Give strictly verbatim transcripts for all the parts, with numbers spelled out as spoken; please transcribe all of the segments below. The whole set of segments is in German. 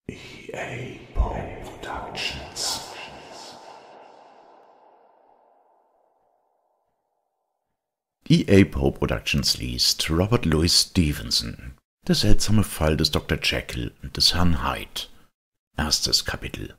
E A Poe Productions. E A Poe Productions liest Robert Louis Stevenson. Der seltsame Fall des Doktor Jekyll und des Herrn Hyde. Erstes Kapitel.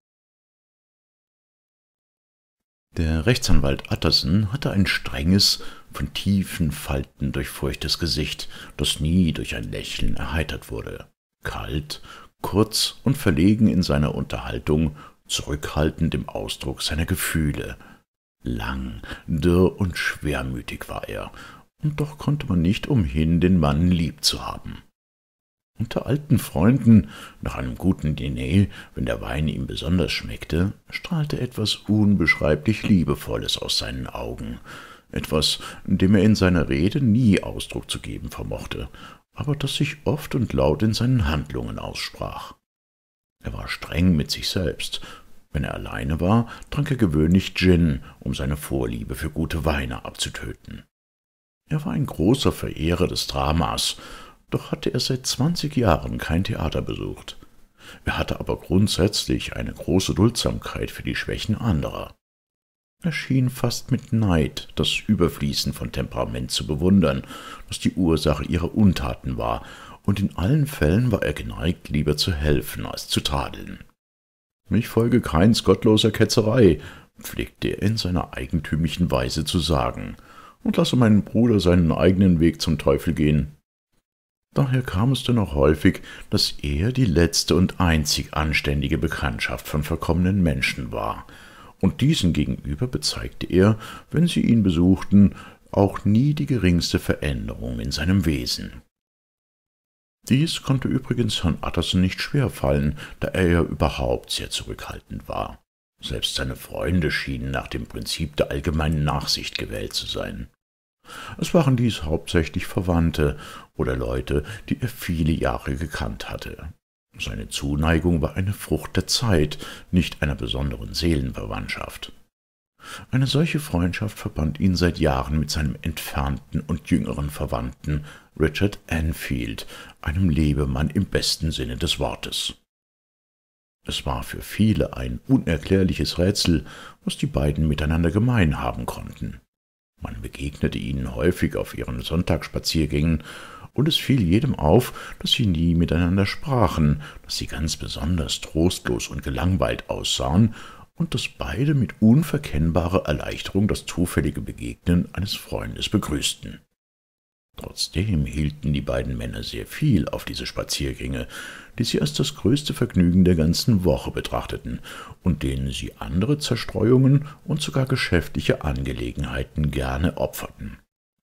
Der Rechtsanwalt Utterson hatte ein strenges, von tiefen Falten durchfurchtes Gesicht, das nie durch ein Lächeln erheitert wurde. Kalt, kurz und verlegen in seiner Unterhaltung, zurückhaltend im Ausdruck seiner Gefühle. Lang, dürr und schwermütig war er, und doch konnte man nicht umhin, den Mann lieb zu haben. Unter alten Freunden, nach einem guten Diner, wenn der Wein ihm besonders schmeckte, strahlte etwas unbeschreiblich Liebevolles aus seinen Augen, etwas, dem er in seiner Rede nie Ausdruck zu geben vermochte, aber das sich oft und laut in seinen Handlungen aussprach. Er war streng mit sich selbst. Wenn er alleine war, trank er gewöhnlich Gin, um seine Vorliebe für gute Weine abzutöten. Er war ein großer Verehrer des Dramas, doch hatte er seit zwanzig Jahren kein Theater besucht. Er hatte aber grundsätzlich eine große Duldsamkeit für die Schwächen anderer. Er schien fast mit Neid das Überfließen von Temperament zu bewundern, das die Ursache ihrer Untaten war, und in allen Fällen war er geneigt, lieber zu helfen als zu tadeln. »Ich folge Kains gottloser Ketzerei«, pflegte er in seiner eigentümlichen Weise zu sagen, »und lasse meinen Bruder seinen eigenen Weg zum Teufel gehen.« Daher kam es denn auch häufig, dass er die letzte und einzig anständige Bekanntschaft von verkommenen Menschen war, und diesen gegenüber bezeigte er, wenn sie ihn besuchten, auch nie die geringste Veränderung in seinem Wesen. Dies konnte übrigens Herrn Utterson nicht schwerfallen, da er ja überhaupt sehr zurückhaltend war. Selbst seine Freunde schienen nach dem Prinzip der allgemeinen Nachsicht gewählt zu sein. Es waren dies hauptsächlich Verwandte oder Leute, die er viele Jahre gekannt hatte. Seine Zuneigung war eine Frucht der Zeit, nicht einer besonderen Seelenverwandtschaft. Eine solche Freundschaft verband ihn seit Jahren mit seinem entfernten und jüngeren Verwandten Richard Enfield, einem Lebemann im besten Sinne des Wortes. Es war für viele ein unerklärliches Rätsel, was die beiden miteinander gemein haben konnten. Man begegnete ihnen häufig auf ihren Sonntagsspaziergängen, und es fiel jedem auf, dass sie nie miteinander sprachen, dass sie ganz besonders trostlos und gelangweilt aussahen und dass beide mit unverkennbarer Erleichterung das zufällige Begegnen eines Freundes begrüßten. Trotzdem hielten die beiden Männer sehr viel auf diese Spaziergänge, die sie als das größte Vergnügen der ganzen Woche betrachteten und denen sie andere Zerstreuungen und sogar geschäftliche Angelegenheiten gerne opferten.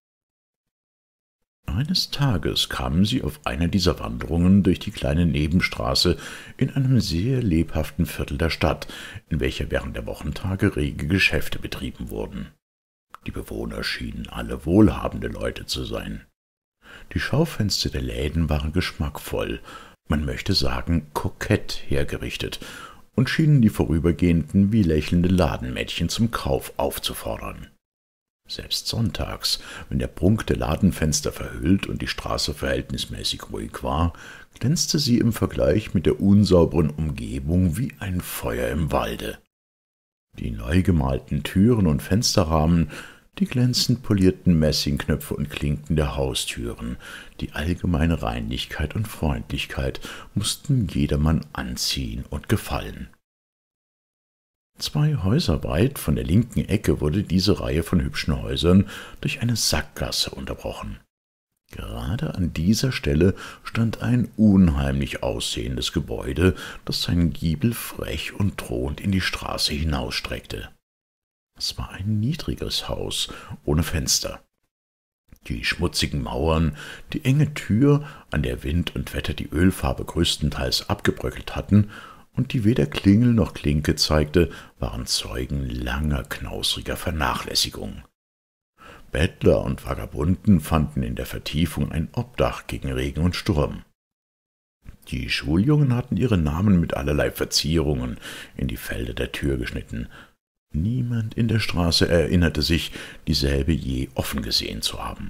Eines Tages kamen sie auf einer dieser Wanderungen durch die kleine Nebenstraße in einem sehr lebhaften Viertel der Stadt, in welcher während der Wochentage rege Geschäfte betrieben wurden. Die Bewohner schienen alle wohlhabende Leute zu sein. Die Schaufenster der Läden waren geschmackvoll, man möchte sagen kokett hergerichtet, und schienen die Vorübergehenden wie lächelnde Ladenmädchen zum Kauf aufzufordern. Selbst sonntags, wenn der Prunk der Ladenfenster verhüllt und die Straße verhältnismäßig ruhig war, glänzte sie im Vergleich mit der unsauberen Umgebung wie ein Feuer im Walde. Die neu gemalten Türen und Fensterrahmen, die glänzend polierten Messingknöpfe und Klinken der Haustüren, die allgemeine Reinlichkeit und Freundlichkeit mußten jedermann anziehen und gefallen. Zwei Häuser weit von der linken Ecke wurde diese Reihe von hübschen Häusern durch eine Sackgasse unterbrochen. Gerade an dieser Stelle stand ein unheimlich aussehendes Gebäude, das seinen Giebel frech und drohend in die Straße hinausstreckte. Es war ein niedriges Haus ohne Fenster. Die schmutzigen Mauern, die enge Tür, an der Wind und Wetter die Ölfarbe größtenteils abgebröckelt hatten und die weder Klingel noch Klinke zeigte, waren Zeugen langer, knausriger Vernachlässigung. Bettler und Vagabunden fanden in der Vertiefung ein Obdach gegen Regen und Sturm. Die Schuljungen hatten ihre Namen mit allerlei Verzierungen in die Felder der Tür geschnitten. Niemand in der Straße erinnerte sich, dieselbe je offen gesehen zu haben.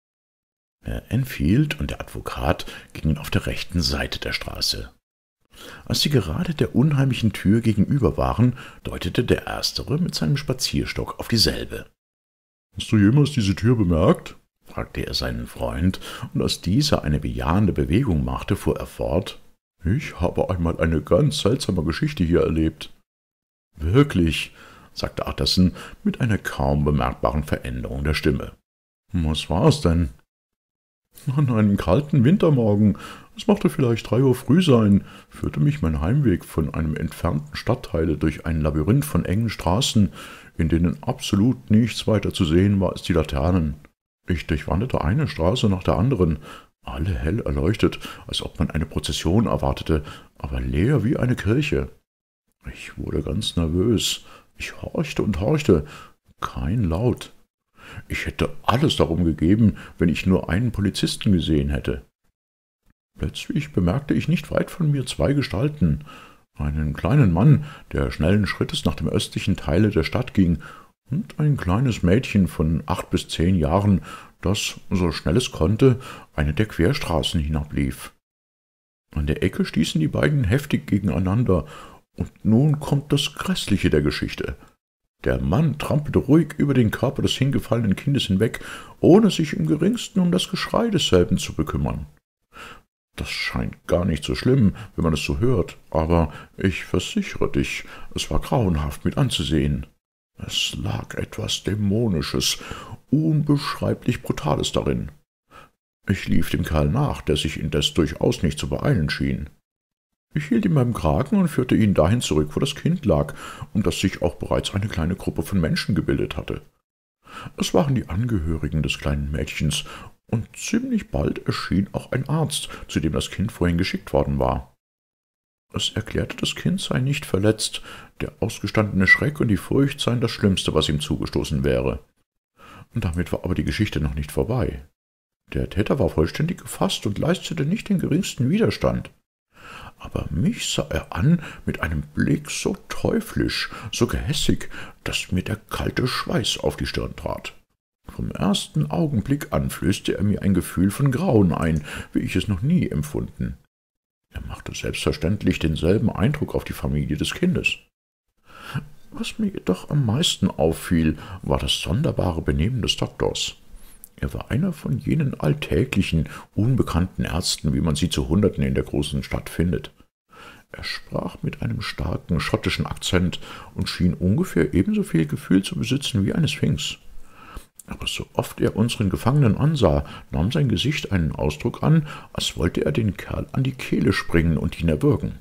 Herr Enfield und der Advokat gingen auf der rechten Seite der Straße. Als sie gerade der unheimlichen Tür gegenüber waren, deutete der Erstere mit seinem Spazierstock auf dieselbe. »Hast du jemals diese Tür bemerkt?« fragte er seinen Freund, und als dieser eine bejahende Bewegung machte, fuhr er fort: »Ich habe einmal eine ganz seltsame Geschichte hier erlebt.« »Wirklich?« sagte Utterson mit einer kaum bemerkbaren Veränderung der Stimme. »Was war es denn?« »An einem kalten Wintermorgen, es mochte vielleicht drei Uhr früh sein, führte mich mein Heimweg von einem entfernten Stadtteile durch ein Labyrinth von engen Straßen, in denen absolut nichts weiter zu sehen war als die Laternen. Ich durchwanderte eine Straße nach der anderen, alle hell erleuchtet, als ob man eine Prozession erwartete, aber leer wie eine Kirche. Ich wurde ganz nervös. Ich horchte und horchte. Kein Laut. Ich hätte alles darum gegeben, wenn ich nur einen Polizisten gesehen hätte. Plötzlich bemerkte ich nicht weit von mir zwei Gestalten. Einen kleinen Mann, der schnellen Schrittes nach dem östlichen Teile der Stadt ging, und ein kleines Mädchen von acht bis zehn Jahren, das, so schnell es konnte, eine der Querstraßen hinablief. An der Ecke stießen die beiden heftig gegeneinander, und nun kommt das Grässliche der Geschichte. Der Mann trampelte ruhig über den Körper des hingefallenen Kindes hinweg, ohne sich im geringsten um das Geschrei desselben zu bekümmern. Das scheint gar nicht so schlimm, wenn man es so hört, aber ich versichere dich, es war grauenhaft mit anzusehen. Es lag etwas Dämonisches, unbeschreiblich Brutales darin. Ich lief dem Kerl nach, der sich indes durchaus nicht zu beeilen schien. Ich hielt ihn beim Kragen und führte ihn dahin zurück, wo das Kind lag, und das sich auch bereits eine kleine Gruppe von Menschen gebildet hatte. Es waren die Angehörigen des kleinen Mädchens, und ziemlich bald erschien auch ein Arzt, zu dem das Kind vorhin geschickt worden war. Es erklärte, das Kind sei nicht verletzt, der ausgestandene Schreck und die Furcht seien das Schlimmste, was ihm zugestoßen wäre. Damit war aber die Geschichte noch nicht vorbei. Der Täter war vollständig gefasst und leistete nicht den geringsten Widerstand. Aber mich sah er an mit einem Blick so teuflisch, so gehässig, dass mir der kalte Schweiß auf die Stirn trat. Vom ersten Augenblick an flößte er mir ein Gefühl von Grauen ein, wie ich es noch nie empfunden. Er machte selbstverständlich denselben Eindruck auf die Familie des Kindes. Was mir jedoch am meisten auffiel, war das sonderbare Benehmen des Doktors. Er war einer von jenen alltäglichen, unbekannten Ärzten, wie man sie zu Hunderten in der großen Stadt findet. Er sprach mit einem starken schottischen Akzent und schien ungefähr ebenso viel Gefühl zu besitzen wie eine Sphinx. Aber so oft er unseren Gefangenen ansah, nahm sein Gesicht einen Ausdruck an, als wollte er den Kerl an die Kehle springen und ihn erwürgen.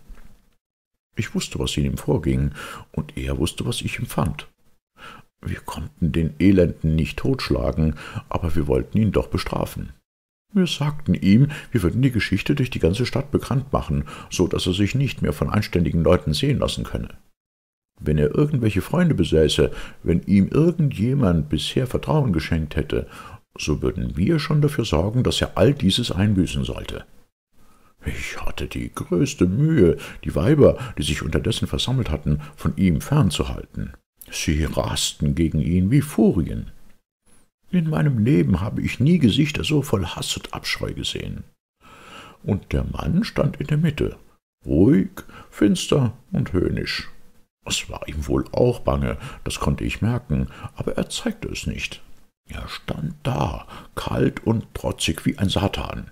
Ich wusste, was in ihm vorging, und er wusste, was ich empfand. Wir konnten den Elenden nicht totschlagen, aber wir wollten ihn doch bestrafen. Wir sagten ihm, wir würden die Geschichte durch die ganze Stadt bekannt machen, so dass er sich nicht mehr von anständigen Leuten sehen lassen könne. Wenn er irgendwelche Freunde besäße, wenn ihm irgendjemand bisher Vertrauen geschenkt hätte, so würden wir schon dafür sorgen, dass er all dieses einbüßen sollte. Ich hatte die größte Mühe, die Weiber, die sich unterdessen versammelt hatten, von ihm fernzuhalten. Sie rasten gegen ihn wie Furien. In meinem Leben habe ich nie Gesichter so voll Hass und Abscheu gesehen. Und der Mann stand in der Mitte, ruhig, finster und höhnisch. Es war ihm wohl auch bange, das konnte ich merken, aber er zeigte es nicht. Er stand da, kalt und trotzig wie ein Satan.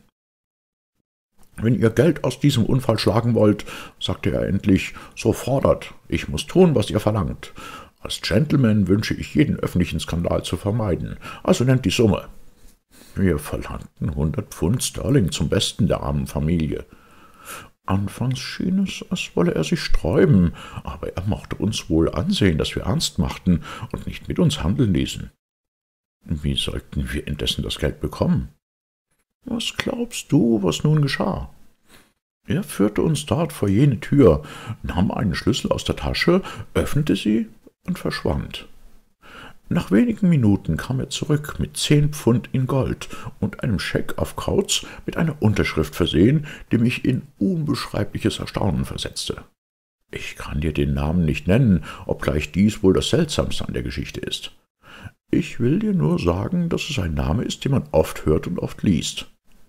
»Wenn ihr Geld aus diesem Unfall schlagen wollt«, sagte er endlich, »so fordert. Ich muß tun, was ihr verlangt. Als Gentleman wünsche ich jeden öffentlichen Skandal zu vermeiden, also nennt die Summe.« Wir verlangten hundert Pfund Sterling zum Besten der armen Familie. Anfangs schien es, als wolle er sich sträuben, aber er mochte uns wohl ansehen, dass wir ernst machten und nicht mit uns handeln ließen. Wie sollten wir indessen das Geld bekommen? Was glaubst du, was nun geschah? Er führte uns dort vor jene Tür, nahm einen Schlüssel aus der Tasche, öffnete sie und verschwand. Nach wenigen Minuten kam er zurück mit zehn Pfund in Gold und einem Scheck auf Kauz mit einer Unterschrift versehen, die mich in unbeschreibliches Erstaunen versetzte. Ich kann dir den Namen nicht nennen, obgleich dies wohl das Seltsamste an der Geschichte ist. Ich will dir nur sagen, dass es ein Name ist, den man oft hört und oft liest.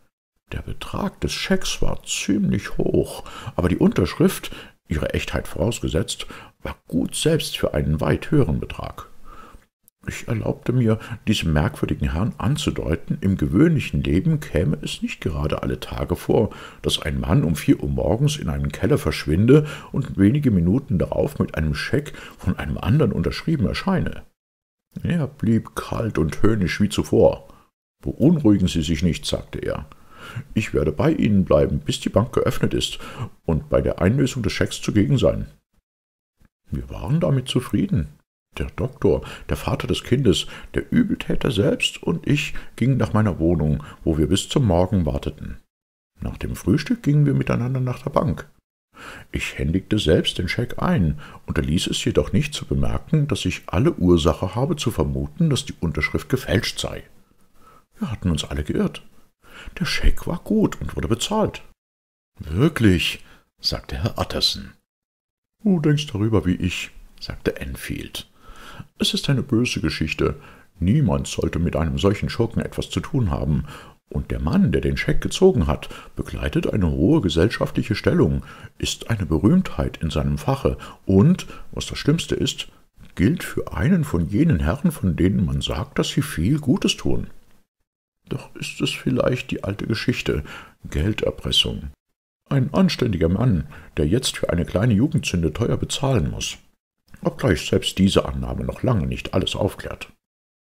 Der Betrag des Schecks war ziemlich hoch, aber die Unterschrift, ihre Echtheit vorausgesetzt, war gut selbst für einen weit höheren Betrag. Ich erlaubte mir, diesem merkwürdigen Herrn anzudeuten, im gewöhnlichen Leben käme es nicht gerade alle Tage vor, dass ein Mann um vier Uhr morgens in einen Keller verschwinde und wenige Minuten darauf mit einem Scheck von einem anderen unterschrieben erscheine. Er blieb kalt und höhnisch wie zuvor. »Beunruhigen Sie sich nicht«, sagte er. »Ich werde bei Ihnen bleiben, bis die Bank geöffnet ist und bei der Einlösung des Schecks zugegen sein.« Wir waren damit zufrieden. Der Doktor, der Vater des Kindes, der Übeltäter selbst und ich gingen nach meiner Wohnung, wo wir bis zum Morgen warteten. Nach dem Frühstück gingen wir miteinander nach der Bank. Ich händigte selbst den Scheck ein, unterließ es jedoch nicht zu bemerken, dass ich alle Ursache habe zu vermuten, dass die Unterschrift gefälscht sei. Wir hatten uns alle geirrt. Der Scheck war gut und wurde bezahlt. »Wirklich«, sagte Herr Utterson. »Du denkst darüber wie ich«, sagte Enfield. »Es ist eine böse Geschichte. Niemand sollte mit einem solchen Schurken etwas zu tun haben. Und der Mann, der den Scheck gezogen hat, bekleidet eine hohe gesellschaftliche Stellung, ist eine Berühmtheit in seinem Fache und, was das Schlimmste ist, gilt für einen von jenen Herren, von denen man sagt, dass sie viel Gutes tun. Doch ist es vielleicht die alte Geschichte, Gelderpressung. Ein anständiger Mann, der jetzt für eine kleine Jugendsünde teuer bezahlen muss. Obgleich selbst diese Annahme noch lange nicht alles aufklärt.«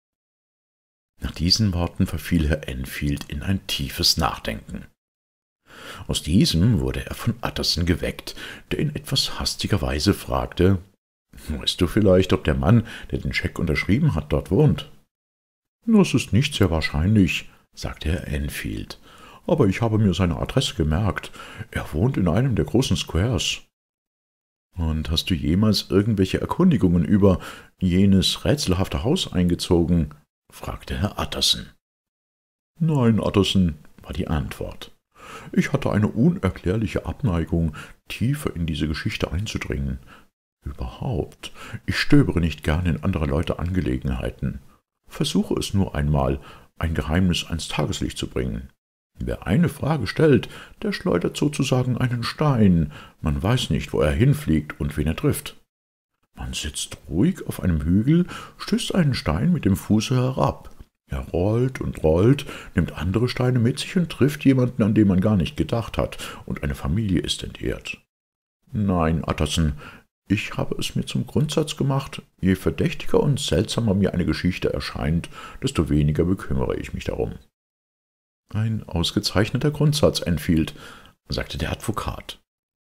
Nach diesen Worten verfiel Herr Enfield in ein tiefes Nachdenken. Aus diesem wurde er von Utterson geweckt, der in etwas hastiger Weise fragte, »Weißt du vielleicht, ob der Mann, der den Scheck unterschrieben hat, dort wohnt?« »Das ist nicht sehr wahrscheinlich«, sagte Herr Enfield, »aber ich habe mir seine Adresse gemerkt. Er wohnt in einem der großen Squares.« »Und hast du jemals irgendwelche Erkundigungen über jenes rätselhafte Haus eingezogen?« fragte Herr Utterson. »Nein, Utterson«, war die Antwort. »Ich hatte eine unerklärliche Abneigung, tiefer in diese Geschichte einzudringen. Überhaupt, ich stöbere nicht gern in anderer Leute Angelegenheiten. Versuche es nur einmal, ein Geheimnis ans Tageslicht zu bringen. Wer eine Frage stellt, der schleudert sozusagen einen Stein. Man weiß nicht, wo er hinfliegt und wen er trifft. Man sitzt ruhig auf einem Hügel, stößt einen Stein mit dem Fuße herab. Er rollt und rollt, nimmt andere Steine mit sich und trifft jemanden, an den man gar nicht gedacht hat, und eine Familie ist entehrt. Nein, Utterson, ich habe es mir zum Grundsatz gemacht, je verdächtiger und seltsamer mir eine Geschichte erscheint, desto weniger bekümmere ich mich darum.« »Ein ausgezeichneter Grundsatz, Enfield«, sagte der Advokat.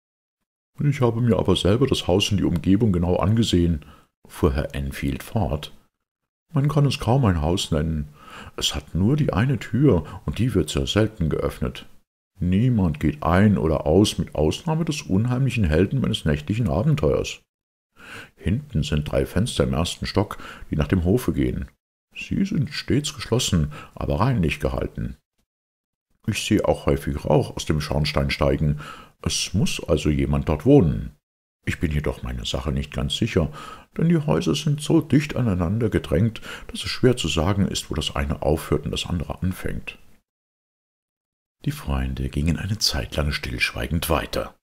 »Ich habe mir aber selber das Haus und die Umgebung genau angesehen«, fuhr Herr Enfield fort. »Man kann es kaum ein Haus nennen. Es hat nur die eine Tür, und die wird sehr selten geöffnet. Niemand geht ein oder aus, mit Ausnahme des unheimlichen Helden meines nächtlichen Abenteuers. Hinten sind drei Fenster im ersten Stock, die nach dem Hofe gehen. Sie sind stets geschlossen, aber reinlich gehalten. Ich sehe auch häufig Rauch aus dem Schornstein steigen. Es muss also jemand dort wohnen. Ich bin jedoch meiner Sache nicht ganz sicher, denn die Häuser sind so dicht aneinander gedrängt, dass es schwer zu sagen ist, wo das eine aufhört und das andere anfängt.« Die Freunde gingen eine Zeit lang stillschweigend weiter.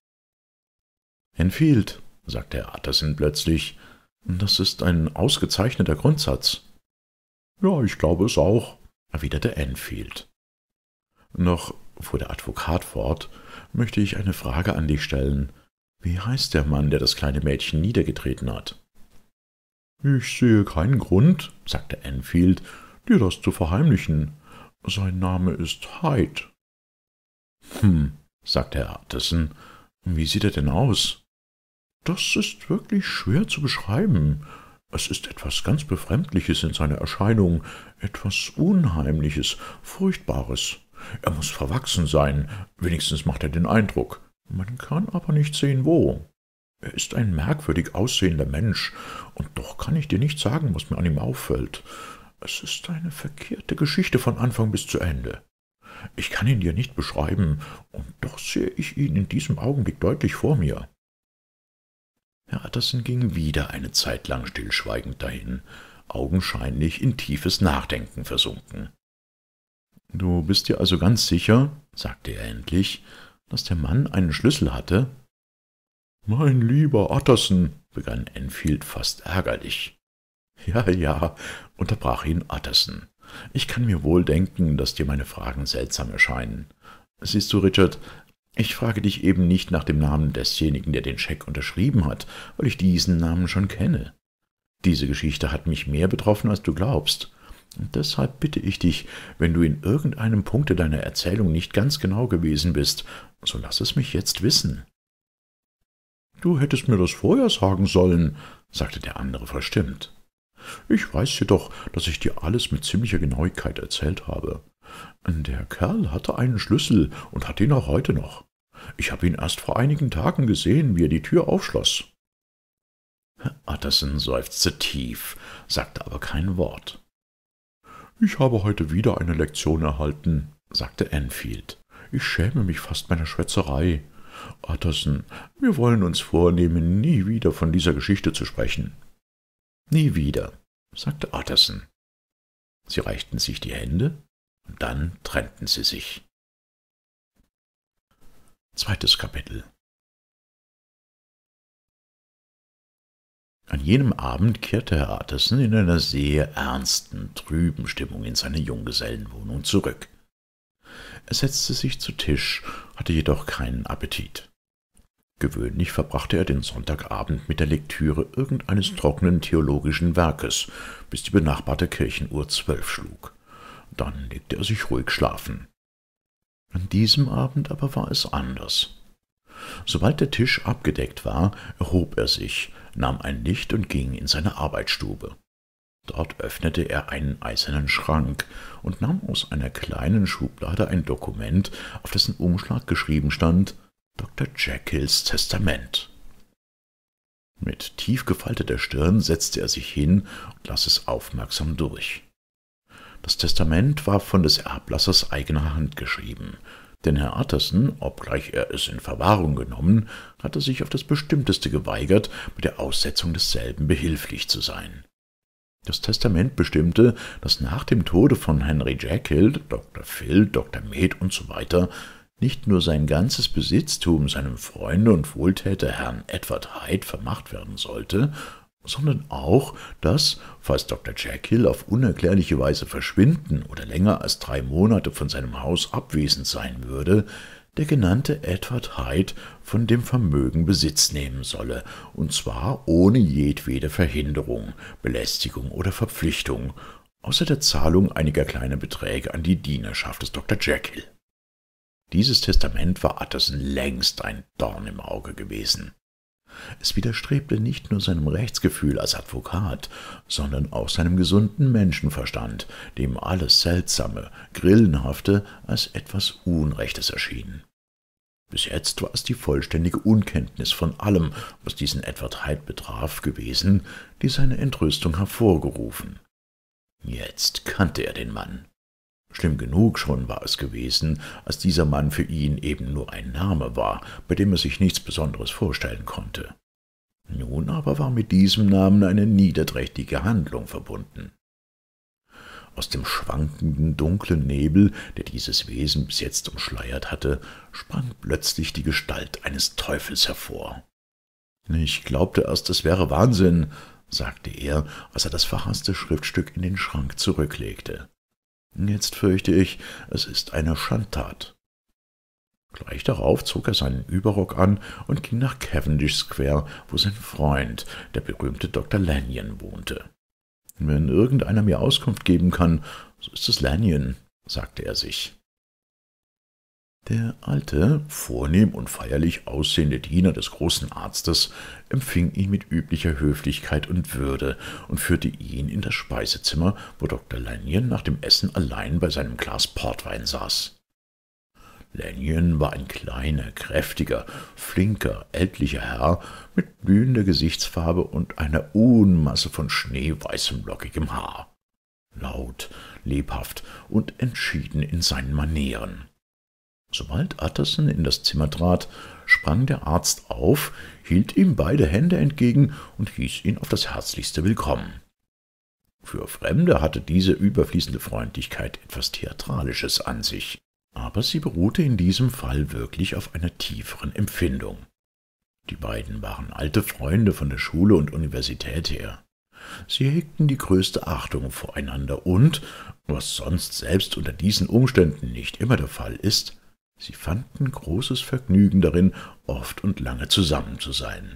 »Enfield«, sagte Herr Utterson plötzlich, »das ist ein ausgezeichneter Grundsatz.« »Ja, ich glaube es auch«, erwiderte Enfield. »Noch«, fuhr der Advokat fort, »möchte ich eine Frage an dich stellen. Wie heißt der Mann, der das kleine Mädchen niedergetreten hat?« »Ich sehe keinen Grund«, sagte Enfield, »dir das zu verheimlichen. Sein Name ist Hyde.« »Hm«, sagte Herr Utterson, »wie sieht er denn aus?« »Das ist wirklich schwer zu beschreiben. Es ist etwas ganz Befremdliches in seiner Erscheinung, etwas Unheimliches, Furchtbares. Er muss verwachsen sein, wenigstens macht er den Eindruck. Man kann aber nicht sehen, wo. Er ist ein merkwürdig aussehender Mensch, und doch kann ich dir nicht sagen, was mir an ihm auffällt. Es ist eine verkehrte Geschichte von Anfang bis zu Ende. Ich kann ihn dir nicht beschreiben, und doch sehe ich ihn in diesem Augenblick deutlich vor mir.« Herr Utterson ging wieder eine Zeit lang stillschweigend dahin, augenscheinlich in tiefes Nachdenken versunken. »Du bist dir also ganz sicher«, sagte er endlich, »dass der Mann einen Schlüssel hatte?« »Mein lieber Utterson«, begann Enfield fast ärgerlich. »Ja, ja«, unterbrach ihn Utterson, »ich kann mir wohl denken, dass dir meine Fragen seltsam erscheinen. Siehst du, Richard, ich frage dich eben nicht nach dem Namen desjenigen, der den Scheck unterschrieben hat, weil ich diesen Namen schon kenne. Diese Geschichte hat mich mehr betroffen, als du glaubst. Und deshalb bitte ich dich, wenn du in irgendeinem Punkte deiner Erzählung nicht ganz genau gewesen bist, so lass es mich jetzt wissen.« »Du hättest mir das vorher sagen sollen«, sagte der andere verstimmt. »Ich weiß jedoch, dass ich dir alles mit ziemlicher Genauigkeit erzählt habe. Der Kerl hatte einen Schlüssel und hat ihn auch heute noch. Ich habe ihn erst vor einigen Tagen gesehen, wie er die Tür aufschloss.« Utterson seufzte tief, sagte aber kein Wort. »Ich habe heute wieder eine Lektion erhalten«, sagte Enfield. »Ich schäme mich fast meiner Schwätzerei. Utterson, wir wollen uns vornehmen, nie wieder von dieser Geschichte zu sprechen.« »Nie wieder«, sagte Utterson. Sie reichten sich die Hände, und dann trennten sie sich. Zweites Kapitel. An jenem Abend kehrte Herr Utterson in einer sehr ernsten, trüben Stimmung in seine Junggesellenwohnung zurück. Er setzte sich zu Tisch, hatte jedoch keinen Appetit. Gewöhnlich verbrachte er den Sonntagabend mit der Lektüre irgendeines trockenen theologischen Werkes, bis die benachbarte Kirchenuhr zwölf schlug. Dann legte er sich ruhig schlafen. An diesem Abend aber war es anders. Sobald der Tisch abgedeckt war, erhob er sich, nahm ein Licht und ging in seine Arbeitsstube. Dort öffnete er einen eisernen Schrank und nahm aus einer kleinen Schublade ein Dokument, auf dessen Umschlag geschrieben stand »Doktor Jekylls Testament«. Mit tief gefalteter Stirn setzte er sich hin und las es aufmerksam durch. Das Testament war von des Erblassers eigener Hand geschrieben, denn Herr Utterson, obgleich er es in Verwahrung genommen, hatte sich auf das Bestimmteste geweigert, bei der Aussetzung desselben behilflich zu sein. Das Testament bestimmte, dass nach dem Tode von Henry Jekyll, Doktor Phil, Doktor Med usw. nicht nur sein ganzes Besitztum seinem Freunde und Wohltäter Herrn Edward Hyde vermacht werden sollte, sondern auch, dass, falls Doktor Jekyll auf unerklärliche Weise verschwinden oder länger als drei Monate von seinem Haus abwesend sein würde, der genannte Edward Hyde von dem Vermögen Besitz nehmen solle, und zwar ohne jedwede Verhinderung, Belästigung oder Verpflichtung, außer der Zahlung einiger kleiner Beträge an die Dienerschaft des Doktor Jekyll. Dieses Testament war Utterson längst ein Dorn im Auge gewesen. Es widerstrebte nicht nur seinem Rechtsgefühl als Advokat, sondern auch seinem gesunden Menschenverstand, dem alles Seltsame, Grillenhafte als etwas Unrechtes erschien. Bis jetzt war es die vollständige Unkenntnis von allem, was diesen Edward Hyde betraf, gewesen, die seine Entrüstung hervorgerufen. Jetzt kannte er den Mann. Schlimm genug schon war es gewesen, als dieser Mann für ihn eben nur ein Name war, bei dem er sich nichts Besonderes vorstellen konnte. Nun aber war mit diesem Namen eine niederträchtige Handlung verbunden. Aus dem schwankenden, dunklen Nebel, der dieses Wesen bis jetzt umschleiert hatte, sprang plötzlich die Gestalt eines Teufels hervor. »Ich glaubte erst, es wäre Wahnsinn«, sagte er, als er das verhasste Schriftstück in den Schrank zurücklegte. »Jetzt fürchte ich, es ist eine Schandtat.« Gleich darauf zog er seinen Überrock an und ging nach Cavendish Square, wo sein Freund, der berühmte Doktor Lanyon, wohnte. »Wenn irgendeiner mir Auskunft geben kann, so ist es Lanyon«, sagte er sich. Der alte, vornehm und feierlich aussehende Diener des großen Arztes empfing ihn mit üblicher Höflichkeit und Würde und führte ihn in das Speisezimmer, wo Doktor Lanyon nach dem Essen allein bei seinem Glas Portwein saß. Lanyon war ein kleiner, kräftiger, flinker, ältlicher Herr mit blühender Gesichtsfarbe und einer Unmasse von schneeweißem, lockigem Haar. Laut, lebhaft und entschieden in seinen Manieren. Sobald Utterson in das Zimmer trat, sprang der Arzt auf, hielt ihm beide Hände entgegen und hieß ihn auf das Herzlichste willkommen. Für Fremde hatte diese überfließende Freundlichkeit etwas Theatralisches an sich, aber sie beruhte in diesem Fall wirklich auf einer tieferen Empfindung. Die beiden waren alte Freunde von der Schule und Universität her. Sie hegten die größte Achtung voreinander und, was sonst selbst unter diesen Umständen nicht immer der Fall ist, sie fanden großes Vergnügen darin, oft und lange zusammen zu sein.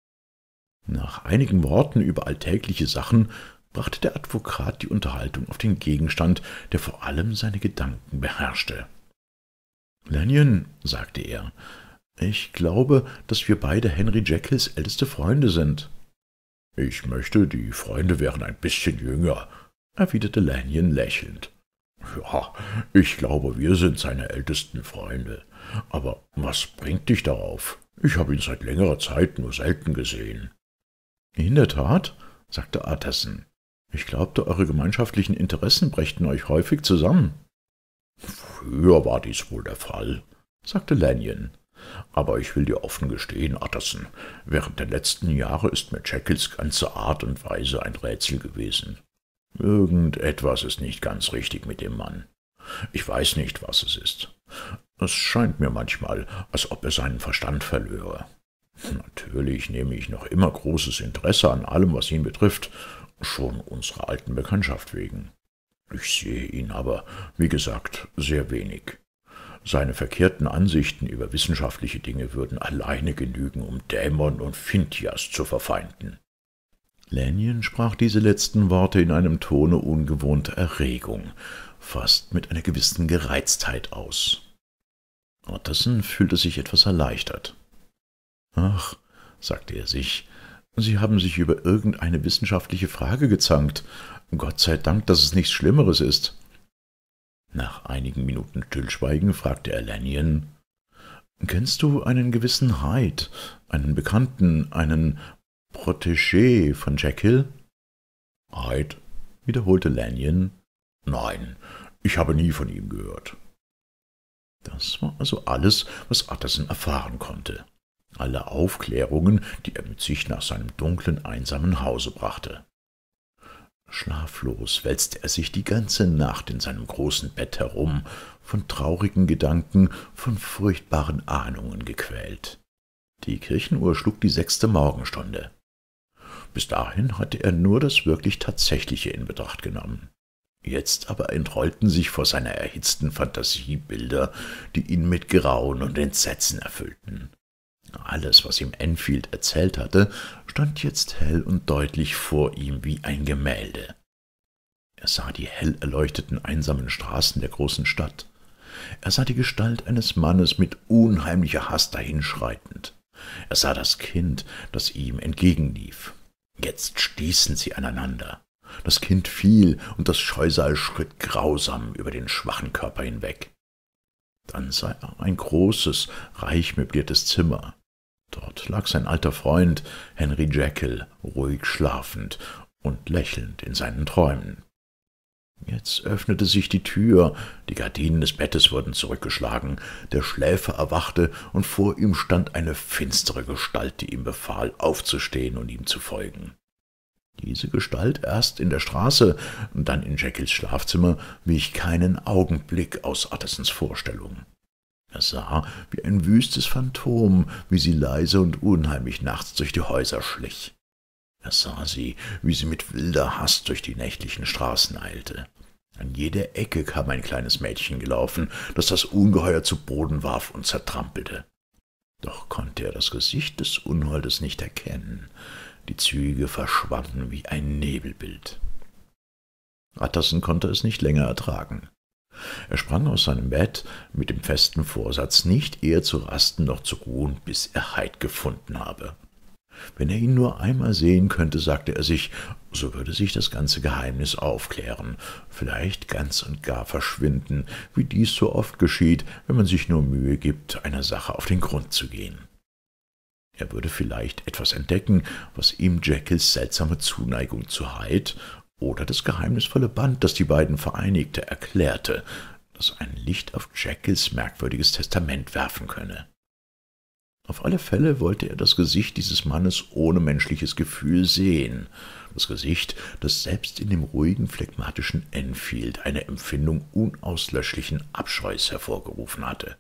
Nach einigen Worten über alltägliche Sachen brachte der Advokat die Unterhaltung auf den Gegenstand, der vor allem seine Gedanken beherrschte. »Lanyon«, sagte er, »ich glaube, dass wir beide Henry Jekylls älteste Freunde sind.« »Ich möchte, die Freunde wären ein bisschen jünger«, erwiderte Lanyon lächelnd. »Ja, ich glaube, wir sind seine ältesten Freunde. Aber was bringt dich darauf? Ich habe ihn seit längerer Zeit nur selten gesehen.« »In der Tat«, sagte Utterson, »ich glaubte, eure gemeinschaftlichen Interessen brächten euch häufig zusammen.« »Früher war dies wohl der Fall«, sagte Lanyon. »Aber ich will dir offen gestehen, Utterson, während der letzten Jahre ist mir Jekylls ganze Art und Weise ein Rätsel gewesen. Irgendetwas ist nicht ganz richtig mit dem Mann. Ich weiß nicht, was es ist. Es scheint mir manchmal, als ob er seinen Verstand verlöre. Natürlich nehme ich noch immer großes Interesse an allem, was ihn betrifft, schon unserer alten Bekanntschaft wegen. Ich sehe ihn aber, wie gesagt, sehr wenig. Seine verkehrten Ansichten über wissenschaftliche Dinge würden alleine genügen, um Dämon und Phintias zu verfeinden.« Lanyon sprach diese letzten Worte in einem Tone ungewohnter Erregung, fast mit einer gewissen Gereiztheit aus. Utterson fühlte sich etwas erleichtert. »Ach«, sagte er sich, »Sie haben sich über irgendeine wissenschaftliche Frage gezankt. Gott sei Dank, dass es nichts Schlimmeres ist.« Nach einigen Minuten Stillschweigen fragte er Lanyon, »Kennst du einen gewissen Hyde, einen Bekannten, einen Protégé von Jekyll?« »Hyde«, wiederholte Lanyon. »Nein, ich habe nie von ihm gehört.« Das war also alles, was Utterson erfahren konnte. Alle Aufklärungen, die er mit sich nach seinem dunklen, einsamen Hause brachte. Schlaflos wälzte er sich die ganze Nacht in seinem großen Bett herum, von traurigen Gedanken, von furchtbaren Ahnungen gequält. Die Kirchenuhr schlug die sechste Morgenstunde. Bis dahin hatte er nur das wirklich Tatsächliche in Betracht genommen. Jetzt aber entrollten sich vor seiner erhitzten Fantasie Bilder, die ihn mit Grauen und Entsetzen erfüllten. Alles, was ihm Enfield erzählt hatte, stand jetzt hell und deutlich vor ihm wie ein Gemälde. Er sah die hell erleuchteten, einsamen Straßen der großen Stadt. Er sah die Gestalt eines Mannes mit unheimlicher Hast dahinschreitend. Er sah das Kind, das ihm entgegenlief. Jetzt stießen sie aneinander. Das Kind fiel, und das Scheusal schritt grausam über den schwachen Körper hinweg. Dann sah er ein großes, reich möbliertes Zimmer. Dort lag sein alter Freund, Henry Jekyll, ruhig schlafend und lächelnd in seinen Träumen. Jetzt öffnete sich die Tür, die Gardinen des Bettes wurden zurückgeschlagen, der Schläfer erwachte, und vor ihm stand eine finstere Gestalt, die ihm befahl, aufzustehen und ihm zu folgen. Diese Gestalt erst in der Straße, dann in Jekylls Schlafzimmer, wich keinen Augenblick aus Uttersons Vorstellung. Er sah wie ein wüstes Phantom, wie sie leise und unheimlich nachts durch die Häuser schlich. Er sah sie, wie sie mit wilder Hast durch die nächtlichen Straßen eilte. An jeder Ecke kam ein kleines Mädchen gelaufen, das das Ungeheuer zu Boden warf und zertrampelte. Doch konnte er das Gesicht des Unholdes nicht erkennen. Die Züge verschwanden wie ein Nebelbild. Utterson konnte es nicht länger ertragen. Er sprang aus seinem Bett mit dem festen Vorsatz, nicht eher zu rasten noch zu ruhen, bis er Hyde gefunden habe. Wenn er ihn nur einmal sehen könnte, sagte er sich, so würde sich das ganze Geheimnis aufklären, vielleicht ganz und gar verschwinden, wie dies so oft geschieht, wenn man sich nur Mühe gibt, einer Sache auf den Grund zu gehen. Er würde vielleicht etwas entdecken, was ihm Jekylls seltsame Zuneigung zu Hyde oder das geheimnisvolle Band, das die beiden vereinigte, erklärte, das ein Licht auf Jekylls merkwürdiges Testament werfen könne. Auf alle Fälle wollte er das Gesicht dieses Mannes ohne menschliches Gefühl sehen, das Gesicht, das selbst in dem ruhigen, phlegmatischen Enfield eine Empfindung unauslöschlichen Abscheus hervorgerufen hatte.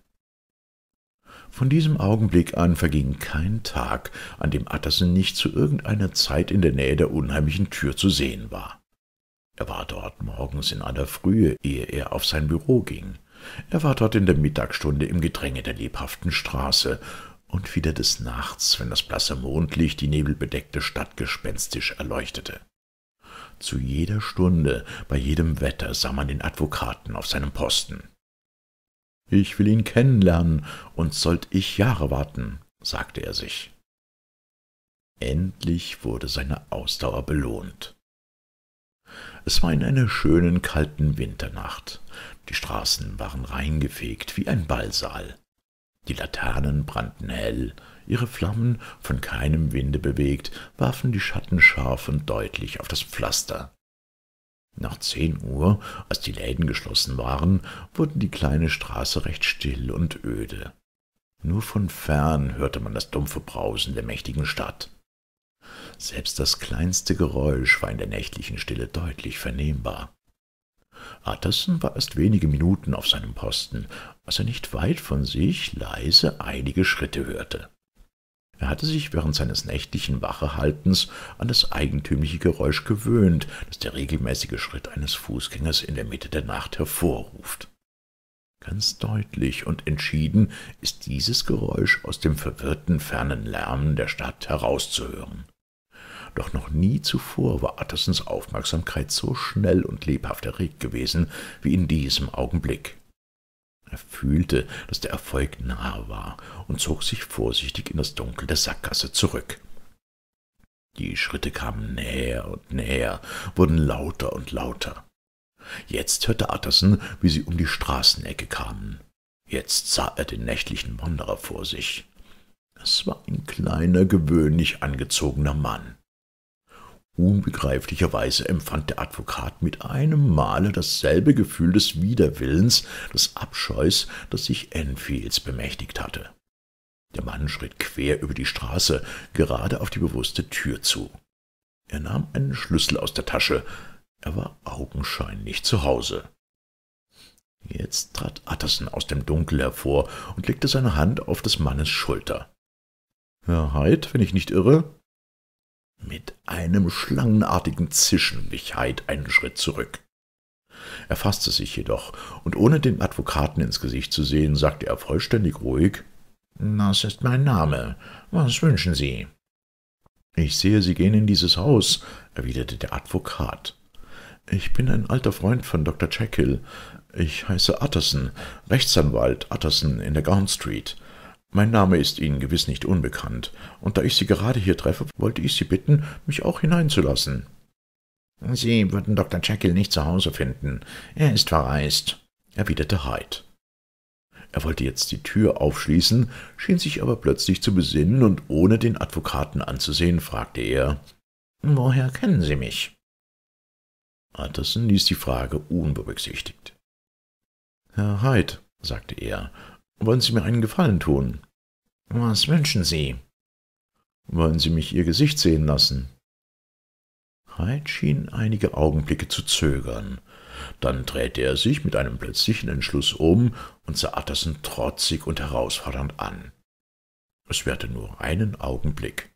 Von diesem Augenblick an verging kein Tag, an dem Utterson nicht zu irgendeiner Zeit in der Nähe der unheimlichen Tür zu sehen war. Er war dort morgens in aller Frühe, ehe er auf sein Büro ging. Er war dort in der Mittagsstunde im Gedränge der lebhaften Straße und wieder des Nachts, wenn das blasse Mondlicht die nebelbedeckte Stadt gespenstisch erleuchtete. Zu jeder Stunde, bei jedem Wetter sah man den Advokaten auf seinem Posten. »Ich will ihn kennenlernen, und sollt ich Jahre warten«, sagte er sich. Endlich wurde seine Ausdauer belohnt. Es war in einer schönen, kalten Winternacht. Die Straßen waren reingefegt wie ein Ballsaal. Die Laternen brannten hell, ihre Flammen, von keinem Winde bewegt, warfen die Schatten scharf und deutlich auf das Pflaster. Nach zehn Uhr, als die Läden geschlossen waren, wurde die kleine Straße recht still und öde. Nur von fern hörte man das dumpfe Brausen der mächtigen Stadt. Selbst das kleinste Geräusch war in der nächtlichen Stille deutlich vernehmbar. Utterson war erst wenige Minuten auf seinem Posten, als er nicht weit von sich leise einige Schritte hörte. Er hatte sich während seines nächtlichen Wachehaltens an das eigentümliche Geräusch gewöhnt, das der regelmäßige Schritt eines Fußgängers in der Mitte der Nacht hervorruft. Ganz deutlich und entschieden ist dieses Geräusch aus dem verwirrten, fernen Lärm der Stadt herauszuhören. Doch noch nie zuvor war Uttersons Aufmerksamkeit so schnell und lebhaft erregt gewesen wie in diesem Augenblick. Er fühlte, dass der Erfolg nahe war und zog sich vorsichtig in das Dunkel der Sackgasse zurück. Die Schritte kamen näher und näher, wurden lauter und lauter. Jetzt hörte Utterson, wie sie um die Straßenecke kamen. Jetzt sah er den nächtlichen Wanderer vor sich. Es war ein kleiner, gewöhnlich angezogener Mann. Unbegreiflicherweise empfand der Advokat mit einem Male dasselbe Gefühl des Widerwillens, des Abscheus, das sich Enfields bemächtigt hatte. Der Mann schritt quer über die Straße, gerade auf die bewusste Tür zu. Er nahm einen Schlüssel aus der Tasche. Er war augenscheinlich zu Hause. Jetzt trat Utterson aus dem Dunkel hervor und legte seine Hand auf des Mannes Schulter. »Herr Hyde, wenn ich nicht irre?« Mit einem schlangenartigen Zischen wich Hyde einen Schritt zurück. Er fasste sich jedoch, und ohne dem Advokaten ins Gesicht zu sehen, sagte er vollständig ruhig, »Das ist mein Name. Was wünschen Sie?« »Ich sehe, Sie gehen in dieses Haus«, erwiderte der Advokat. »Ich bin ein alter Freund von Doktor Jekyll. Ich heiße Utterson, Rechtsanwalt Utterson in der Gaunt Street. Mein Name ist Ihnen gewiss nicht unbekannt, und da ich Sie gerade hier treffe, wollte ich Sie bitten, mich auch hineinzulassen.« »Sie würden Doktor Jekyll nicht zu Hause finden. Er ist verreist«, erwiderte Hyde. Er wollte jetzt die Tür aufschließen, schien sich aber plötzlich zu besinnen, und ohne den Advokaten anzusehen, fragte er, »Woher kennen Sie mich?« Utterson ließ die Frage unberücksichtigt. »Herr Hyde«, sagte er, »wollen Sie mir einen Gefallen tun?« »Was wünschen Sie?« »Wollen Sie mich Ihr Gesicht sehen lassen?« Hyde schien einige Augenblicke zu zögern. Dann drehte er sich mit einem plötzlichen Entschluss um und sah Utterson trotzig und herausfordernd an. Es währte nur einen Augenblick.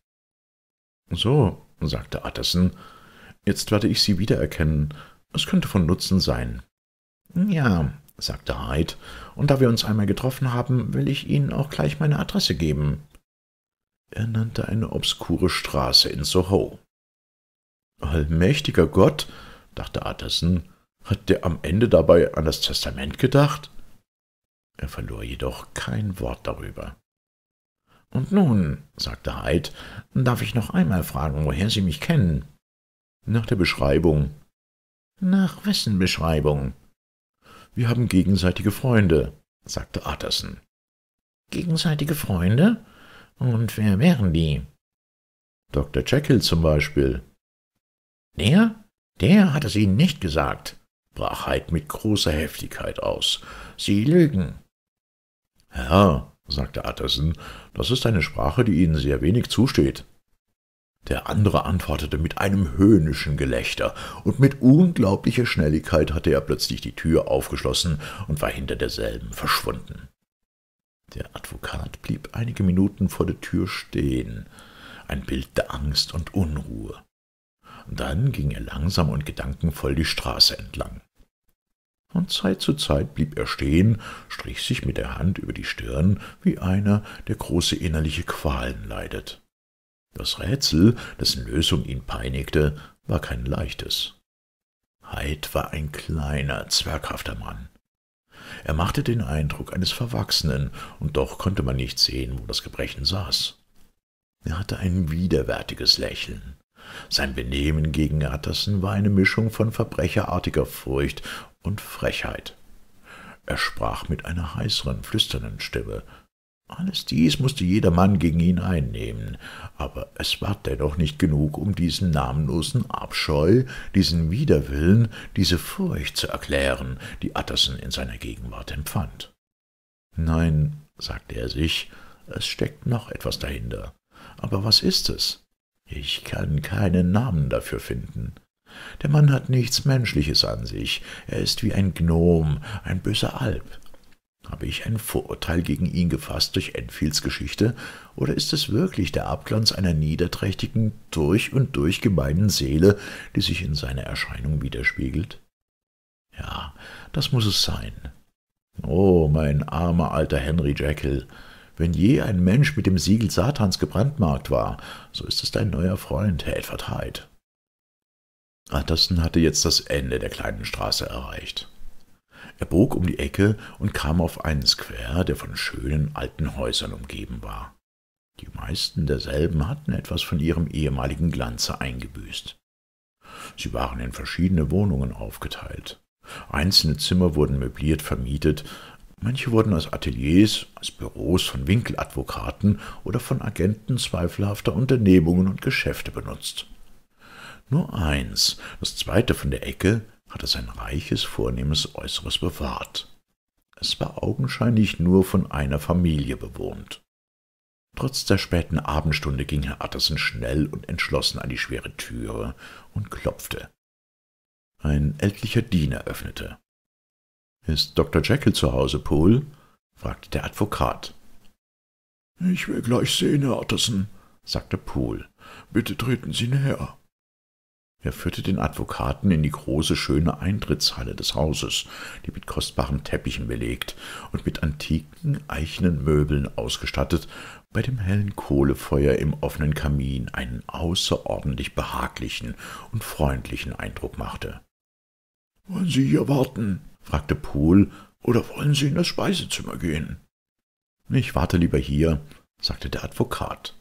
»So«, sagte Utterson, »jetzt werde ich Sie wiedererkennen. Es könnte von Nutzen sein.« »Ja«, sagte Hyde, »und da wir uns einmal getroffen haben, will ich Ihnen auch gleich meine Adresse geben.« Er nannte eine obskure Straße in Soho. »Allmächtiger Gott«, dachte Utterson, »hat der am Ende dabei an das Testament gedacht?« Er verlor jedoch kein Wort darüber. »Und nun«, sagte Hyde, »darf ich noch einmal fragen, woher Sie mich kennen?« »Nach der Beschreibung.« »Nach wessen Beschreibung?« »Wir haben gegenseitige Freunde«, sagte Utterson. »Gegenseitige Freunde? Und wer wären die?« »Doktor Jekyll zum Beispiel.« »Der? Der hat es Ihnen nicht gesagt«, brach Hyde mit großer Heftigkeit aus. »Sie lügen.« »Herr«, sagte Utterson, »das ist eine Sprache, die Ihnen sehr wenig zusteht.« Der andere antwortete mit einem höhnischen Gelächter, und mit unglaublicher Schnelligkeit hatte er plötzlich die Tür aufgeschlossen und war hinter derselben verschwunden. Der Advokat blieb einige Minuten vor der Tür stehen, ein Bild der Angst und Unruhe. Dann ging er langsam und gedankenvoll die Straße entlang. Von Zeit zu Zeit blieb er stehen, strich sich mit der Hand über die Stirn, wie einer, der große innerliche Qualen leidet. Das Rätsel, dessen Lösung ihn peinigte, war kein leichtes. Hyde war ein kleiner, zwerghafter Mann. Er machte den Eindruck eines Verwachsenen, und doch konnte man nicht sehen, wo das Gebrechen saß. Er hatte ein widerwärtiges Lächeln. Sein Benehmen gegen Utterson war eine Mischung von verbrecherartiger Furcht und Frechheit. Er sprach mit einer heißeren, flüsternden Stimme. Alles dies musste jeder Mann gegen ihn einnehmen, aber es war dennoch nicht genug, um diesen namenlosen Abscheu, diesen Widerwillen, diese Furcht zu erklären, die Utterson in seiner Gegenwart empfand. »Nein«, sagte er sich, »es steckt noch etwas dahinter. Aber was ist es? Ich kann keinen Namen dafür finden. Der Mann hat nichts Menschliches an sich. Er ist wie ein Gnom, ein böser Alp. Habe ich ein Vorurteil gegen ihn gefasst durch Enfields Geschichte, oder ist es wirklich der Abglanz einer niederträchtigen, durch und durch gemeinen Seele, die sich in seiner Erscheinung widerspiegelt? Ja, das muß es sein. Oh, mein armer alter Henry Jekyll! Wenn je ein Mensch mit dem Siegel Satans gebrandmarkt war, so ist es dein neuer Freund, Herr Edward Hyde.« Utterson hatte jetzt das Ende der kleinen Straße erreicht. Er bog um die Ecke und kam auf einen Square, der von schönen alten Häusern umgeben war. Die meisten derselben hatten etwas von ihrem ehemaligen Glanze eingebüßt. Sie waren in verschiedene Wohnungen aufgeteilt. Einzelne Zimmer wurden möbliert vermietet, manche wurden als Ateliers, als Büros von Winkeladvokaten oder von Agenten zweifelhafter Unternehmungen und Geschäfte benutzt. Nur eins, das zweite von der Ecke, hatte sein reiches, vornehmes Äußeres bewahrt. Es war augenscheinlich nur von einer Familie bewohnt. Trotz der späten Abendstunde ging Herr Utterson schnell und entschlossen an die schwere Türe und klopfte. Ein ältlicher Diener öffnete. »Ist Doktor Jekyll zu Hause, Poole?« fragte der Advokat. »Ich will gleich sehen, Herr Utterson«, sagte Poole. »Bitte treten Sie näher.« Er führte den Advokaten in die große, schöne Eintrittshalle des Hauses, die mit kostbaren Teppichen belegt und mit antiken, eichenen Möbeln ausgestattet, bei dem hellen Kohlefeuer im offenen Kamin einen außerordentlich behaglichen und freundlichen Eindruck machte. »Wollen Sie hier warten?« fragte Poole, »oder wollen Sie in das Speisezimmer gehen?« »Ich warte lieber hier«, sagte der Advokat.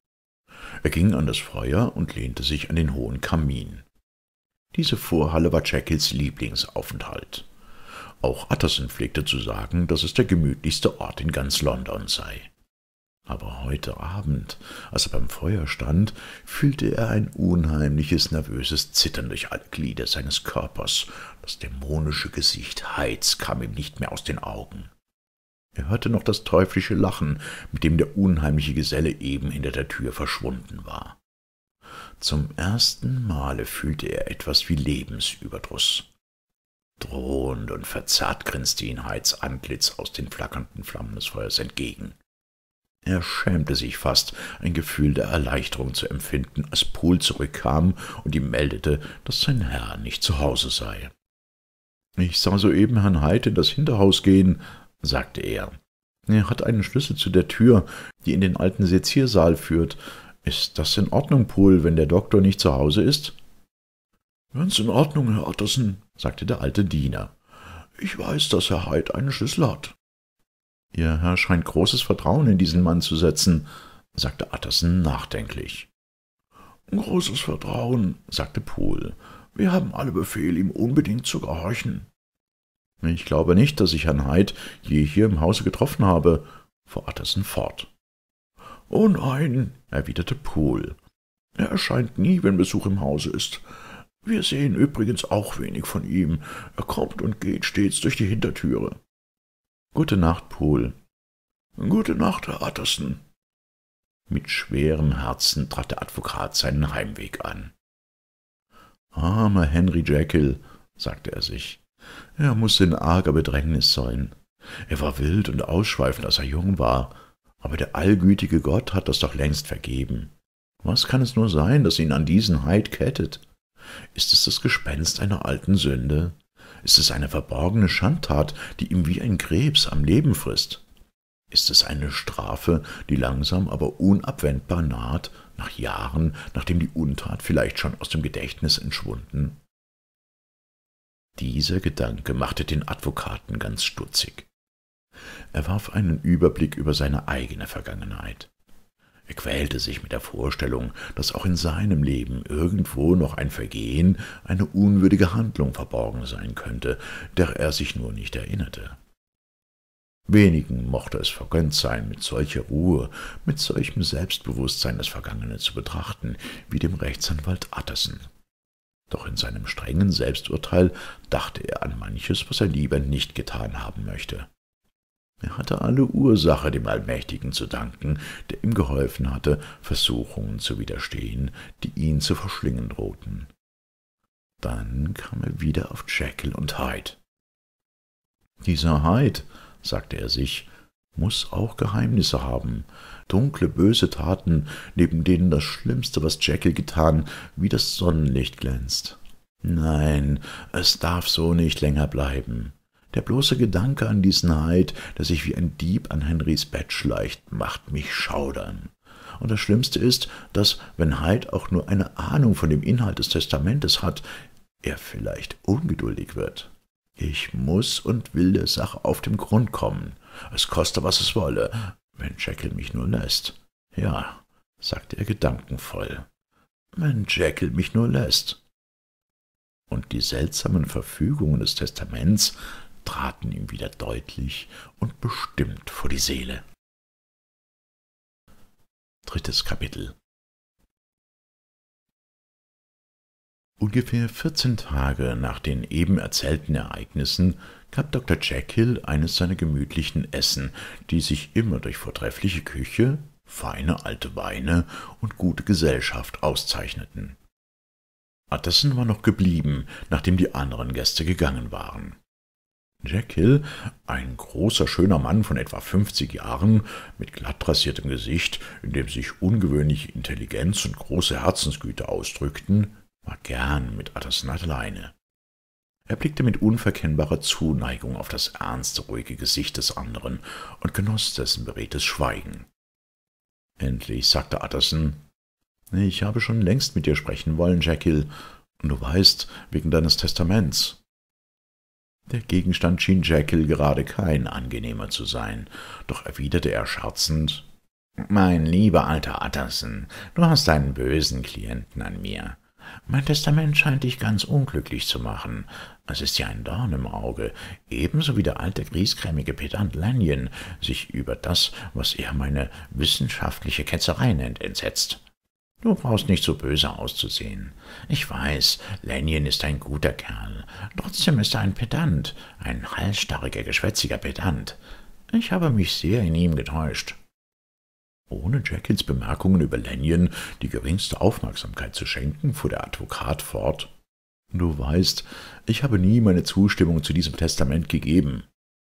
Er ging an das Feuer und lehnte sich an den hohen Kamin. Diese Vorhalle war Jekylls Lieblingsaufenthalt. Auch Utterson pflegte zu sagen, dass es der gemütlichste Ort in ganz London sei. Aber heute Abend, als er beim Feuer stand, fühlte er ein unheimliches, nervöses Zittern durch alle Glieder seines Körpers. Das dämonische Gesicht Hydes kam ihm nicht mehr aus den Augen. Er hörte noch das teuflische Lachen, mit dem der unheimliche Geselle eben hinter der Tür verschwunden war. Zum ersten Male fühlte er etwas wie Lebensüberdruss. Drohend und verzerrt grinste ihn Hydes Antlitz aus den flackernden Flammen des Feuers entgegen. Er schämte sich fast, ein Gefühl der Erleichterung zu empfinden, als Poole zurückkam und ihm meldete, dass sein Herr nicht zu Hause sei. »Ich sah soeben Herrn Hyde in das Hinterhaus gehen«, sagte er. »Er hat einen Schlüssel zu der Tür, die in den alten Seziersaal führt. Ist das in Ordnung, Poole, wenn der Doktor nicht zu Hause ist?« »Ganz in Ordnung, Herr Utterson«, sagte der alte Diener. »Ich weiß, dass Herr Hyde einen Schlüssel hat.« »Ihr Herr scheint großes Vertrauen in diesen Mann zu setzen«, sagte Utterson nachdenklich. »Großes Vertrauen«, sagte Poole. »Wir haben alle Befehl, ihm unbedingt zu gehorchen.« »Ich glaube nicht, dass ich Herrn Hyde je hier im Hause getroffen habe«, fuhr Utterson fort. »Oh nein«, erwiderte Poole. »Er erscheint nie, wenn Besuch im Hause ist. Wir sehen übrigens auch wenig von ihm. Er kommt und geht stets durch die Hintertüre.« »Gute Nacht, Poole.« »Gute Nacht, Herr Utterson.« Mit schwerem Herzen trat der Advokat seinen Heimweg an. »Armer Henry Jekyll«, sagte er sich, »er muß in arger Bedrängnis sein. Er war wild und ausschweifend, als er jung war, aber der allgütige Gott hat das doch längst vergeben. Was kann es nur sein, das ihn an diesen Heid kettet? Ist es das Gespenst einer alten Sünde? Ist es eine verborgene Schandtat, die ihm wie ein Krebs am Leben frisst? Ist es eine Strafe, die langsam, aber unabwendbar naht, nach Jahren, nachdem die Untat vielleicht schon aus dem Gedächtnis entschwunden?« Dieser Gedanke machte den Advokaten ganz stutzig. Er warf einen Überblick über seine eigene Vergangenheit. Er quälte sich mit der Vorstellung, dass auch in seinem Leben irgendwo noch ein Vergehen, eine unwürdige Handlung verborgen sein könnte, der er sich nur nicht erinnerte. Wenigen mochte es vergönnt sein, mit solcher Ruhe, mit solchem Selbstbewusstsein das Vergangene zu betrachten, wie dem Rechtsanwalt Utterson. Doch in seinem strengen Selbsturteil dachte er an manches, was er lieber nicht getan haben möchte. Er hatte alle Ursache dem Allmächtigen zu danken, der ihm geholfen hatte, Versuchungen zu widerstehen, die ihn zu verschlingen drohten. Dann kam er wieder auf Jekyll und Hyde. »Dieser Hyde«, sagte er sich, »muß auch Geheimnisse haben, dunkle, böse Taten, neben denen das Schlimmste, was Jekyll getan, wie das Sonnenlicht glänzt. Nein, es darf so nicht länger bleiben. Der bloße Gedanke an diesen Hyde, der sich wie ein Dieb an Henrys Bett schleicht, macht mich schaudern. Und das Schlimmste ist, dass, wenn Hyde auch nur eine Ahnung von dem Inhalt des Testamentes hat, er vielleicht ungeduldig wird. Ich muß und will der Sache auf den Grund kommen, es koste, was es wolle, wenn Jekyll mich nur lässt. Ja«, sagte er gedankenvoll, »wenn Jekyll mich nur lässt.« Und die seltsamen Verfügungen des Testaments traten ihm wieder deutlich und bestimmt vor die Seele. Drittes Kapitel. Ungefähr vierzehn Tage nach den eben erzählten Ereignissen gab Doktor Jekyll eines seiner gemütlichen Essen, die sich immer durch vortreffliche Küche, feine alte Weine und gute Gesellschaft auszeichneten. Utterson war noch geblieben, nachdem die anderen Gäste gegangen waren. Jekyll, ein großer, schöner Mann von etwa fünfzig Jahren, mit glatt rasiertem Gesicht, in dem sich ungewöhnliche Intelligenz und große Herzensgüte ausdrückten, war gern mit Utterson alleine. Er blickte mit unverkennbarer Zuneigung auf das ernste, ruhige Gesicht des anderen und genoss dessen beredtes Schweigen. Endlich sagte Utterson: »Ich habe schon längst mit dir sprechen wollen, Jekyll, und du weißt, wegen deines Testaments.« Der Gegenstand schien Jekyll gerade kein angenehmer zu sein, doch erwiderte er scherzend: »Mein lieber alter Utterson, du hast einen bösen Klienten an mir. Mein Testament scheint dich ganz unglücklich zu machen. Es ist ja ein Dorn im Auge, ebenso wie der alte griesgrämige Pedant Lanyon sich über das, was er meine wissenschaftliche Ketzerei nennt, entsetzt. Du brauchst nicht so böse auszusehen. Ich weiß, Lanyon ist ein guter Kerl, trotzdem ist er ein Pedant, ein halsstarriger, geschwätziger Pedant. Ich habe mich sehr in ihm getäuscht.« Ohne Jekylls Bemerkungen über Lanyon die geringste Aufmerksamkeit zu schenken, fuhr der Advokat fort: »Du weißt, ich habe nie meine Zustimmung zu diesem Testament gegeben.«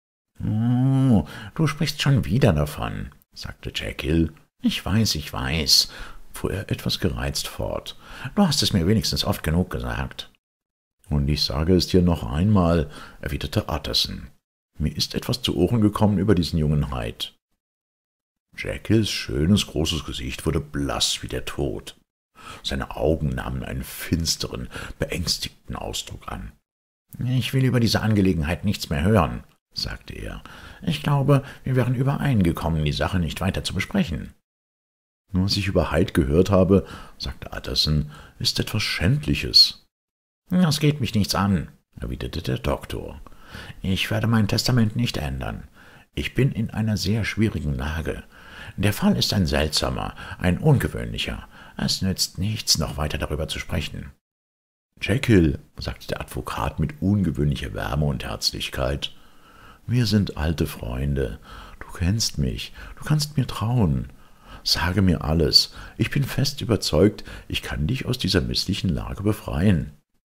»Oh, du sprichst schon wieder davon«, sagte Jekyll. »Ich weiß, ich weiß«, fuhr er etwas gereizt fort. »Du hast es mir wenigstens oft genug gesagt.« »Und ich sage es dir noch einmal«, erwiderte Utterson. »Mir ist etwas zu Ohren gekommen über diesen jungen Hyde.« Jekylls schönes, großes Gesicht wurde blass wie der Tod. Seine Augen nahmen einen finsteren, beängstigten Ausdruck an. »Ich will über diese Angelegenheit nichts mehr hören«, sagte er. »Ich glaube, wir wären übereingekommen, die Sache nicht weiter zu besprechen.« »Was ich über Hyde gehört habe«, sagte Utterson, »ist etwas Schändliches.« »Das geht mich nichts an«, erwiderte der Doktor. »Ich werde mein Testament nicht ändern. Ich bin in einer sehr schwierigen Lage. Der Fall ist ein seltsamer, ein ungewöhnlicher. Es nützt nichts, noch weiter darüber zu sprechen.« »Jekyll«, sagte der Advokat mit ungewöhnlicher Wärme und Herzlichkeit, »wir sind alte Freunde. Du kennst mich, du kannst mir trauen. Sage mir alles. Ich bin fest überzeugt, ich kann dich aus dieser misslichen Lage befreien.«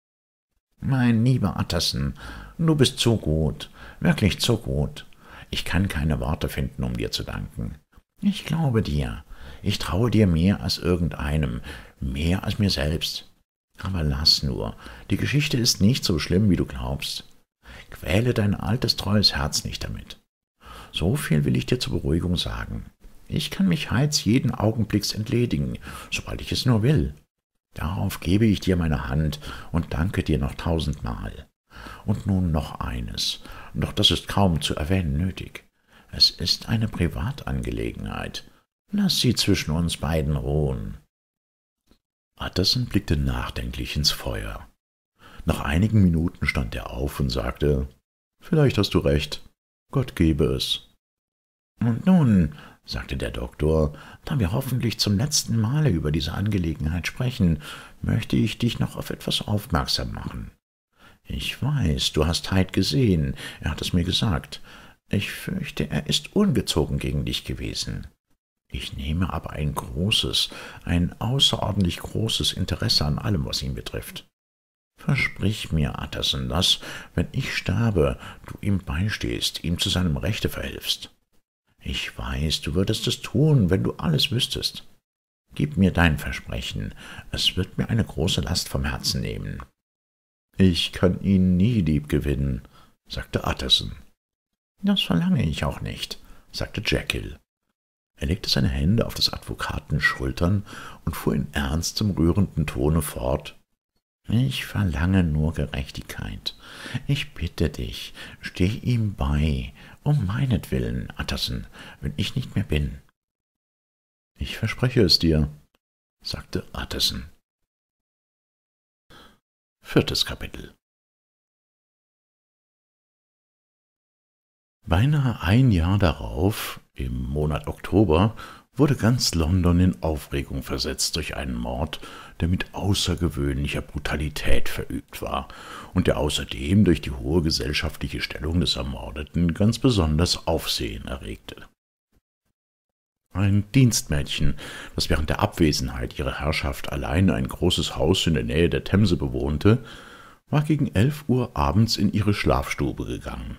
»Mein lieber Utterson, du bist zu gut, wirklich zu gut. Ich kann keine Worte finden, um dir zu danken. Ich glaube dir. Ich traue dir mehr als irgendeinem, mehr als mir selbst. Aber lass nur, die Geschichte ist nicht so schlimm, wie du glaubst. Quäle dein altes, treues Herz nicht damit. So viel will ich dir zur Beruhigung sagen. Ich kann mich Heids jeden Augenblicks entledigen, sobald ich es nur will. Darauf gebe ich dir meine Hand und danke dir noch tausendmal. Und nun noch eines, doch das ist kaum zu erwähnen nötig. Es ist eine Privatangelegenheit. Lass sie zwischen uns beiden ruhen.« Utterson blickte nachdenklich ins Feuer. Nach einigen Minuten stand er auf und sagte, »Vielleicht hast du recht. Gott gebe es.« »Und nun«, sagte der Doktor, »da wir hoffentlich zum letzten Male über diese Angelegenheit sprechen, möchte ich dich noch auf etwas aufmerksam machen. Ich weiß, du hast Hyde gesehen, er hat es mir gesagt. Ich fürchte, er ist ungezogen gegen dich gewesen. Ich nehme aber ein großes, ein außerordentlich großes Interesse an allem, was ihn betrifft. Versprich mir, Utterson, dass, wenn ich sterbe, du ihm beistehst, ihm zu seinem Rechte verhilfst. Ich weiß, du würdest es tun, wenn du alles wüsstest. Gib mir dein Versprechen, es wird mir eine große Last vom Herzen nehmen.« »Ich kann ihn nie lieb gewinnen«, sagte Utterson. »Das verlange ich auch nicht«, sagte Jekyll. Er legte seine Hände auf des Advokaten Schultern und fuhr in ernstem, rührendem Tone fort. »Ich verlange nur Gerechtigkeit. Ich bitte dich, steh ihm bei, um meinetwillen, Utterson, wenn ich nicht mehr bin.« »Ich verspreche es dir«, sagte Utterson. Viertes Kapitel. Beinahe ein Jahr darauf, im Monat Oktober, wurde ganz London in Aufregung versetzt durch einen Mord, der mit außergewöhnlicher Brutalität verübt war und der außerdem durch die hohe gesellschaftliche Stellung des Ermordeten ganz besonders Aufsehen erregte. Ein Dienstmädchen, das während der Abwesenheit ihrer Herrschaft allein ein großes Haus in der Nähe der Themse bewohnte, war gegen elf Uhr abends in ihre Schlafstube gegangen.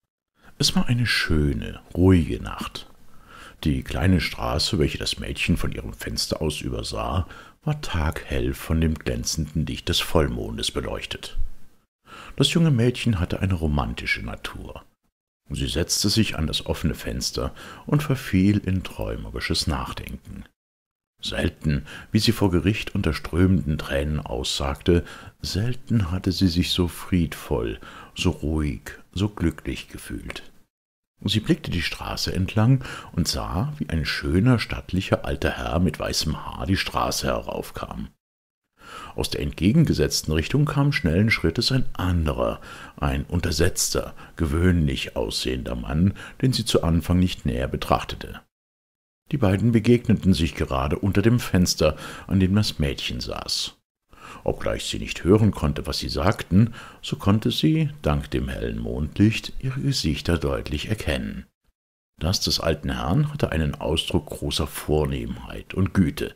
Es war eine schöne, ruhige Nacht. Die kleine Straße, welche das Mädchen von ihrem Fenster aus übersah, war taghell von dem glänzenden Licht des Vollmondes beleuchtet. Das junge Mädchen hatte eine romantische Natur. Sie setzte sich an das offene Fenster und verfiel in träumerisches Nachdenken. Selten, wie sie vor Gericht unter strömenden Tränen aussagte, selten hatte sie sich so friedvoll, so ruhig, so glücklich gefühlt. Sie blickte die Straße entlang und sah, wie ein schöner, stattlicher alter Herr mit weißem Haar die Straße heraufkam. Aus der entgegengesetzten Richtung kam schnellen Schrittes ein anderer, ein untersetzter, gewöhnlich aussehender Mann, den sie zu Anfang nicht näher betrachtete. Die beiden begegneten sich gerade unter dem Fenster, an dem das Mädchen saß. Obgleich sie nicht hören konnte, was sie sagten, so konnte sie, dank dem hellen Mondlicht, ihre Gesichter deutlich erkennen. Das des alten Herrn hatte einen Ausdruck großer Vornehmheit und Güte.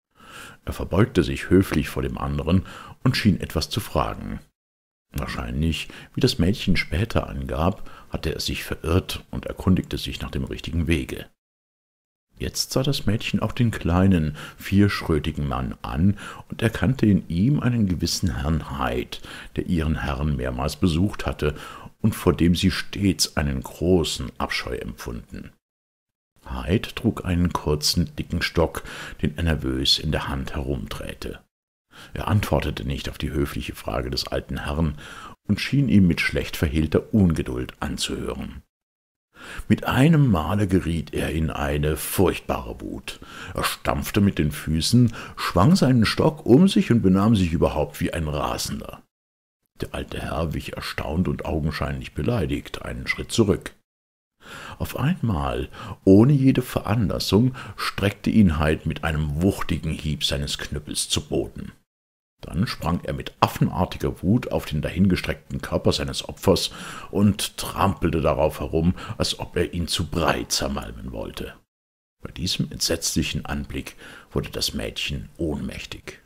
Er verbeugte sich höflich vor dem anderen und schien etwas zu fragen. Wahrscheinlich, wie das Mädchen später angab, hatte er sich verirrt und erkundigte sich nach dem richtigen Wege. Jetzt sah das Mädchen auch den kleinen, vierschrötigen Mann an und erkannte in ihm einen gewissen Herrn Hyde, der ihren Herrn mehrmals besucht hatte und vor dem sie stets einen großen Abscheu empfunden. Hyde trug einen kurzen, dicken Stock, den er nervös in der Hand herumdrehte. Er antwortete nicht auf die höfliche Frage des alten Herrn und schien ihm mit schlecht verhehlter Ungeduld anzuhören. Mit einem Male geriet er in eine furchtbare Wut. Er stampfte mit den Füßen, schwang seinen Stock um sich und benahm sich überhaupt wie ein Rasender. Der alte Herr wich erstaunt und augenscheinlich beleidigt einen Schritt zurück. Auf einmal, ohne jede Veranlassung, streckte ihn Hyde mit einem wuchtigen Hieb seines Knüppels zu Boden. Dann sprang er mit affenartiger Wut auf den dahingestreckten Körper seines Opfers und trampelte darauf herum, als ob er ihn zu Brei zermalmen wollte. Bei diesem entsetzlichen Anblick wurde das Mädchen ohnmächtig.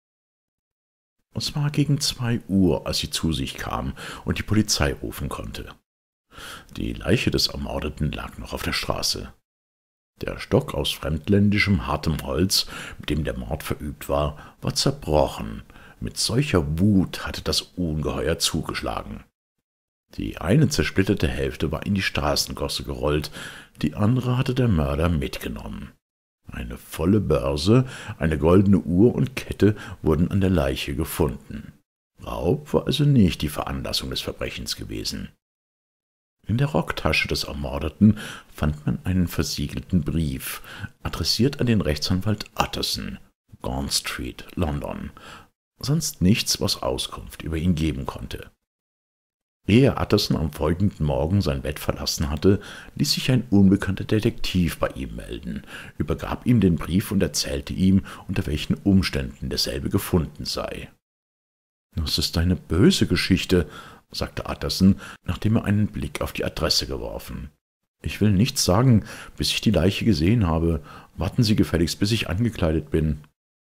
Es war gegen zwei Uhr, als sie zu sich kam und die Polizei rufen konnte. Die Leiche des Ermordeten lag noch auf der Straße. Der Stock aus fremdländischem, hartem Holz, mit dem der Mord verübt war, war zerbrochen. Mit solcher Wut hatte das Ungeheuer zugeschlagen. Die eine zersplitterte Hälfte war in die Straßengosse gerollt, die andere hatte der Mörder mitgenommen. Eine volle Börse, eine goldene Uhr und Kette wurden an der Leiche gefunden. Raub war also nicht die Veranlassung des Verbrechens gewesen. In der Rocktasche des Ermordeten fand man einen versiegelten Brief, adressiert an den Rechtsanwalt Utterson, Gaunt Street, London, sonst nichts, was Auskunft über ihn geben konnte. Ehe Utterson am folgenden Morgen sein Bett verlassen hatte, ließ sich ein unbekannter Detektiv bei ihm melden, übergab ihm den Brief und erzählte ihm, unter welchen Umständen derselbe gefunden sei. »Das ist eine böse Geschichte«, sagte Utterson, nachdem er einen Blick auf die Adresse geworfen. »Ich will nichts sagen, bis ich die Leiche gesehen habe. Warten Sie gefälligst, bis ich angekleidet bin.«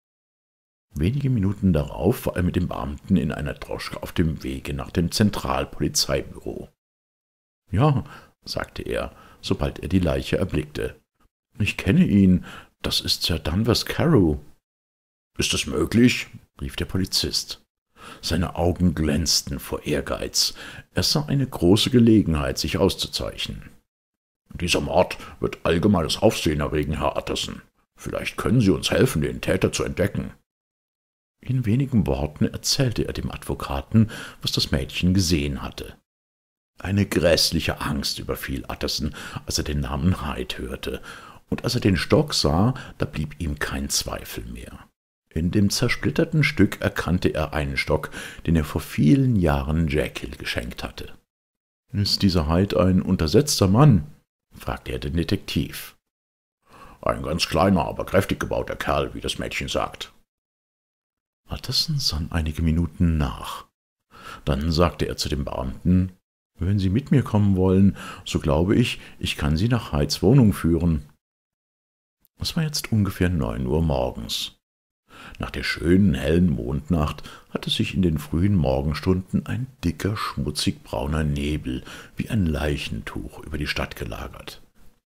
Wenige Minuten darauf war er mit dem Beamten in einer Droschke auf dem Wege nach dem Zentralpolizeibüro. »Ja«, sagte er, sobald er die Leiche erblickte. »Ich kenne ihn. Das ist Sir Danvers Carew.« »Ist es möglich?« rief der Polizist. Seine Augen glänzten vor Ehrgeiz. Er sah eine große Gelegenheit, sich auszuzeichnen. »Dieser Mord wird allgemeines Aufsehen erregen, Herr Utterson. Vielleicht können Sie uns helfen, den Täter zu entdecken.« In wenigen Worten erzählte er dem Advokaten, was das Mädchen gesehen hatte. Eine grässliche Angst überfiel Utterson, als er den Namen Hyde hörte, und als er den Stock sah, da blieb ihm kein Zweifel mehr. In dem zersplitterten Stück erkannte er einen Stock, den er vor vielen Jahren Jekyll geschenkt hatte. »Ist dieser Hyde ein untersetzter Mann?« fragte er den Detektiv. »Ein ganz kleiner, aber kräftig gebauter Kerl, wie das Mädchen sagt.« Utterson sann einige Minuten nach. Dann sagte er zu dem Beamten, »Wenn Sie mit mir kommen wollen, so glaube ich, ich kann Sie nach Hydes Wohnung führen.« Es war jetzt ungefähr neun Uhr morgens. Nach der schönen, hellen Mondnacht hatte sich in den frühen Morgenstunden ein dicker, schmutzig brauner Nebel wie ein Leichentuch über die Stadt gelagert.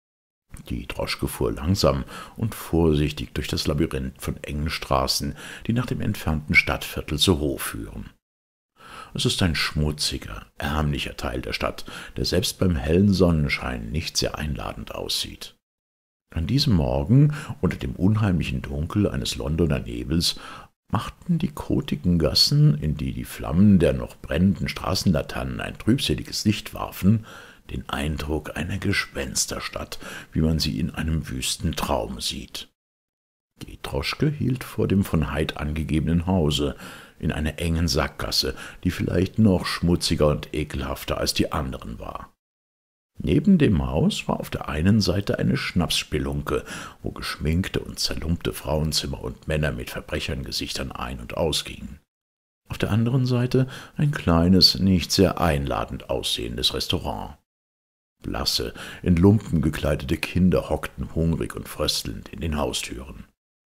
Die Droschke fuhr langsam und vorsichtig durch das Labyrinth von engen Straßen, die nach dem entfernten Stadtviertel Soho führen. Es ist ein schmutziger, ärmlicher Teil der Stadt, der selbst beim hellen Sonnenschein nicht sehr einladend aussieht. An diesem Morgen, unter dem unheimlichen Dunkel eines Londoner Nebels, machten die kotigen Gassen, in die die Flammen der noch brennenden Straßenlaternen ein trübseliges Licht warfen, den Eindruck einer Gespensterstadt, wie man sie in einem wüsten Traum sieht. Die Droschke hielt vor dem von Hyde angegebenen Hause, in einer engen Sackgasse, die vielleicht noch schmutziger und ekelhafter als die anderen war. Neben dem Haus war auf der einen Seite eine Schnapsspelunke, wo geschminkte und zerlumpte Frauenzimmer und Männer mit Verbrecherngesichtern ein- und ausgingen. Auf der anderen Seite ein kleines, nicht sehr einladend aussehendes Restaurant. Blasse, in Lumpen gekleidete Kinder hockten hungrig und fröstelnd in den Haustüren.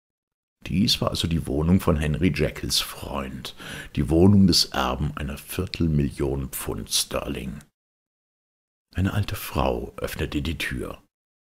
Dies war also die Wohnung von Henry Jekylls Freund, die Wohnung des Erben einer Viertelmillion Pfund Sterling. Eine alte Frau öffnete die Tür.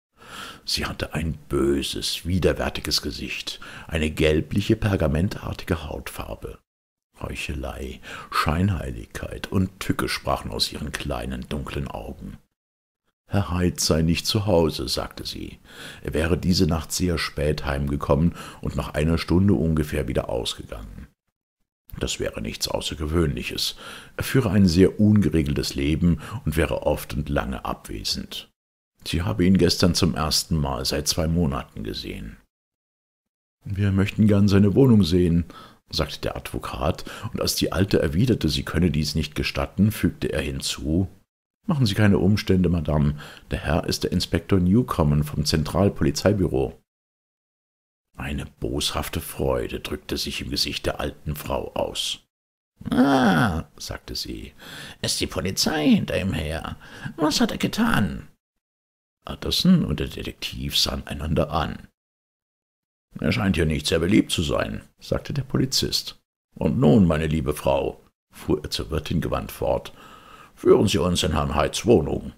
Sie hatte ein böses, widerwärtiges Gesicht, eine gelbliche, pergamentartige Hautfarbe. Heuchelei, Scheinheiligkeit und Tücke sprachen aus ihren kleinen, dunklen Augen. »Herr Hyde sei nicht zu Hause«, sagte sie. »Er wäre diese Nacht sehr spät heimgekommen und nach einer Stunde ungefähr wieder ausgegangen. Das wäre nichts Außergewöhnliches. Er führe ein sehr ungeregeltes Leben und wäre oft und lange abwesend. Sie habe ihn gestern zum ersten Mal seit zwei Monaten gesehen.« »Wir möchten gern seine Wohnung sehen«, sagte der Advokat, und als die Alte erwiderte, sie könne dies nicht gestatten, fügte er hinzu, »Machen Sie keine Umstände, Madame. Der Herr ist der Inspektor Newcomen vom Zentralpolizeibüro.« Eine boshafte Freude drückte sich im Gesicht der alten Frau aus. »Ah«, sagte sie, »ist die Polizei hinter ihm her? Was hat er getan?« Utterson und der Detektiv sahen einander an. »Er scheint hier nicht sehr beliebt zu sein«, sagte der Polizist. »Und nun, meine liebe Frau«, fuhr er zur Wirtin gewandt fort, »führen Sie uns in Herrn Hydes Wohnung.«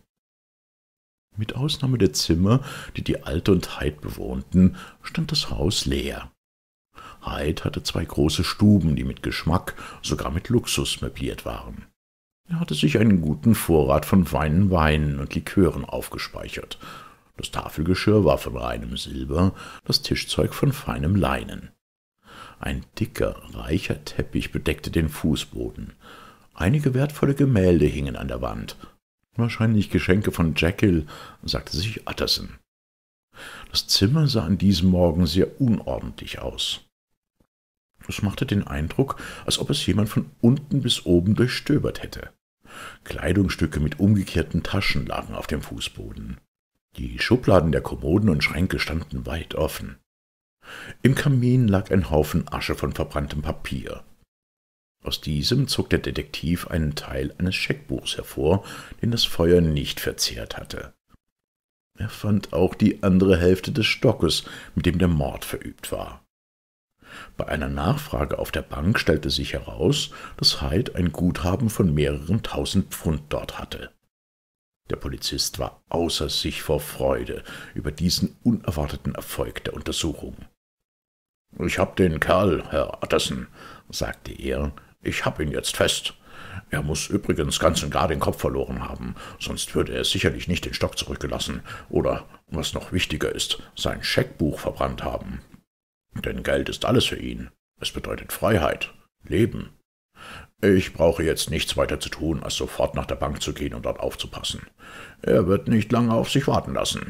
Mit Ausnahme der Zimmer, die die Alte und Hyde bewohnten, stand das Haus leer. Hyde hatte zwei große Stuben, die mit Geschmack, sogar mit Luxus möbliert waren. Er hatte sich einen guten Vorrat von feinen Weinen und Likören aufgespeichert. Das Tafelgeschirr war von reinem Silber, das Tischzeug von feinem Leinen. Ein dicker, reicher Teppich bedeckte den Fußboden. Einige wertvolle Gemälde hingen an der Wand. »Wahrscheinlich Geschenke von Jekyll«, sagte sich Utterson. Das Zimmer sah an diesem Morgen sehr unordentlich aus. Es machte den Eindruck, als ob es jemand von unten bis oben durchstöbert hätte. Kleidungsstücke mit umgekehrten Taschen lagen auf dem Fußboden. Die Schubladen der Kommoden und Schränke standen weit offen. Im Kamin lag ein Haufen Asche von verbranntem Papier. Aus diesem zog der Detektiv einen Teil eines Scheckbuchs hervor, den das Feuer nicht verzehrt hatte. Er fand auch die andere Hälfte des Stockes, mit dem der Mord verübt war. Bei einer Nachfrage auf der Bank stellte sich heraus, dass Hyde ein Guthaben von mehreren tausend Pfund dort hatte. Der Polizist war außer sich vor Freude über diesen unerwarteten Erfolg der Untersuchung. »Ich hab den Kerl, Herr Utterson«, sagte er, »ich hab ihn jetzt fest. Er muß übrigens ganz und gar den Kopf verloren haben, sonst würde er sicherlich nicht den Stock zurückgelassen oder, was noch wichtiger ist, sein Scheckbuch verbrannt haben. Denn Geld ist alles für ihn. Es bedeutet Freiheit, Leben. Ich brauche jetzt nichts weiter zu tun, als sofort nach der Bank zu gehen und dort aufzupassen. Er wird nicht lange auf sich warten lassen.«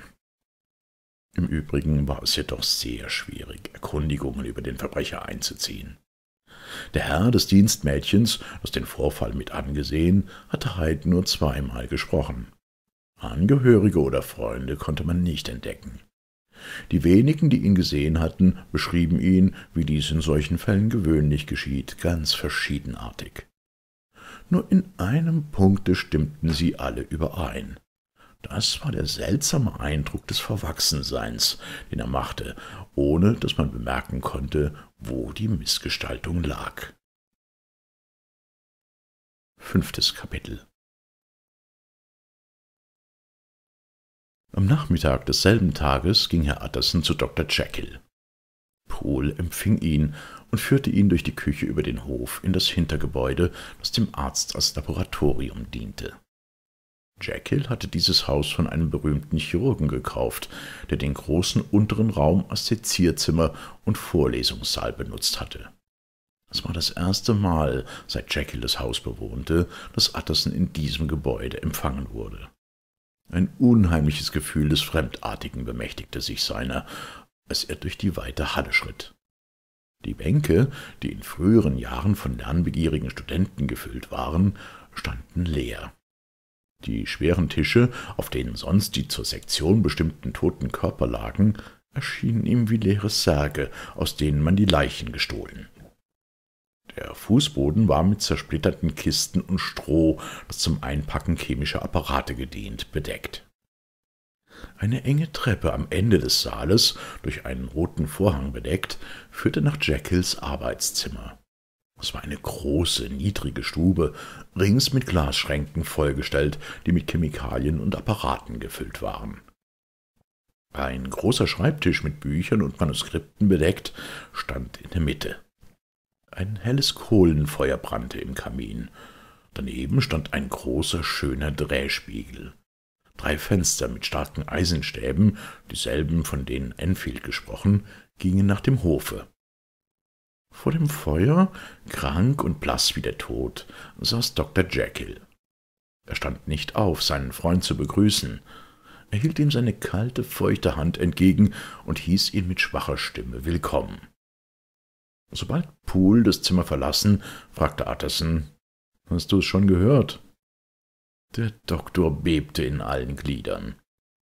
Im Übrigen war es jedoch sehr schwierig, Erkundigungen über den Verbrecher einzuziehen. Der Herr des Dienstmädchens, das den Vorfall mit angesehen, hatte Hyde nur zweimal gesprochen. Angehörige oder Freunde konnte man nicht entdecken. Die wenigen, die ihn gesehen hatten, beschrieben ihn, wie dies in solchen Fällen gewöhnlich geschieht, ganz verschiedenartig. Nur in einem Punkte stimmten sie alle überein. Das war der seltsame Eindruck des Verwachsenseins, den er machte, ohne dass man bemerken konnte, wo die Missgestaltung lag. Fünftes Kapitel. Am Nachmittag desselben Tages ging Herr Utterson zu Doktor Jekyll. Poole empfing ihn und führte ihn durch die Küche über den Hof in das Hintergebäude, das dem Arzt als Laboratorium diente. Jekyll hatte dieses Haus von einem berühmten Chirurgen gekauft, der den großen unteren Raum als Sezierzimmer und Vorlesungssaal benutzt hatte. Es war das erste Mal, seit Jekyll das Haus bewohnte, dass Utterson in diesem Gebäude empfangen wurde. Ein unheimliches Gefühl des Fremdartigen bemächtigte sich seiner, als er durch die weite Halle schritt. Die Bänke, die in früheren Jahren von lernbegierigen Studenten gefüllt waren, standen leer. Die schweren Tische, auf denen sonst die zur Sektion bestimmten toten Körper lagen, erschienen ihm wie leere Särge, aus denen man die Leichen gestohlen. Der Fußboden war mit zersplitterten Kisten und Stroh, das zum Einpacken chemischer Apparate gedient, bedeckt. Eine enge Treppe am Ende des Saales, durch einen roten Vorhang bedeckt, führte nach Jekylls Arbeitszimmer. Es war eine große, niedrige Stube, rings mit Glasschränken vollgestellt, die mit Chemikalien und Apparaten gefüllt waren. Ein großer Schreibtisch mit Büchern und Manuskripten bedeckt stand in der Mitte. Ein helles Kohlenfeuer brannte im Kamin. Daneben stand ein großer, schöner Drehspiegel. Drei Fenster mit starken Eisenstäben, dieselben, von denen Enfield gesprochen, gingen nach dem Hofe. Vor dem Feuer, krank und blass wie der Tod, saß Doktor Jekyll. Er stand nicht auf, seinen Freund zu begrüßen. Er hielt ihm seine kalte, feuchte Hand entgegen und hieß ihn mit schwacher Stimme willkommen. Sobald Poole das Zimmer verlassen, fragte Utterson, »Hast du es schon gehört?« Der Doktor bebte in allen Gliedern.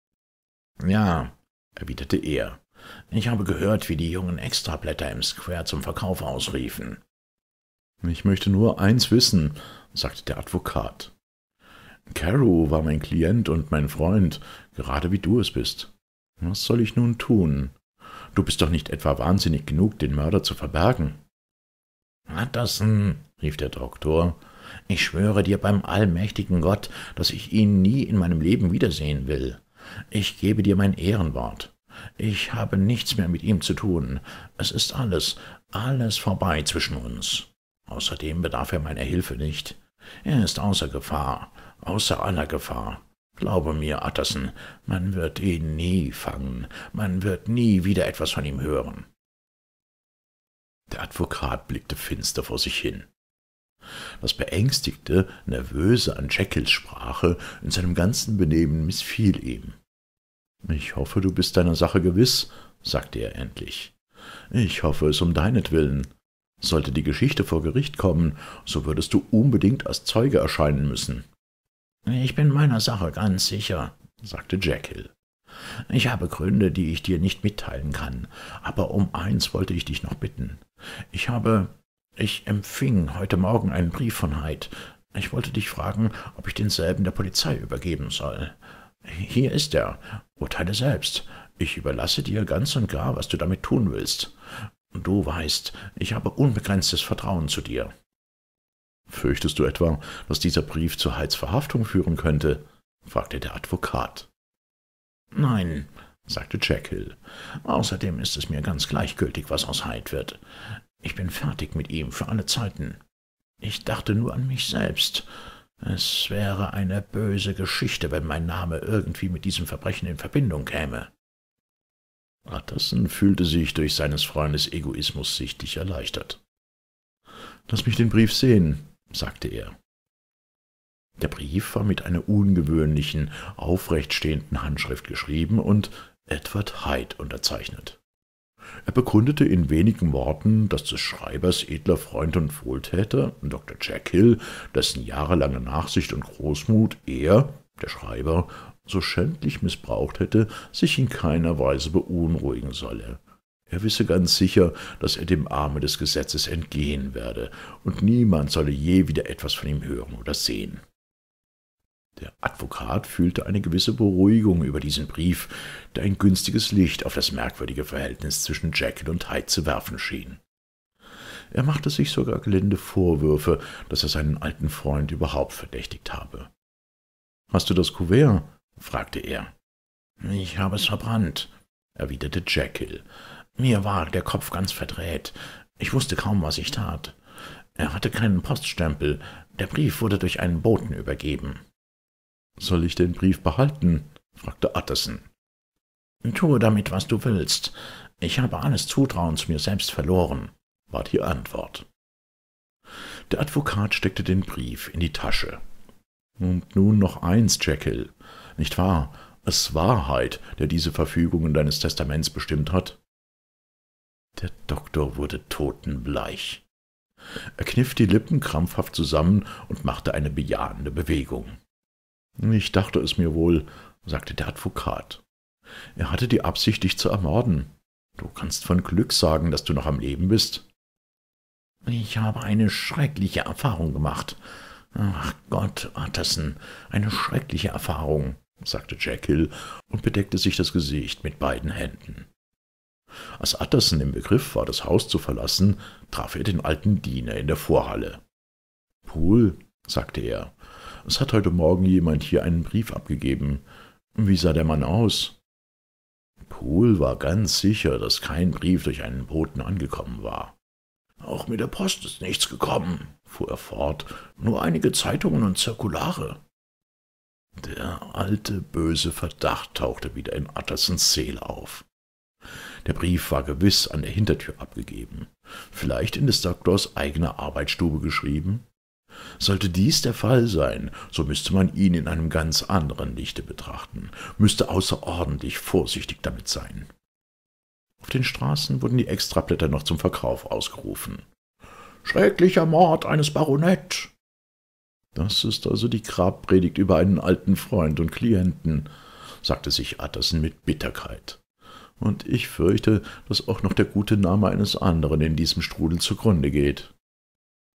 »Ja«, erwiderte er, »ich habe gehört, wie die jungen Extrablätter im Square zum Verkauf ausriefen.« »Ich möchte nur eins wissen«, sagte der Advokat. Carew war mein Klient und mein Freund, gerade wie du es bist. Was soll ich nun tun? Du bist doch nicht etwa wahnsinnig genug, den Mörder zu verbergen.« »Utterson«, rief der Doktor, »ich schwöre dir beim allmächtigen Gott, dass ich ihn nie in meinem Leben wiedersehen will. Ich gebe dir mein Ehrenwort. Ich habe nichts mehr mit ihm zu tun. Es ist alles, alles vorbei zwischen uns. Außerdem bedarf er meiner Hilfe nicht. Er ist außer Gefahr, außer aller Gefahr. Glaube mir, Utterson, man wird ihn nie fangen, man wird nie wieder etwas von ihm hören.« Der Advokat blickte finster vor sich hin. Das beängstigte, nervöse an Jekylls Sprache in seinem ganzen Benehmen missfiel ihm. »Ich hoffe, du bist deiner Sache gewiss«, sagte er endlich. »Ich hoffe es um deinetwillen. Sollte die Geschichte vor Gericht kommen, so würdest du unbedingt als Zeuge erscheinen müssen.« »Ich bin meiner Sache ganz sicher«, sagte Jekyll. »Ich habe Gründe, die ich dir nicht mitteilen kann, aber um eins wollte ich dich noch bitten. Ich habe, ich empfing heute Morgen einen Brief von Hyde. Ich wollte dich fragen, ob ich denselben der Polizei übergeben soll. Hier ist er. Urteile selbst. Ich überlasse dir ganz und gar, was du damit tun willst. Du weißt, ich habe unbegrenztes Vertrauen zu dir.« »Fürchtest du etwa, dass dieser Brief zu Hydes Verhaftung führen könnte?« fragte der Advokat. »Nein«, sagte Jekyll. »Außerdem ist es mir ganz gleichgültig, was aus Hyde wird. Ich bin fertig mit ihm für alle Zeiten. Ich dachte nur an mich selbst. Es wäre eine böse Geschichte, wenn mein Name irgendwie mit diesem Verbrechen in Verbindung käme.« Utterson fühlte sich durch seines Freundes Egoismus sichtlich erleichtert. »Lass mich den Brief sehen«, sagte er. Der Brief war mit einer ungewöhnlichen, aufrecht stehenden Handschrift geschrieben und »Edward Hyde« unterzeichnet. Er bekundete in wenigen Worten, dass des Schreibers edler Freund und Wohltäter, Doktor Jekyll, dessen jahrelange Nachsicht und Großmut er, der Schreiber, so schändlich missbraucht hätte, sich in keiner Weise beunruhigen solle. Er wisse ganz sicher, dass er dem Arme des Gesetzes entgehen werde, und niemand solle je wieder etwas von ihm hören oder sehen. Der Advokat fühlte eine gewisse Beruhigung über diesen Brief, der ein günstiges Licht auf das merkwürdige Verhältnis zwischen Jekyll und Hyde zu werfen schien. Er machte sich sogar gelinde Vorwürfe, dass er seinen alten Freund überhaupt verdächtigt habe. »Hast du das Kuvert?« fragte er. »Ich habe es verbrannt«, erwiderte Jekyll. »Mir war der Kopf ganz verdreht. Ich wusste kaum, was ich tat. Er hatte keinen Poststempel. Der Brief wurde durch einen Boten übergeben.« »Soll ich den Brief behalten?« fragte Utterson. »Tue damit, was du willst. Ich habe alles Zutrauen zu mir selbst verloren«, war die Antwort. Der Advokat steckte den Brief in die Tasche. »Und nun noch eins, Jekyll. Nicht wahr? Es war Hyde, der diese Verfügungen deines Testaments bestimmt hat.« Der Doktor wurde totenbleich. Er kniff die Lippen krampfhaft zusammen und machte eine bejahende Bewegung. »Ich dachte es mir wohl«, sagte der Advokat. »Er hatte die Absicht, dich zu ermorden. Du kannst von Glück sagen, dass du noch am Leben bist.« »Ich habe eine schreckliche Erfahrung gemacht. Ach Gott, Utterson, eine schreckliche Erfahrung«, sagte Jekyll und bedeckte sich das Gesicht mit beiden Händen. Als Utterson im Begriff war, das Haus zu verlassen, traf er den alten Diener in der Vorhalle. »Poole«, sagte er, »es hat heute Morgen jemand hier einen Brief abgegeben. Wie sah der Mann aus?« Poole war ganz sicher, dass kein Brief durch einen Boten angekommen war. »Auch mit der Post ist nichts gekommen«, fuhr er fort, »nur einige Zeitungen und Zirkulare.« Der alte, böse Verdacht tauchte wieder in Uttersons Seele auf. Der Brief war gewiss an der Hintertür abgegeben, vielleicht in des Doktors eigener Arbeitsstube geschrieben. Sollte dies der Fall sein, so müsste man ihn in einem ganz anderen Lichte betrachten, müsste außerordentlich vorsichtig damit sein. Auf den Straßen wurden die Extrablätter noch zum Verkauf ausgerufen. »Schrecklicher Mord eines Baronet!« »Das ist also die Grabpredigt über einen alten Freund und Klienten«, sagte sich Utterson mit Bitterkeit. »Und ich fürchte, dass auch noch der gute Name eines anderen in diesem Strudel zugrunde geht.«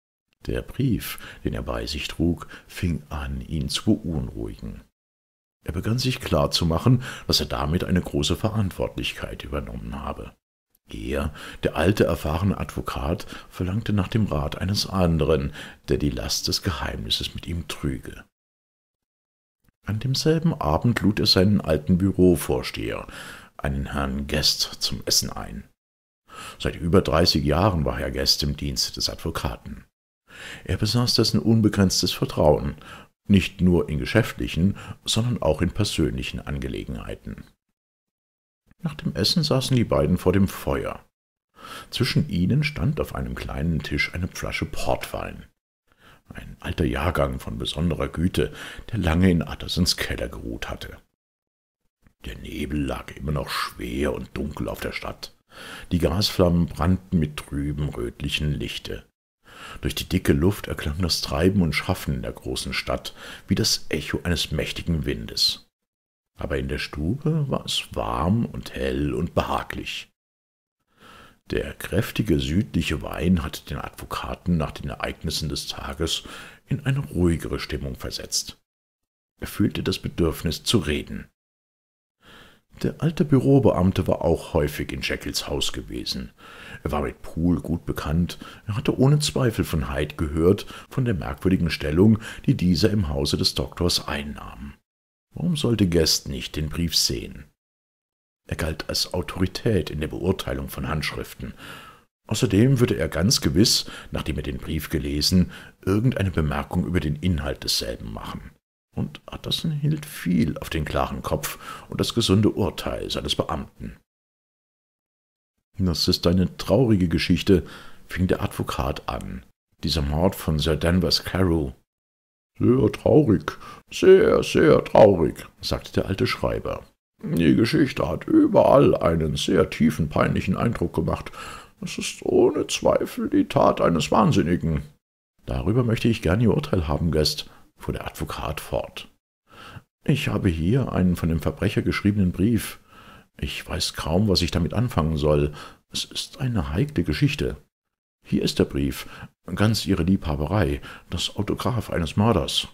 Der Brief, den er bei sich trug, fing an, ihn zu beunruhigen. Er begann sich klarzumachen, dass er damit eine große Verantwortlichkeit übernommen habe. Er, der alte, erfahrene Advokat, verlangte nach dem Rat eines anderen, der die Last des Geheimnisses mit ihm trüge. An demselben Abend lud er seinen alten Bürovorsteher, einen Herrn Guest, zum Essen ein. Seit über dreißig Jahren war Herr Guest im Dienste des Advokaten. Er besaß dessen unbegrenztes Vertrauen, nicht nur in geschäftlichen, sondern auch in persönlichen Angelegenheiten. Nach dem Essen saßen die beiden vor dem Feuer. Zwischen ihnen stand auf einem kleinen Tisch eine Flasche Portwein. Ein alter Jahrgang von besonderer Güte, der lange in Uttersons Keller geruht hatte. Der Nebel lag immer noch schwer und dunkel auf der Stadt. Die Gasflammen brannten mit trübem, rötlichem Lichte. Durch die dicke Luft erklang das Treiben und Schaffen in der großen Stadt wie das Echo eines mächtigen Windes. Aber in der Stube war es warm und hell und behaglich. Der kräftige südliche Wein hatte den Advokaten nach den Ereignissen des Tages in eine ruhigere Stimmung versetzt. Er fühlte das Bedürfnis zu reden. Der alte Bürobeamte war auch häufig in Jekylls Haus gewesen. Er war mit Poole gut bekannt, er hatte ohne Zweifel von Hyde gehört, von der merkwürdigen Stellung, die dieser im Hause des Doktors einnahm. Warum sollte Guest nicht den Brief sehen? Er galt als Autorität in der Beurteilung von Handschriften. Außerdem würde er ganz gewiss, nachdem er den Brief gelesen, irgendeine Bemerkung über den Inhalt desselben machen. Und Utterson hielt viel auf den klaren Kopf und das gesunde Urteil seines Beamten. »Das ist eine traurige Geschichte«, fing der Advokat an. »Dieser Mord von Sir Danvers Carew.« »Sehr traurig, sehr, sehr traurig«, sagte der alte Schreiber. »Die Geschichte hat überall einen sehr tiefen, peinlichen Eindruck gemacht. Es ist ohne Zweifel die Tat eines Wahnsinnigen.« »Darüber möchte ich gern Ihr Urteil haben, Guest«, fuhr der Advokat fort. »Ich habe hier einen von dem Verbrecher geschriebenen Brief. Ich weiß kaum, was ich damit anfangen soll. Es ist eine heikle Geschichte. Hier ist der Brief, ganz Ihre Liebhaberei, das Autograph eines Mörders.«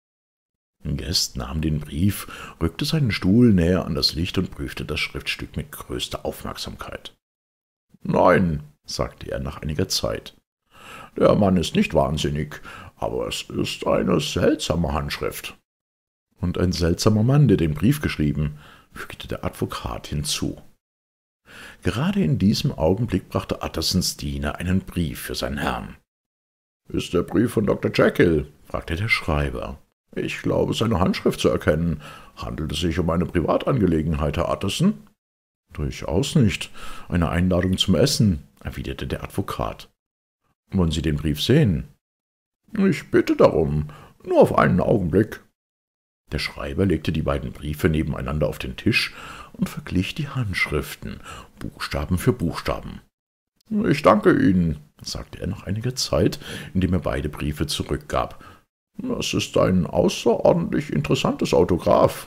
Guest nahm den Brief, rückte seinen Stuhl näher an das Licht und prüfte das Schriftstück mit größter Aufmerksamkeit. »Nein«, sagte er nach einiger Zeit, »der Mann ist nicht wahnsinnig, aber es ist eine seltsame Handschrift.« »Und ein seltsamer Mann, der den Brief geschrieben«, fügte der Advokat hinzu. Gerade in diesem Augenblick brachte Uttersons Diener einen Brief für seinen Herrn. »Ist der Brief von Doktor Jekyll?« fragte der Schreiber. »Ich glaube, seine Handschrift zu erkennen. Handelt es sich um eine Privatangelegenheit, Herr Utterson?« »Durchaus nicht. Eine Einladung zum Essen«, erwiderte der Advokat. »Wollen Sie den Brief sehen?« »Ich bitte darum. Nur auf einen Augenblick.« Der Schreiber legte die beiden Briefe nebeneinander auf den Tisch und verglich die Handschriften, Buchstaben für Buchstaben. »Ich danke Ihnen«, sagte er nach einiger Zeit, indem er beide Briefe zurückgab. »Das ist ein außerordentlich interessantes Autograph.«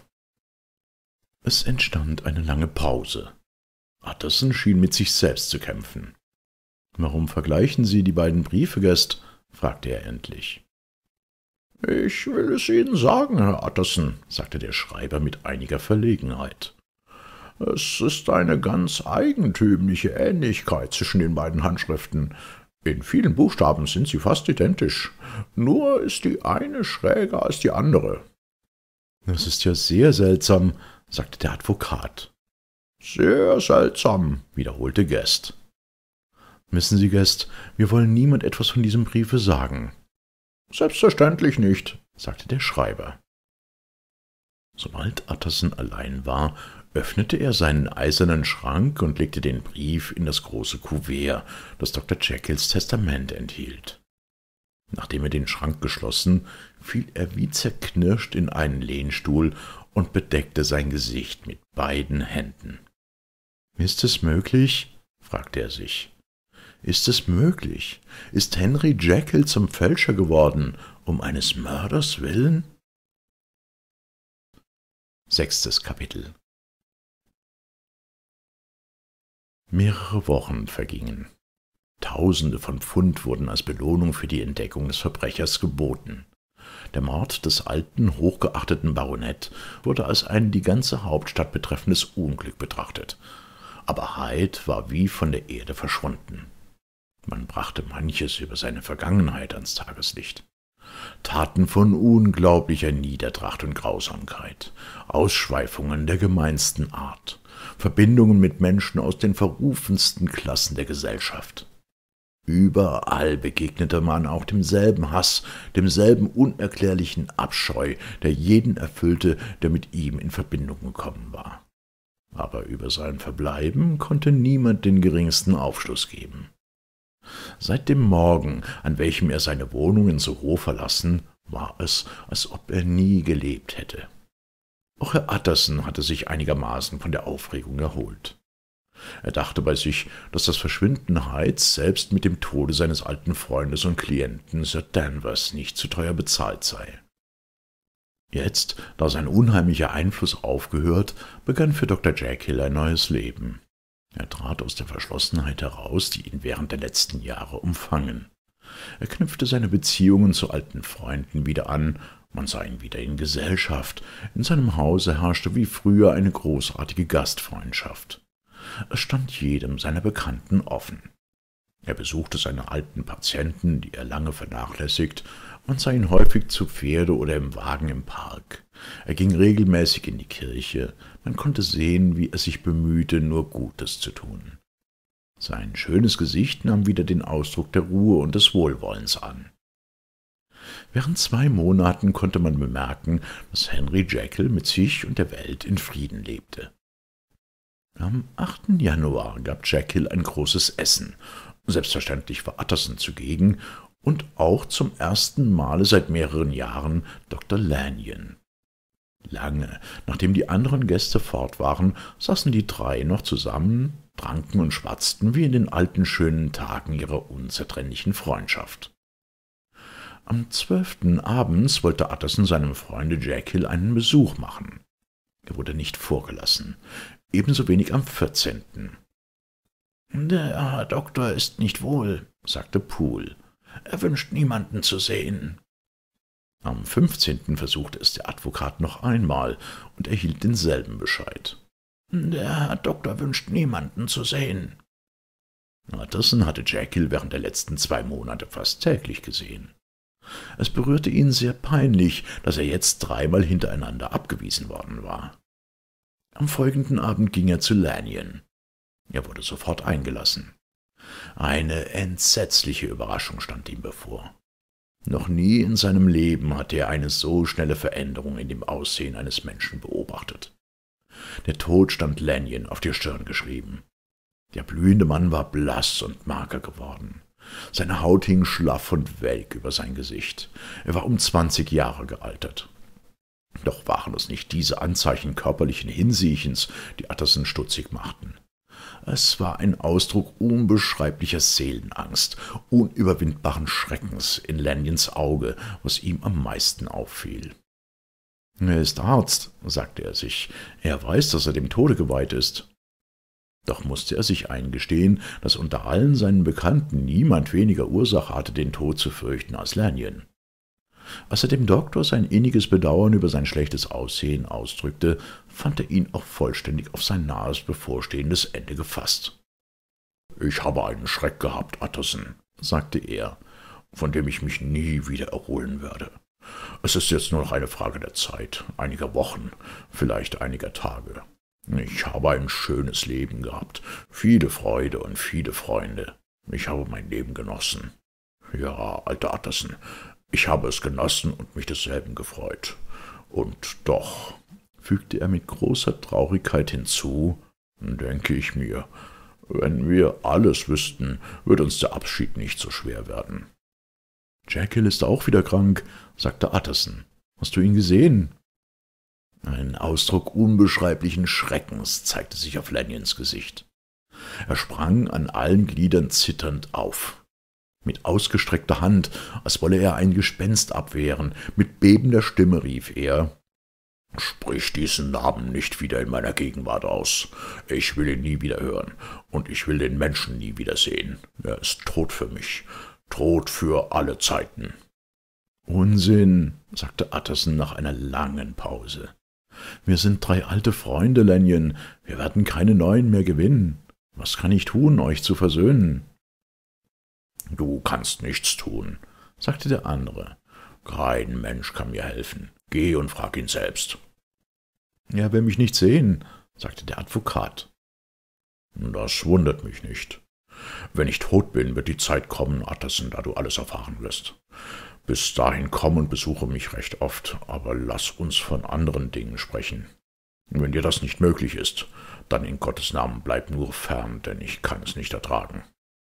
Es entstand eine lange Pause. Utterson schien mit sich selbst zu kämpfen. »Warum vergleichen Sie die beiden Briefe, Guest?« fragte er endlich. »Ich will es Ihnen sagen, Herr Utterson«, sagte der Schreiber mit einiger Verlegenheit. »Es ist eine ganz eigentümliche Ähnlichkeit zwischen den beiden Handschriften. In vielen Buchstaben sind sie fast identisch, nur ist die eine schräger als die andere.« »Das ist ja sehr seltsam«, sagte der Advokat. »Sehr seltsam«, wiederholte Guest. »Wissen Sie, Guest, wir wollen niemand etwas von diesem Briefe sagen.« »Selbstverständlich nicht«, sagte der Schreiber. Sobald Utterson allein war, öffnete er seinen eisernen Schrank und legte den Brief in das große Kuvert, das Doktor Jekylls Testament enthielt. Nachdem er den Schrank geschlossen, fiel er wie zerknirscht in einen Lehnstuhl und bedeckte sein Gesicht mit beiden Händen. »Ist es möglich?« fragte er sich. »Ist es möglich? Ist Henry Jekyll zum Fälscher geworden, um eines Mörders willen?« Sechstes Kapitel. Mehrere Wochen vergingen. Tausende von Pfund wurden als Belohnung für die Entdeckung des Verbrechers geboten. Der Mord des alten, hochgeachteten Baronet wurde als ein die ganze Hauptstadt betreffendes Unglück betrachtet, aber Hyde war wie von der Erde verschwunden. Man brachte manches über seine Vergangenheit ans Tageslicht. Taten von unglaublicher Niedertracht und Grausamkeit, Ausschweifungen der gemeinsten Art, Verbindungen mit Menschen aus den verrufensten Klassen der Gesellschaft. Überall begegnete man auch demselben Hass, demselben unerklärlichen Abscheu, der jeden erfüllte, der mit ihm in Verbindung gekommen war. Aber über sein Verbleiben konnte niemand den geringsten Aufschluss geben. Seit dem Morgen, an welchem er seine Wohnung in Soho verlassen, war es, als ob er nie gelebt hätte. Auch Herr Utterson hatte sich einigermaßen von der Aufregung erholt. Er dachte bei sich, dass das Verschwinden Hydes selbst mit dem Tode seines alten Freundes und Klienten Sir Danvers nicht zu teuer bezahlt sei. Jetzt, da sein unheimlicher Einfluss aufgehört, begann für Doktor Jekyll ein neues Leben. Er trat aus der Verschlossenheit heraus, die ihn während der letzten Jahre umfangen. Er knüpfte seine Beziehungen zu alten Freunden wieder an, man sah ihn wieder in Gesellschaft, in seinem Hause herrschte wie früher eine großartige Gastfreundschaft. Es stand jedem seiner Bekannten offen. Er besuchte seine alten Patienten, die er lange vernachlässigt, man sah ihn häufig zu Pferde oder im Wagen im Park. Er ging regelmäßig in die Kirche, man konnte sehen, wie er sich bemühte, nur Gutes zu tun. Sein schönes Gesicht nahm wieder den Ausdruck der Ruhe und des Wohlwollens an. Während zwei Monaten konnte man bemerken, dass Henry Jekyll mit sich und der Welt in Frieden lebte. Am achten Januar gab Jekyll ein großes Essen. Selbstverständlich war Utterson zugegen und auch zum ersten Male seit mehreren Jahren Doktor Lanyon. Lange, nachdem die anderen Gäste fort waren, saßen die drei noch zusammen, tranken und schwatzten wie in den alten schönen Tagen ihrer unzertrennlichen Freundschaft. Am zwölften abends wollte Utterson seinem Freunde Jekyll einen Besuch machen. Er wurde nicht vorgelassen, ebenso wenig am vierzehnten »Der Herr Doktor ist nicht wohl«, sagte Poole. »Er wünscht niemanden zu sehen.« Am fünfzehnten versuchte es der Advokat noch einmal und erhielt denselben Bescheid. »Der Herr Doktor wünscht niemanden zu sehen.« Utterson hatte Jekyll während der letzten zwei Monate fast täglich gesehen. Es berührte ihn sehr peinlich, dass er jetzt dreimal hintereinander abgewiesen worden war. Am folgenden Abend ging er zu Lanyon. Er wurde sofort eingelassen. Eine entsetzliche Überraschung stand ihm bevor. Noch nie in seinem Leben hatte er eine so schnelle Veränderung in dem Aussehen eines Menschen beobachtet. Der Tod stand Lanyon auf die Stirn geschrieben. Der blühende Mann war blass und mager geworden. Seine Haut hing schlaff und welk über sein Gesicht. Er war um zwanzig Jahre gealtert. Doch waren es nicht diese Anzeichen körperlichen Hinsiechens, die Utterson stutzig machten. Es war ein Ausdruck unbeschreiblicher Seelenangst, unüberwindbaren Schreckens in Lanyons Auge, was ihm am meisten auffiel. »Er ist Arzt«, sagte er sich, »er weiß, dass er dem Tode geweiht ist.« Doch musste er sich eingestehen, dass unter allen seinen Bekannten niemand weniger Ursache hatte, den Tod zu fürchten als Lanyon. Als er dem Doktor sein inniges Bedauern über sein schlechtes Aussehen ausdrückte, fand er ihn auch vollständig auf sein nahes bevorstehendes Ende gefasst. »Ich habe einen Schreck gehabt, Utterson«, sagte er, »von dem ich mich nie wieder erholen werde. Es ist jetzt nur noch eine Frage der Zeit, einiger Wochen, vielleicht einiger Tage. Ich habe ein schönes Leben gehabt, viele Freude und viele Freunde. Ich habe mein Leben genossen. Ja, alter Utterson, ich habe es genossen und mich desselben gefreut. Und doch«, fügte er mit großer Traurigkeit hinzu, »denke ich mir, wenn wir alles wüssten, würde uns der Abschied nicht so schwer werden.« »Jekyll ist auch wieder krank«, sagte Utterson. »Hast du ihn gesehen?« Ein Ausdruck unbeschreiblichen Schreckens zeigte sich auf Lanyons Gesicht. Er sprang an allen Gliedern zitternd auf. Mit ausgestreckter Hand, als wolle er ein Gespenst abwehren, mit bebender Stimme rief er, »Sprich diesen Namen nicht wieder in meiner Gegenwart aus. Ich will ihn nie wieder hören, und ich will den Menschen nie wieder sehen. Er ist tot für mich, tot für alle Zeiten.« »Unsinn«, sagte Utterson nach einer langen Pause. »Wir sind drei alte Freunde, Lanyon. Wir werden keine neuen mehr gewinnen. Was kann ich tun, euch zu versöhnen?« »Du kannst nichts tun«, sagte der andere. »Kein Mensch kann mir helfen. Geh und frag ihn selbst.« »Er will mich nicht sehen«, sagte der Advokat. »Das wundert mich nicht. Wenn ich tot bin, wird die Zeit kommen, Utterson, da du alles erfahren wirst. Bis dahin komm und besuche mich recht oft, aber lass uns von anderen Dingen sprechen. Wenn dir das nicht möglich ist, dann in Gottes Namen bleib nur fern, denn ich kann es nicht ertragen.«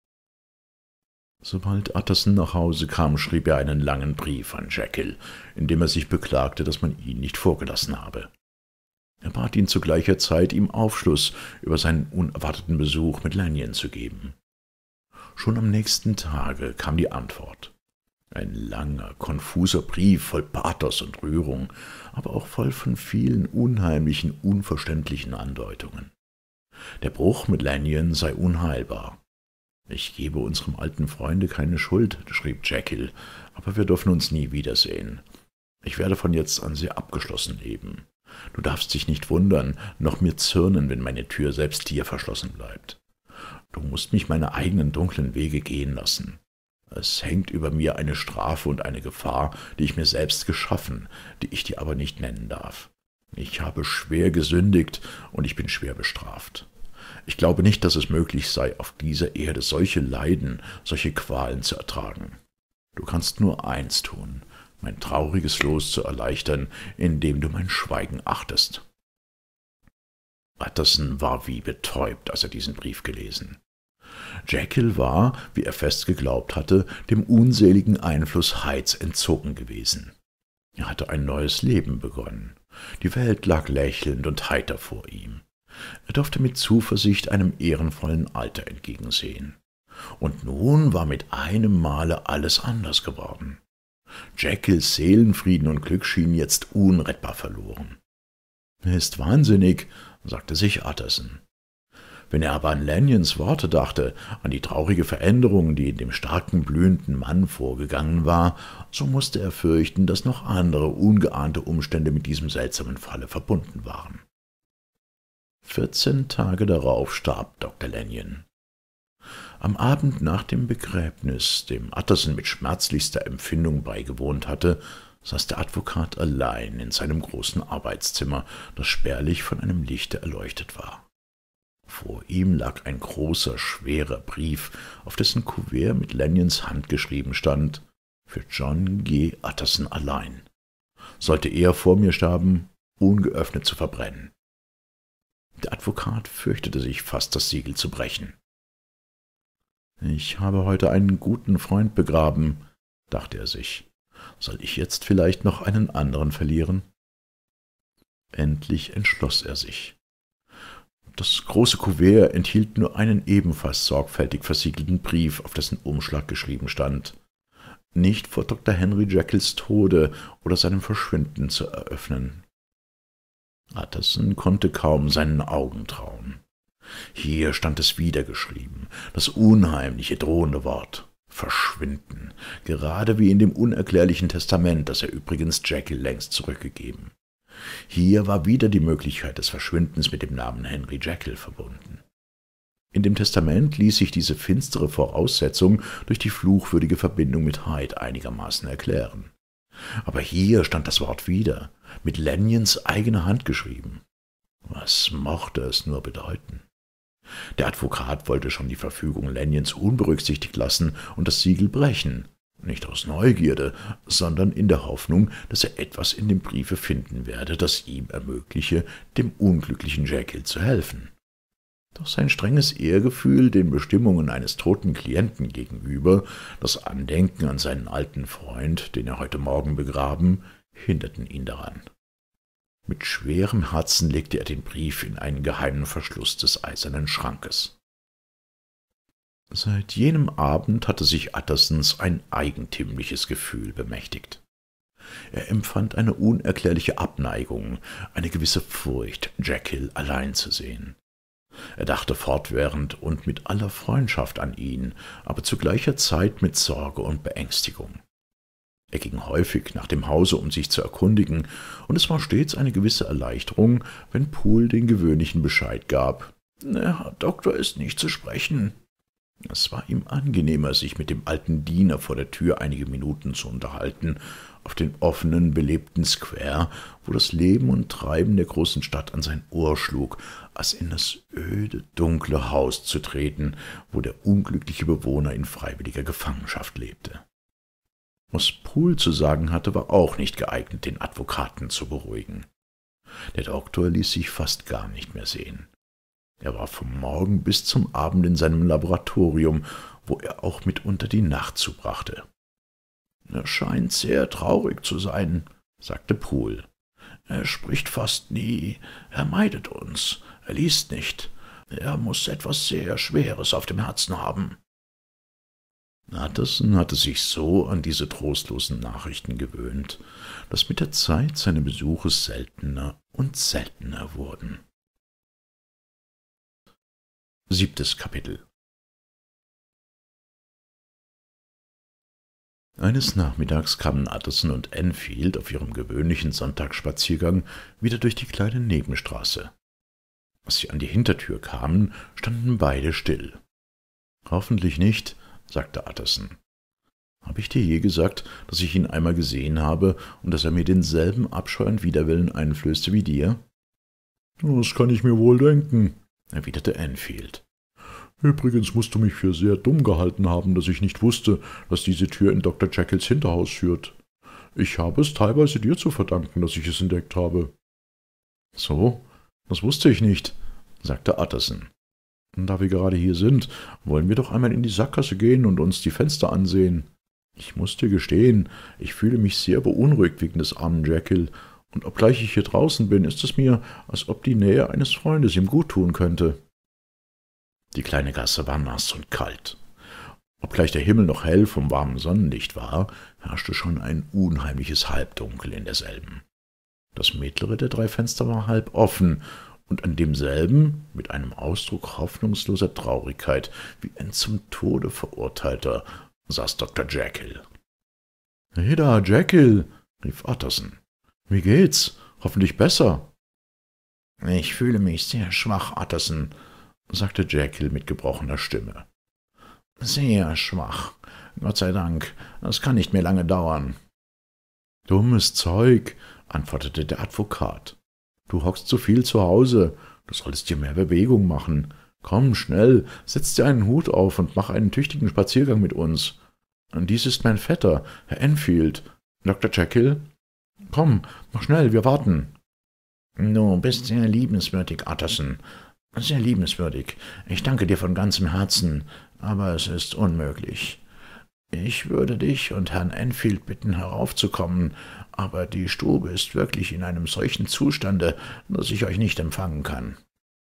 Sobald Utterson nach Hause kam, schrieb er einen langen Brief an Jekyll, in dem er sich beklagte, dass man ihn nicht vorgelassen habe. Er bat ihn zu gleicher Zeit, ihm Aufschluss über seinen unerwarteten Besuch mit Lanyon zu geben. Schon am nächsten Tage kam die Antwort. Ein langer, konfuser Brief voll Pathos und Rührung, aber auch voll von vielen unheimlichen, unverständlichen Andeutungen. Der Bruch mit Lanyon sei unheilbar. »Ich gebe unserem alten Freunde keine Schuld«, schrieb Jekyll, »aber wir dürfen uns nie wiedersehen. Ich werde von jetzt an sehr abgeschlossen leben. Du darfst dich nicht wundern, noch mir zürnen, wenn meine Tür selbst dir verschlossen bleibt. Du musst mich meine eigenen dunklen Wege gehen lassen. Es hängt über mir eine Strafe und eine Gefahr, die ich mir selbst geschaffen, die ich dir aber nicht nennen darf. Ich habe schwer gesündigt und ich bin schwer bestraft. Ich glaube nicht, dass es möglich sei, auf dieser Erde solche Leiden, solche Qualen zu ertragen. Du kannst nur eins tun, mein trauriges Los zu erleichtern, indem du mein Schweigen achtest.« Utterson war wie betäubt, als er diesen Brief gelesen. Jekyll war, wie er fest geglaubt hatte, dem unseligen Einfluss Hydes entzogen gewesen. Er hatte ein neues Leben begonnen. Die Welt lag lächelnd und heiter vor ihm. Er durfte mit Zuversicht einem ehrenvollen Alter entgegensehen. Und nun war mit einem Male alles anders geworden. Jekylls Seelenfrieden und Glück schienen jetzt unrettbar verloren. »Er ist wahnsinnig«, sagte sich Utterson. Wenn er aber an Lanyons Worte dachte, an die traurige Veränderung, die in dem starken, blühenden Mann vorgegangen war, so musste er fürchten, dass noch andere, ungeahnte Umstände mit diesem seltsamen Falle verbunden waren. Vierzehn Tage darauf starb Doktor Lanyon. Am Abend nach dem Begräbnis, dem Utterson mit schmerzlichster Empfindung beigewohnt hatte, saß der Advokat allein in seinem großen Arbeitszimmer, das spärlich von einem Lichte erleuchtet war. Vor ihm lag ein großer, schwerer Brief, auf dessen Kuvert mit Lanyons Hand geschrieben stand: »Für John G. Utterson allein. Sollte er vor mir sterben, ungeöffnet zu verbrennen.« Der Advokat fürchtete sich fast, das Siegel zu brechen. »Ich habe heute einen guten Freund begraben«, dachte er sich. »Soll ich jetzt vielleicht noch einen anderen verlieren?« Endlich entschloss er sich. Das große Kuvert enthielt nur einen ebenfalls sorgfältig versiegelten Brief, auf dessen Umschlag geschrieben stand: »Nicht vor Doktor Henry Jekylls Tode oder seinem Verschwinden zu eröffnen.« Utterson konnte kaum seinen Augen trauen. Hier stand es wieder geschrieben, das unheimliche, drohende Wort: »Verschwinden«, gerade wie in dem unerklärlichen Testament, das er übrigens Jekyll längst zurückgegeben. Hier war wieder die Möglichkeit des Verschwindens mit dem Namen Henry Jekyll verbunden. In dem Testament ließ sich diese finstere Voraussetzung durch die fluchwürdige Verbindung mit Hyde einigermaßen erklären. Aber hier stand das Wort wieder, mit Lanyons eigener Hand geschrieben. Was mochte es nur bedeuten? Der Advokat wollte schon die Verfügung Lanyons unberücksichtigt lassen und das Siegel brechen, nicht aus Neugierde, sondern in der Hoffnung, dass er etwas in dem Briefe finden werde, das ihm ermögliche, dem unglücklichen Jekyll zu helfen. Doch sein strenges Ehrgefühl den Bestimmungen eines toten Klienten gegenüber, das Andenken an seinen alten Freund, den er heute Morgen begraben, hinderten ihn daran. Mit schwerem Herzen legte er den Brief in einen geheimen Verschluss des eisernen Schrankes. Seit jenem Abend hatte sich Uttersons ein eigentümliches Gefühl bemächtigt. Er empfand eine unerklärliche Abneigung, eine gewisse Furcht, Jekyll allein zu sehen. Er dachte fortwährend und mit aller Freundschaft an ihn, aber zu gleicher Zeit mit Sorge und Beängstigung. Er ging häufig nach dem Hause, um sich zu erkundigen, und es war stets eine gewisse Erleichterung, wenn Poole den gewöhnlichen Bescheid gab. »Der Herr Doktor ist nicht zu sprechen.« Es war ihm angenehmer, sich mit dem alten Diener vor der Tür einige Minuten zu unterhalten, auf den offenen, belebten Square, wo das Leben und Treiben der großen Stadt an sein Ohr schlug, als in das öde, dunkle Haus zu treten, wo der unglückliche Bewohner in freiwilliger Gefangenschaft lebte. Was Poole zu sagen hatte, war auch nicht geeignet, den Advokaten zu beruhigen. Der Doktor ließ sich fast gar nicht mehr sehen. Er war vom Morgen bis zum Abend in seinem Laboratorium, wo er auch mitunter die Nacht zubrachte. »Er scheint sehr traurig zu sein«, sagte Poole. »Er spricht fast nie, er meidet uns, er liest nicht. Er muß etwas sehr Schweres auf dem Herzen haben.« Utterson hatte sich so an diese trostlosen Nachrichten gewöhnt, dass mit der Zeit seine Besuche seltener und seltener wurden. Siebtes Kapitel. Eines Nachmittags kamen Utterson und Enfield auf ihrem gewöhnlichen Sonntagsspaziergang wieder durch die kleine Nebenstraße. Als sie an die Hintertür kamen, standen beide still. »Hoffentlich nicht«, sagte Utterson. »Habe ich dir je gesagt, dass ich ihn einmal gesehen habe und dass er mir denselben Abscheu und Widerwillen einflößte wie dir?« »Das kann ich mir wohl denken«, erwiderte Enfield. »Übrigens musst du mich für sehr dumm gehalten haben, dass ich nicht wusste, dass diese Tür in Doktor Jekylls Hinterhaus führt. Ich habe es teilweise dir zu verdanken, dass ich es entdeckt habe.« »So, das wusste ich nicht«, sagte Utterson. »Da wir gerade hier sind, wollen wir doch einmal in die Sackgasse gehen und uns die Fenster ansehen. Ich muß dir gestehen, ich fühle mich sehr beunruhigt wegen des armen Jekyll, und obgleich ich hier draußen bin, ist es mir, als ob die Nähe eines Freundes ihm guttun könnte.« Die kleine Gasse war nass und kalt. Obgleich der Himmel noch hell vom warmen Sonnenlicht war, herrschte schon ein unheimliches Halbdunkel in derselben. Das mittlere der drei Fenster war halb offen, und an demselben, mit einem Ausdruck hoffnungsloser Traurigkeit, wie ein zum Tode Verurteilter, saß Doktor Jekyll. »Hey da, Jekyll«, rief Utterson. »Wie geht's? Hoffentlich besser.« »Ich fühle mich sehr schwach, Utterson«, sagte Jekyll mit gebrochener Stimme. »Sehr schwach. Gott sei Dank, das kann nicht mehr lange dauern.« »Dummes Zeug«, antwortete der Advokat. »Du hockst zu viel zu Hause, du solltest dir mehr Bewegung machen. Komm, schnell, setz dir einen Hut auf und mach einen tüchtigen Spaziergang mit uns. Dies ist mein Vetter, Herr Enfield. Doktor Jekyll? Komm, mach schnell, wir warten.« »Du bist sehr liebenswürdig, Utterson, sehr liebenswürdig. Ich danke dir von ganzem Herzen, aber es ist unmöglich. Ich würde dich und Herrn Enfield bitten, heraufzukommen, aber die Stube ist wirklich in einem solchen Zustande, dass ich euch nicht empfangen kann.«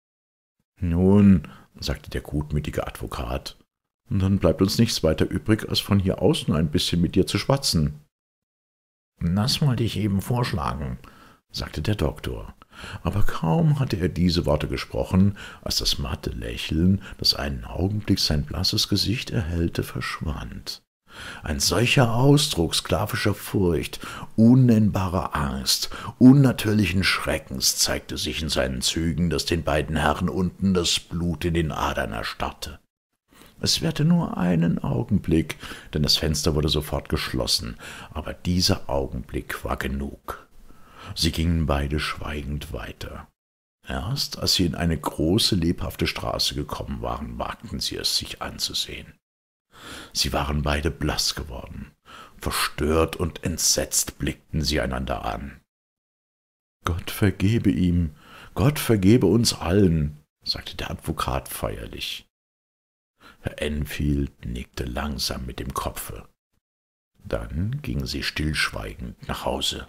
»Nun«, sagte der gutmütige Advokat, »dann bleibt uns nichts weiter übrig, als von hier außen ein bisschen mit dir zu schwatzen.« »Das wollte ich eben vorschlagen«, sagte der Doktor. Aber kaum hatte er diese Worte gesprochen, als das matte Lächeln, das einen Augenblick sein blasses Gesicht erhellte, verschwand. Ein solcher Ausdruck sklavischer Furcht, unnennbarer Angst, unnatürlichen Schreckens zeigte sich in seinen Zügen, dass den beiden Herren unten das Blut in den Adern erstarrte. Es währte nur einen Augenblick, denn das Fenster wurde sofort geschlossen, aber dieser Augenblick war genug. Sie gingen beide schweigend weiter. Erst als sie in eine große, lebhafte Straße gekommen waren, wagten sie es, sich anzusehen. Sie waren beide blass geworden. Verstört und entsetzt blickten sie einander an. »Gott vergebe ihm, Gott vergebe uns allen«, sagte der Advokat feierlich. Herr Enfield nickte langsam mit dem Kopfe. Dann gingen sie stillschweigend nach Hause.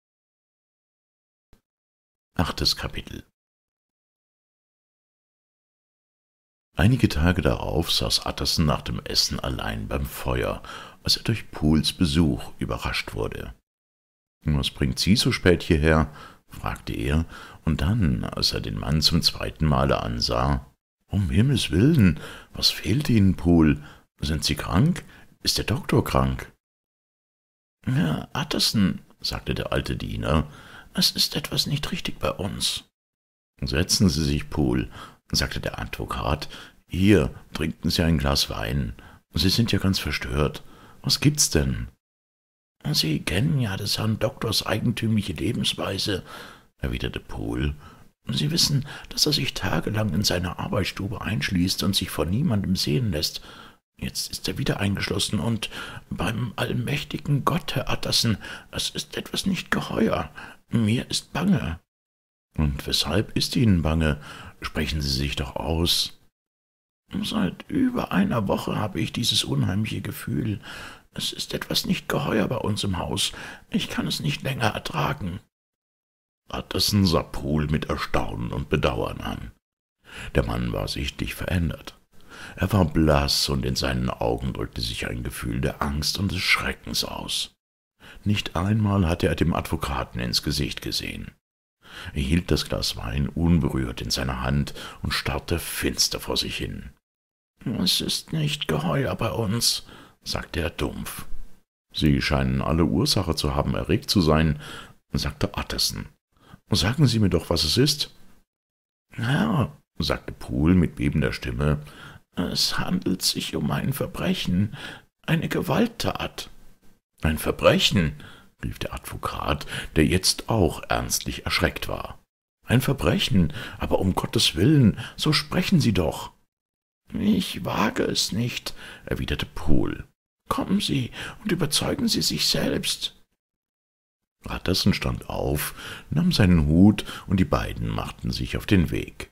Achtes Kapitel. Einige Tage darauf saß Utterson nach dem Essen allein beim Feuer, als er durch Pooles Besuch überrascht wurde. »Was bringt Sie so spät hierher?« fragte er, und dann, als er den Mann zum zweiten Male ansah, »Um Himmels willen, was fehlt Ihnen, Poole? Sind Sie krank? Ist der Doktor krank?« »Herr Utterson«, sagte der alte Diener, »es ist etwas nicht richtig bei uns.« »Setzen Sie sich, Poole«, sagte der Advokat. »Hier, trinken Sie ein Glas Wein. Sie sind ja ganz verstört. Was gibt's denn?« »Sie kennen ja des Herrn Doktors eigentümliche Lebensweise«, erwiderte Poole. »Sie wissen, dass er sich tagelang in seiner Arbeitsstube einschließt und sich vor niemandem sehen lässt. Jetzt ist er wieder eingeschlossen und beim allmächtigen Gott, Herr Utterson, es ist etwas nicht geheuer. Mir ist bange.« »Und weshalb ist Ihnen bange? Sprechen Sie sich doch aus.« »Seit über einer Woche habe ich dieses unheimliche Gefühl. Es ist etwas nicht geheuer bei uns im Haus. Ich kann es nicht länger ertragen.« Utterson sah Poole mit Erstaunen und Bedauern an. Der Mann war sichtlich verändert. Er war blass, und in seinen Augen drückte sich ein Gefühl der Angst und des Schreckens aus. Nicht einmal hatte er dem Advokaten ins Gesicht gesehen. Er hielt das Glas Wein unberührt in seiner Hand und starrte finster vor sich hin. »Es ist nicht geheuer bei uns«, sagte er dumpf. »Sie scheinen alle Ursache zu haben, erregt zu sein«, sagte Utterson. »Sagen Sie mir doch, was es ist.« »Herr«, sagte Poole mit bebender Stimme, »es handelt sich um ein Verbrechen, eine Gewalttat.« »Ein Verbrechen?« rief der Advokat, der jetzt auch ernstlich erschreckt war. »Ein Verbrechen, aber um Gottes Willen, so sprechen Sie doch.« »Ich wage es nicht«, erwiderte Poole. »Kommen Sie und überzeugen Sie sich selbst.« Utterson stand auf, nahm seinen Hut, und die beiden machten sich auf den Weg.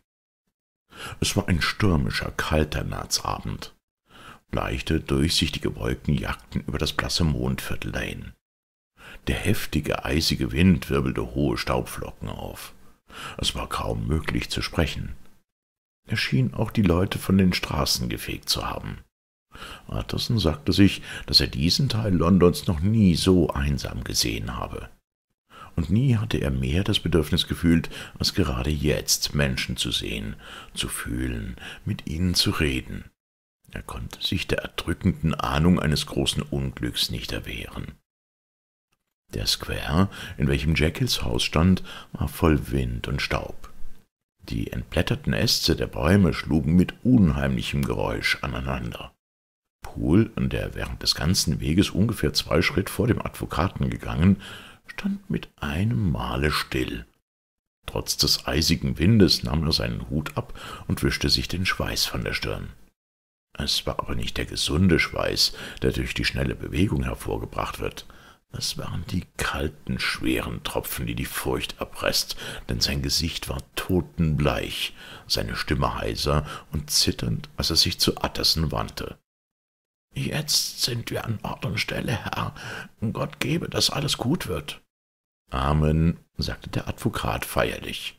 Es war ein stürmischer, kalter Märzabend. Leichte, durchsichtige Wolken jagten über das blasse Mondviertel dahin. Der heftige, eisige Wind wirbelte hohe Staubflocken auf. Es war kaum möglich zu sprechen. Er schien auch die Leute von den Straßen gefegt zu haben. Utterson sagte sich, dass er diesen Teil Londons noch nie so einsam gesehen habe. Und nie hatte er mehr das Bedürfnis gefühlt, als gerade jetzt Menschen zu sehen, zu fühlen, mit ihnen zu reden. Er konnte sich der erdrückenden Ahnung eines großen Unglücks nicht erwehren. Der Square, in welchem Jekylls Haus stand, war voll Wind und Staub. Die entblätterten Äste der Bäume schlugen mit unheimlichem Geräusch aneinander. Poole, der während des ganzen Weges ungefähr zwei Schritt vor dem Advokaten gegangen, stand mit einem Male still. Trotz des eisigen Windes nahm er seinen Hut ab und wischte sich den Schweiß von der Stirn. Es war aber nicht der gesunde Schweiß, der durch die schnelle Bewegung hervorgebracht wird. Es waren die kalten, schweren Tropfen, die die Furcht erpresst, denn sein Gesicht war totenbleich, seine Stimme heiser und zitternd, als er sich zu Utterson wandte. »Jetzt sind wir an Ort und Stelle, Herr. Gott gebe, dass alles gut wird.« »Amen«, sagte der Advokat feierlich.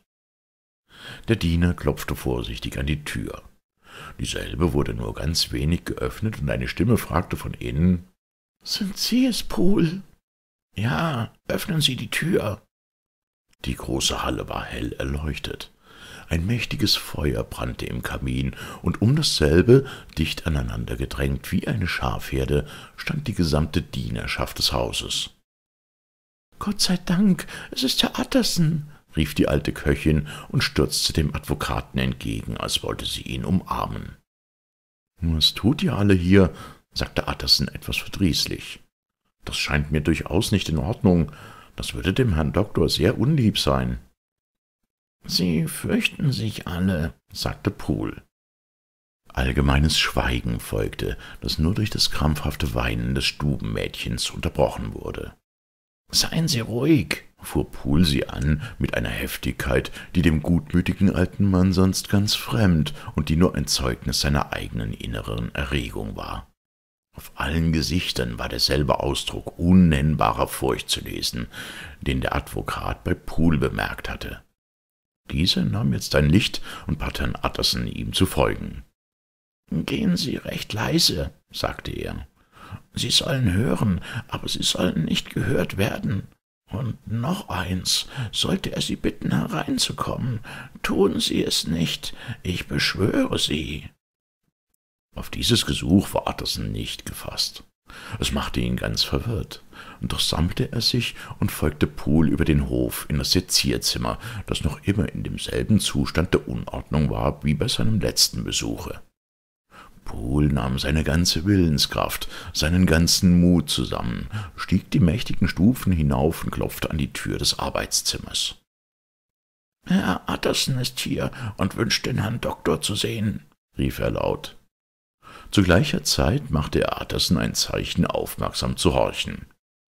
Der Diener klopfte vorsichtig an die Tür. Dieselbe wurde nur ganz wenig geöffnet, und eine Stimme fragte von innen, »Sind Sie es, Poole?« »Ja, öffnen Sie die Tür.« Die große Halle war hell erleuchtet. Ein mächtiges Feuer brannte im Kamin, und um dasselbe, dicht aneinander gedrängt wie eine Schafherde, stand die gesamte Dienerschaft des Hauses. »Gott sei Dank, es ist Herr Utterson«, rief die alte Köchin und stürzte dem Advokaten entgegen, als wollte sie ihn umarmen. »Was tut ihr alle hier?« sagte Utterson etwas verdrießlich. »Das scheint mir durchaus nicht in Ordnung. Das würde dem Herrn Doktor sehr unlieb sein.« »Sie fürchten sich alle«, sagte Poole. Allgemeines Schweigen folgte, das nur durch das krampfhafte Weinen des Stubenmädchens unterbrochen wurde. »Seien Sie ruhig«, fuhr Poole sie an, mit einer Heftigkeit, die dem gutmütigen alten Mann sonst ganz fremd und die nur ein Zeugnis seiner eigenen inneren Erregung war. Auf allen Gesichtern war derselbe Ausdruck unnennbarer Furcht zu lesen, den der Advokat bei Poole bemerkt hatte. Dieser nahm jetzt ein Licht und bat Herrn Utterson, ihm zu folgen. »Gehen Sie recht leise«, sagte er. »Sie sollen hören, aber Sie sollen nicht gehört werden. Und noch eins, sollte er Sie bitten, hereinzukommen, tun Sie es nicht, ich beschwöre Sie.« Auf dieses Gesuch war Utterson nicht gefasst. Es machte ihn ganz verwirrt, und doch sammelte er sich und folgte Poole über den Hof in das Sezierzimmer, das noch immer in demselben Zustand der Unordnung war wie bei seinem letzten Besuche. Poole nahm seine ganze Willenskraft, seinen ganzen Mut zusammen, stieg die mächtigen Stufen hinauf und klopfte an die Tür des Arbeitszimmers. »Herr Utterson ist hier und wünscht den Herrn Doktor zu sehen«, rief er laut. Zu gleicher Zeit machte er Utterson ein Zeichen, aufmerksam zu horchen.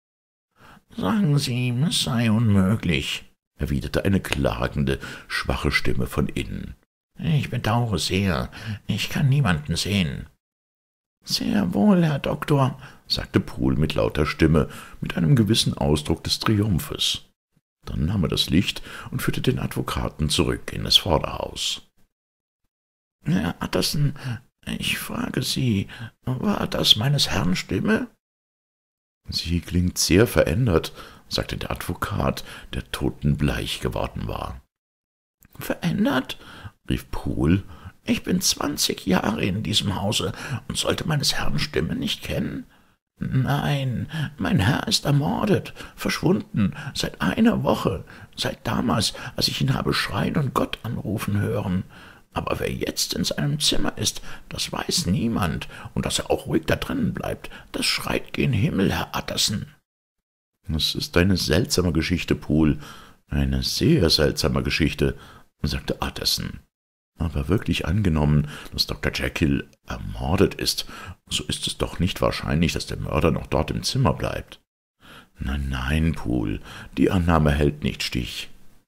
»Sagen Sie ihm, es sei unmöglich«, erwiderte eine klagende, schwache Stimme von innen. »Ich bedauere sehr, ich kann niemanden sehen.« »Sehr wohl, Herr Doktor«, sagte Poole mit lauter Stimme, mit einem gewissen Ausdruck des Triumphes. Dann nahm er das Licht und führte den Advokaten zurück in das Vorderhaus. »Herr Utterson, ich frage Sie, war das meines Herrn Stimme?« »Sie klingt sehr verändert«, sagte der Advokat, der totenbleich geworden war. »Verändert?« rief Poole. »Ich bin zwanzig Jahre in diesem Hause und sollte meines Herrn Stimme nicht kennen. Nein, mein Herr ist ermordet, verschwunden, seit einer Woche, seit damals, als ich ihn habe schreien und Gott anrufen hören. Aber wer jetzt in seinem Zimmer ist, das weiß niemand, und dass er auch ruhig da drinnen bleibt, das schreit gen Himmel, Herr Utterson.« »Das ist eine seltsame Geschichte, Poole, eine sehr seltsame Geschichte«, sagte Utterson. »Aber wirklich angenommen, dass Doktor Jekyll ermordet ist, so ist es doch nicht wahrscheinlich, dass der Mörder noch dort im Zimmer bleibt.« »Nein, nein, Poole, die Annahme hält nicht Stich.«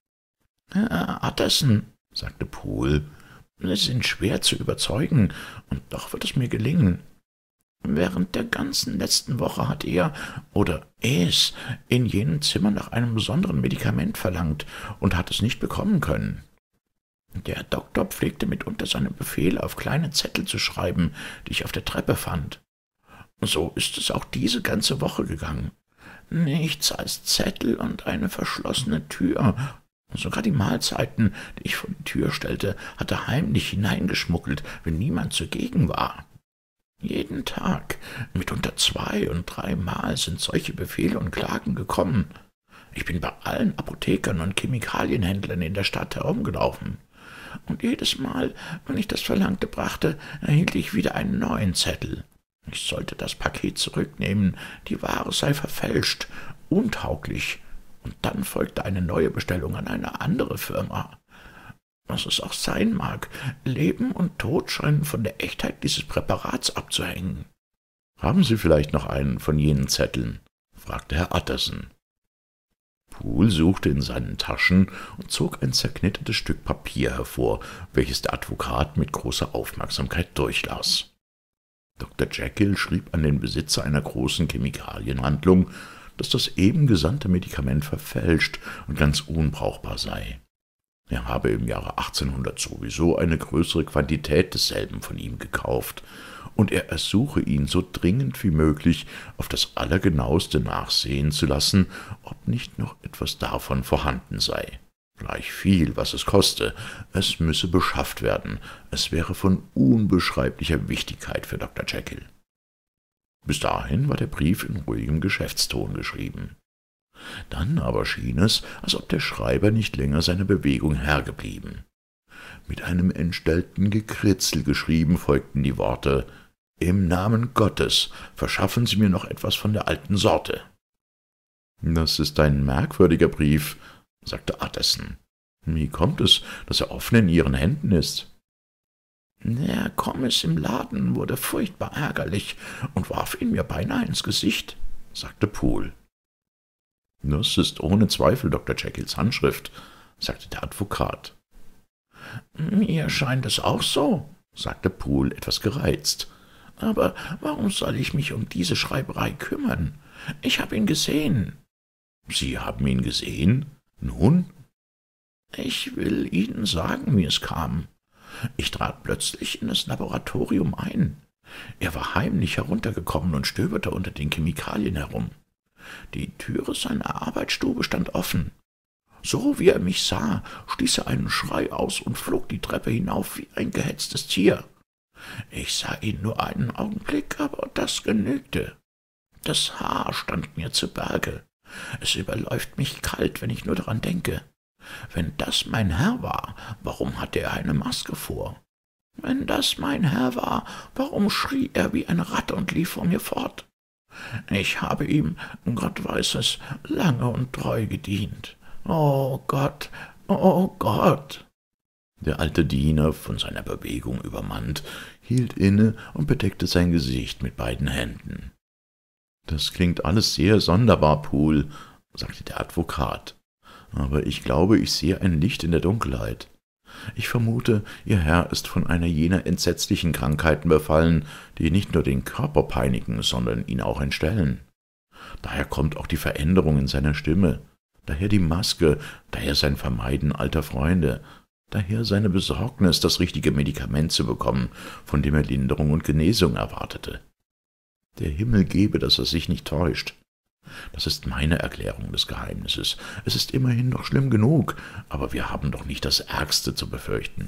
»Herr Utterson«, sagte Poole, »Sie sind schwer zu überzeugen, und doch wird es mir gelingen. Während der ganzen letzten Woche hat er oder es in jenem Zimmer nach einem besonderen Medikament verlangt und hat es nicht bekommen können. Der Doktor pflegte mitunter seine Befehle auf kleine Zettel zu schreiben, die ich auf der Treppe fand. So ist es auch diese ganze Woche gegangen. Nichts als Zettel und eine verschlossene Tür. Sogar die Mahlzeiten, die ich vor die Tür stellte, hat er heimlich hineingeschmuggelt, wenn niemand zugegen war. Jeden Tag, mitunter zwei- und dreimal sind solche Befehle und Klagen gekommen. Ich bin bei allen Apothekern und Chemikalienhändlern in der Stadt herumgelaufen. Und jedes Mal, wenn ich das Verlangte brachte, erhielt ich wieder einen neuen Zettel. Ich sollte das Paket zurücknehmen, die Ware sei verfälscht, untauglich, und dann folgte eine neue Bestellung an eine andere Firma. Was es auch sein mag, Leben und Tod scheinen von der Echtheit dieses Präparats abzuhängen.« »Haben Sie vielleicht noch einen von jenen Zetteln?« fragte Herr Utterson. Poole suchte in seinen Taschen und zog ein zerknittertes Stück Papier hervor, welches der Advokat mit großer Aufmerksamkeit durchlas. Doktor Jekyll schrieb an den Besitzer einer großen Chemikalienhandlung, dass das eben gesandte Medikament verfälscht und ganz unbrauchbar sei. Er habe im Jahre achtzehnhundert sowieso eine größere Quantität desselben von ihm gekauft, und er ersuche ihn so dringend wie möglich auf das Allergenaueste nachsehen zu lassen, ob nicht noch etwas davon vorhanden sei. Gleichviel, was es koste, es müsse beschafft werden, es wäre von unbeschreiblicher Wichtigkeit für Doktor Jekyll. Bis dahin war der Brief in ruhigem Geschäftston geschrieben. Dann aber schien es, als ob der Schreiber nicht länger seiner Bewegung Herr geblieben. Mit einem entstellten Gekritzel geschrieben folgten die Worte: »Im Namen Gottes verschaffen Sie mir noch etwas von der alten Sorte.« »Das ist ein merkwürdiger Brief«, sagte Utterson. »Wie kommt es, dass er offen in Ihren Händen ist?« »Der Kommis im Laden wurde furchtbar ärgerlich und warf ihn mir beinahe ins Gesicht«, sagte Poole. »Das ist ohne Zweifel Doktor Jekylls Handschrift«, sagte der Advokat. »Mir scheint es auch so«, sagte Poole etwas gereizt. »Aber warum soll ich mich um diese Schreiberei kümmern? Ich habe ihn gesehen.« »Sie haben ihn gesehen? Nun?« »Ich will Ihnen sagen, wie es kam. Ich trat plötzlich in das Laboratorium ein. Er war heimlich heruntergekommen und stöberte unter den Chemikalien herum. Die Türe seiner Arbeitsstube stand offen. So wie er mich sah, stieß er einen Schrei aus und flog die Treppe hinauf wie ein gehetztes Tier. Ich sah ihn nur einen Augenblick, aber das genügte. Das Haar stand mir zu Berge. Es überläuft mich kalt, wenn ich nur daran denke. Wenn das mein Herr war, warum hatte er eine Maske vor? Wenn das mein Herr war, warum schrie er wie eine Ratte und lief vor mir fort? Ich habe ihm, Gott weiß es, lange und treu gedient. »Oh Gott, oh Gott!« Der alte Diener, von seiner Bewegung übermannt, hielt inne und bedeckte sein Gesicht mit beiden Händen. »Das klingt alles sehr sonderbar, Poole«, sagte der Advokat, »aber ich glaube, ich sehe ein Licht in der Dunkelheit. Ich vermute, Ihr Herr ist von einer jener entsetzlichen Krankheiten befallen, die nicht nur den Körper peinigen, sondern ihn auch entstellen. Daher kommt auch die Veränderung in seiner Stimme, daher die Maske, daher sein Vermeiden alter Freunde, daher seine Besorgnis, das richtige Medikament zu bekommen, von dem er Linderung und Genesung erwartete. Der Himmel gebe, dass er sich nicht täuscht. Das ist meine Erklärung des Geheimnisses. Es ist immerhin noch schlimm genug, aber wir haben doch nicht das Ärgste zu befürchten.«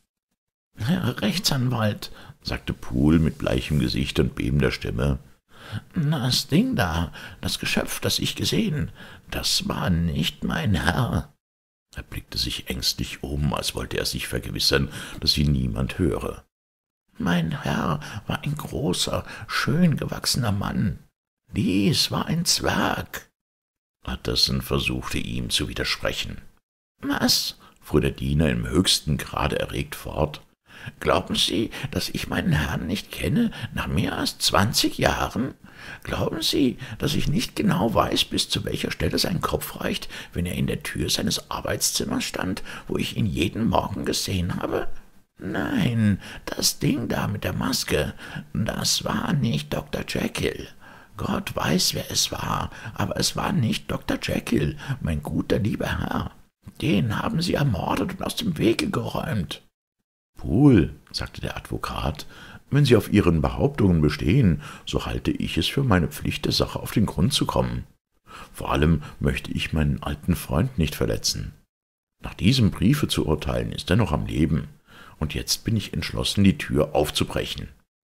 »Herr Rechtsanwalt«, sagte Poole mit bleichem Gesicht und bebender Stimme, »das Ding da, das Geschöpf, das ich gesehen, das war nicht mein Herr.« Er blickte sich ängstlich um, als wollte er sich vergewissern, dass ihn niemand höre. »Mein Herr war ein großer, schön gewachsener Mann. Dies war ein Zwerg.« Utterson versuchte ihm zu widersprechen. »Was?« fuhr der Diener im höchsten Grade erregt fort. »Glauben Sie, dass ich meinen Herrn nicht kenne, nach mehr als zwanzig Jahren? Glauben Sie, dass ich nicht genau weiß, bis zu welcher Stelle sein Kopf reicht, wenn er in der Tür seines Arbeitszimmers stand, wo ich ihn jeden Morgen gesehen habe? Nein, das Ding da mit der Maske, das war nicht Doktor Jekyll. Gott weiß, wer es war, aber es war nicht Doktor Jekyll, mein guter, lieber Herr. Den haben Sie ermordet und aus dem Wege geräumt.« »Poole«, sagte der Advokat, »wenn Sie auf Ihren Behauptungen bestehen, so halte ich es für meine Pflicht, der Sache auf den Grund zu kommen. Vor allem möchte ich meinen alten Freund nicht verletzen. Nach diesem Briefe zu urteilen, ist er noch am Leben, und jetzt bin ich entschlossen, die Tür aufzubrechen.«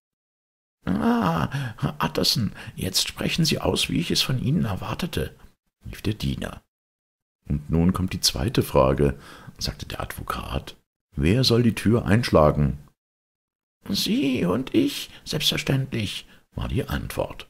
»Ah, Herr Utterson, jetzt sprechen Sie aus, wie ich es von Ihnen erwartete«, rief der Diener. »Und nun kommt die zweite Frage«, sagte der Advokat. »Wer soll die Tür einschlagen?« »Sie und ich, selbstverständlich«, war die Antwort.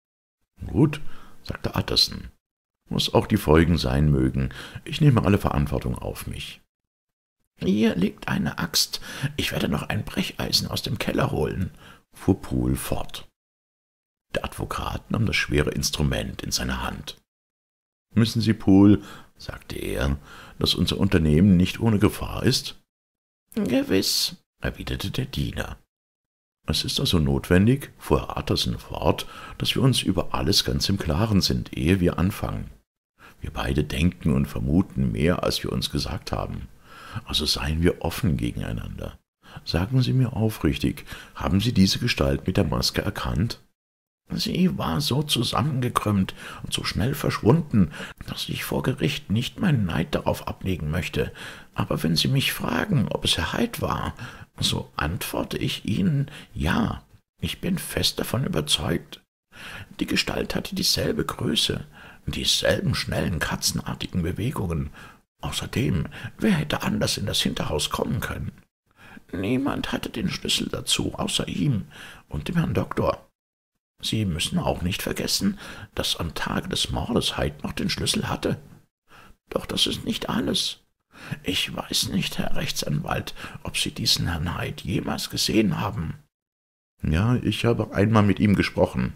»Gut«, sagte Utterson, »was auch die Folgen sein mögen, ich nehme alle Verantwortung auf mich.« »Hier liegt eine Axt, ich werde noch ein Brecheisen aus dem Keller holen«, fuhr Poole fort. Der Advokat nahm das schwere Instrument in seine Hand. »Wissen Sie, Poole«, sagte er, »dass unser Unternehmen nicht ohne Gefahr ist?« »Gewiss«, erwiderte der Diener. »Es ist also notwendig«, fuhr Herr Utterson fort, »dass wir uns über alles ganz im Klaren sind, ehe wir anfangen. Wir beide denken und vermuten mehr, als wir uns gesagt haben. Also seien wir offen gegeneinander. Sagen Sie mir aufrichtig, haben Sie diese Gestalt mit der Maske erkannt?« »Sie war so zusammengekrümmt und so schnell verschwunden, dass ich vor Gericht nicht meinen Neid darauf ablegen möchte. Aber wenn Sie mich fragen, ob es Herr Hyde war, so antworte ich Ihnen, ja, ich bin fest davon überzeugt. Die Gestalt hatte dieselbe Größe, dieselben schnellen, katzenartigen Bewegungen. Außerdem, wer hätte anders in das Hinterhaus kommen können? Niemand hatte den Schlüssel dazu, außer ihm und dem Herrn Doktor. Sie müssen auch nicht vergessen, dass am Tage des Mordes Hyde noch den Schlüssel hatte. Doch das ist nicht alles. Ich weiß nicht, Herr Rechtsanwalt, ob Sie diesen Herrn Hyde jemals gesehen haben.« »Ja, ich habe einmal mit ihm gesprochen.«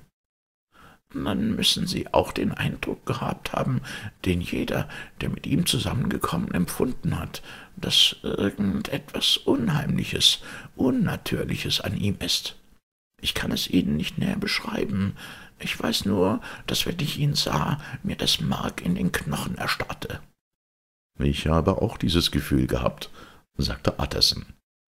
»Dann müssen Sie auch den Eindruck gehabt haben, den jeder, der mit ihm zusammengekommen, empfunden hat, dass irgendetwas Unheimliches, Unnatürliches an ihm ist. Ich kann es Ihnen nicht näher beschreiben. Ich weiß nur, dass, wenn ich ihn sah, mir das Mark in den Knochen erstarrte.« »Ich habe auch dieses Gefühl gehabt«, sagte Utterson.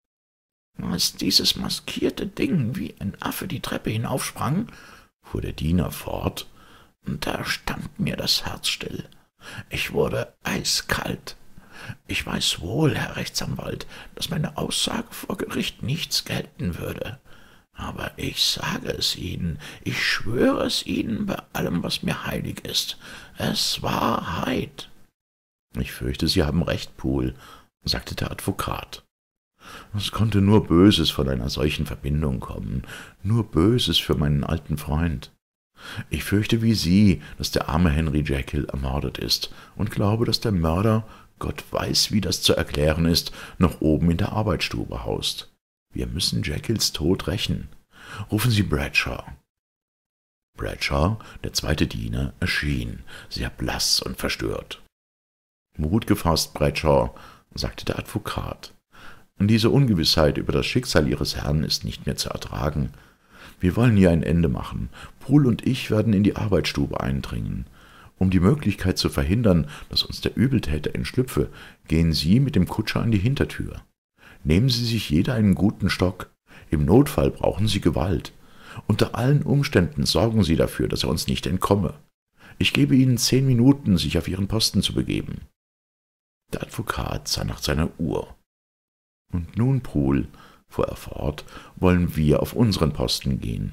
»Als dieses maskierte Ding wie ein Affe die Treppe hinaufsprang«, fuhr der Diener fort, Da stand mir das Herz still. Ich wurde eiskalt. Ich weiß wohl, Herr Rechtsanwalt, dass meine Aussage vor Gericht nichts gelten würde. Aber ich sage es Ihnen, ich schwöre es Ihnen bei allem, was mir heilig ist. Es war Wahrheit. »Ich fürchte, Sie haben recht, Poole«, sagte der Advokat. »Es konnte nur Böses von einer solchen Verbindung kommen, nur Böses für meinen alten Freund. Ich fürchte wie Sie, dass der arme Henry Jekyll ermordet ist und glaube, dass der Mörder, Gott weiß, wie das zu erklären ist, noch oben in der Arbeitsstube haust. Wir müssen Jekylls Tod rächen. Rufen Sie Bradshaw.« Bradshaw, der zweite Diener, erschien, sehr blass und verstört. »Mut gefasst, Bradshaw«, sagte der Advokat. »Diese Ungewissheit über das Schicksal Ihres Herrn ist nicht mehr zu ertragen. Wir wollen hier ein Ende machen. Poole und ich werden in die Arbeitsstube eindringen. Um die Möglichkeit zu verhindern, dass uns der Übeltäter entschlüpfe, gehen Sie mit dem Kutscher an die Hintertür. Nehmen Sie sich jeder einen guten Stock. Im Notfall brauchen Sie Gewalt. Unter allen Umständen sorgen Sie dafür, dass er uns nicht entkomme. Ich gebe Ihnen zehn Minuten, sich auf Ihren Posten zu begeben.« Der Advokat sah nach seiner Uhr. »Und nun, Poole«, fuhr er fort, »wollen wir auf unseren Posten gehen.«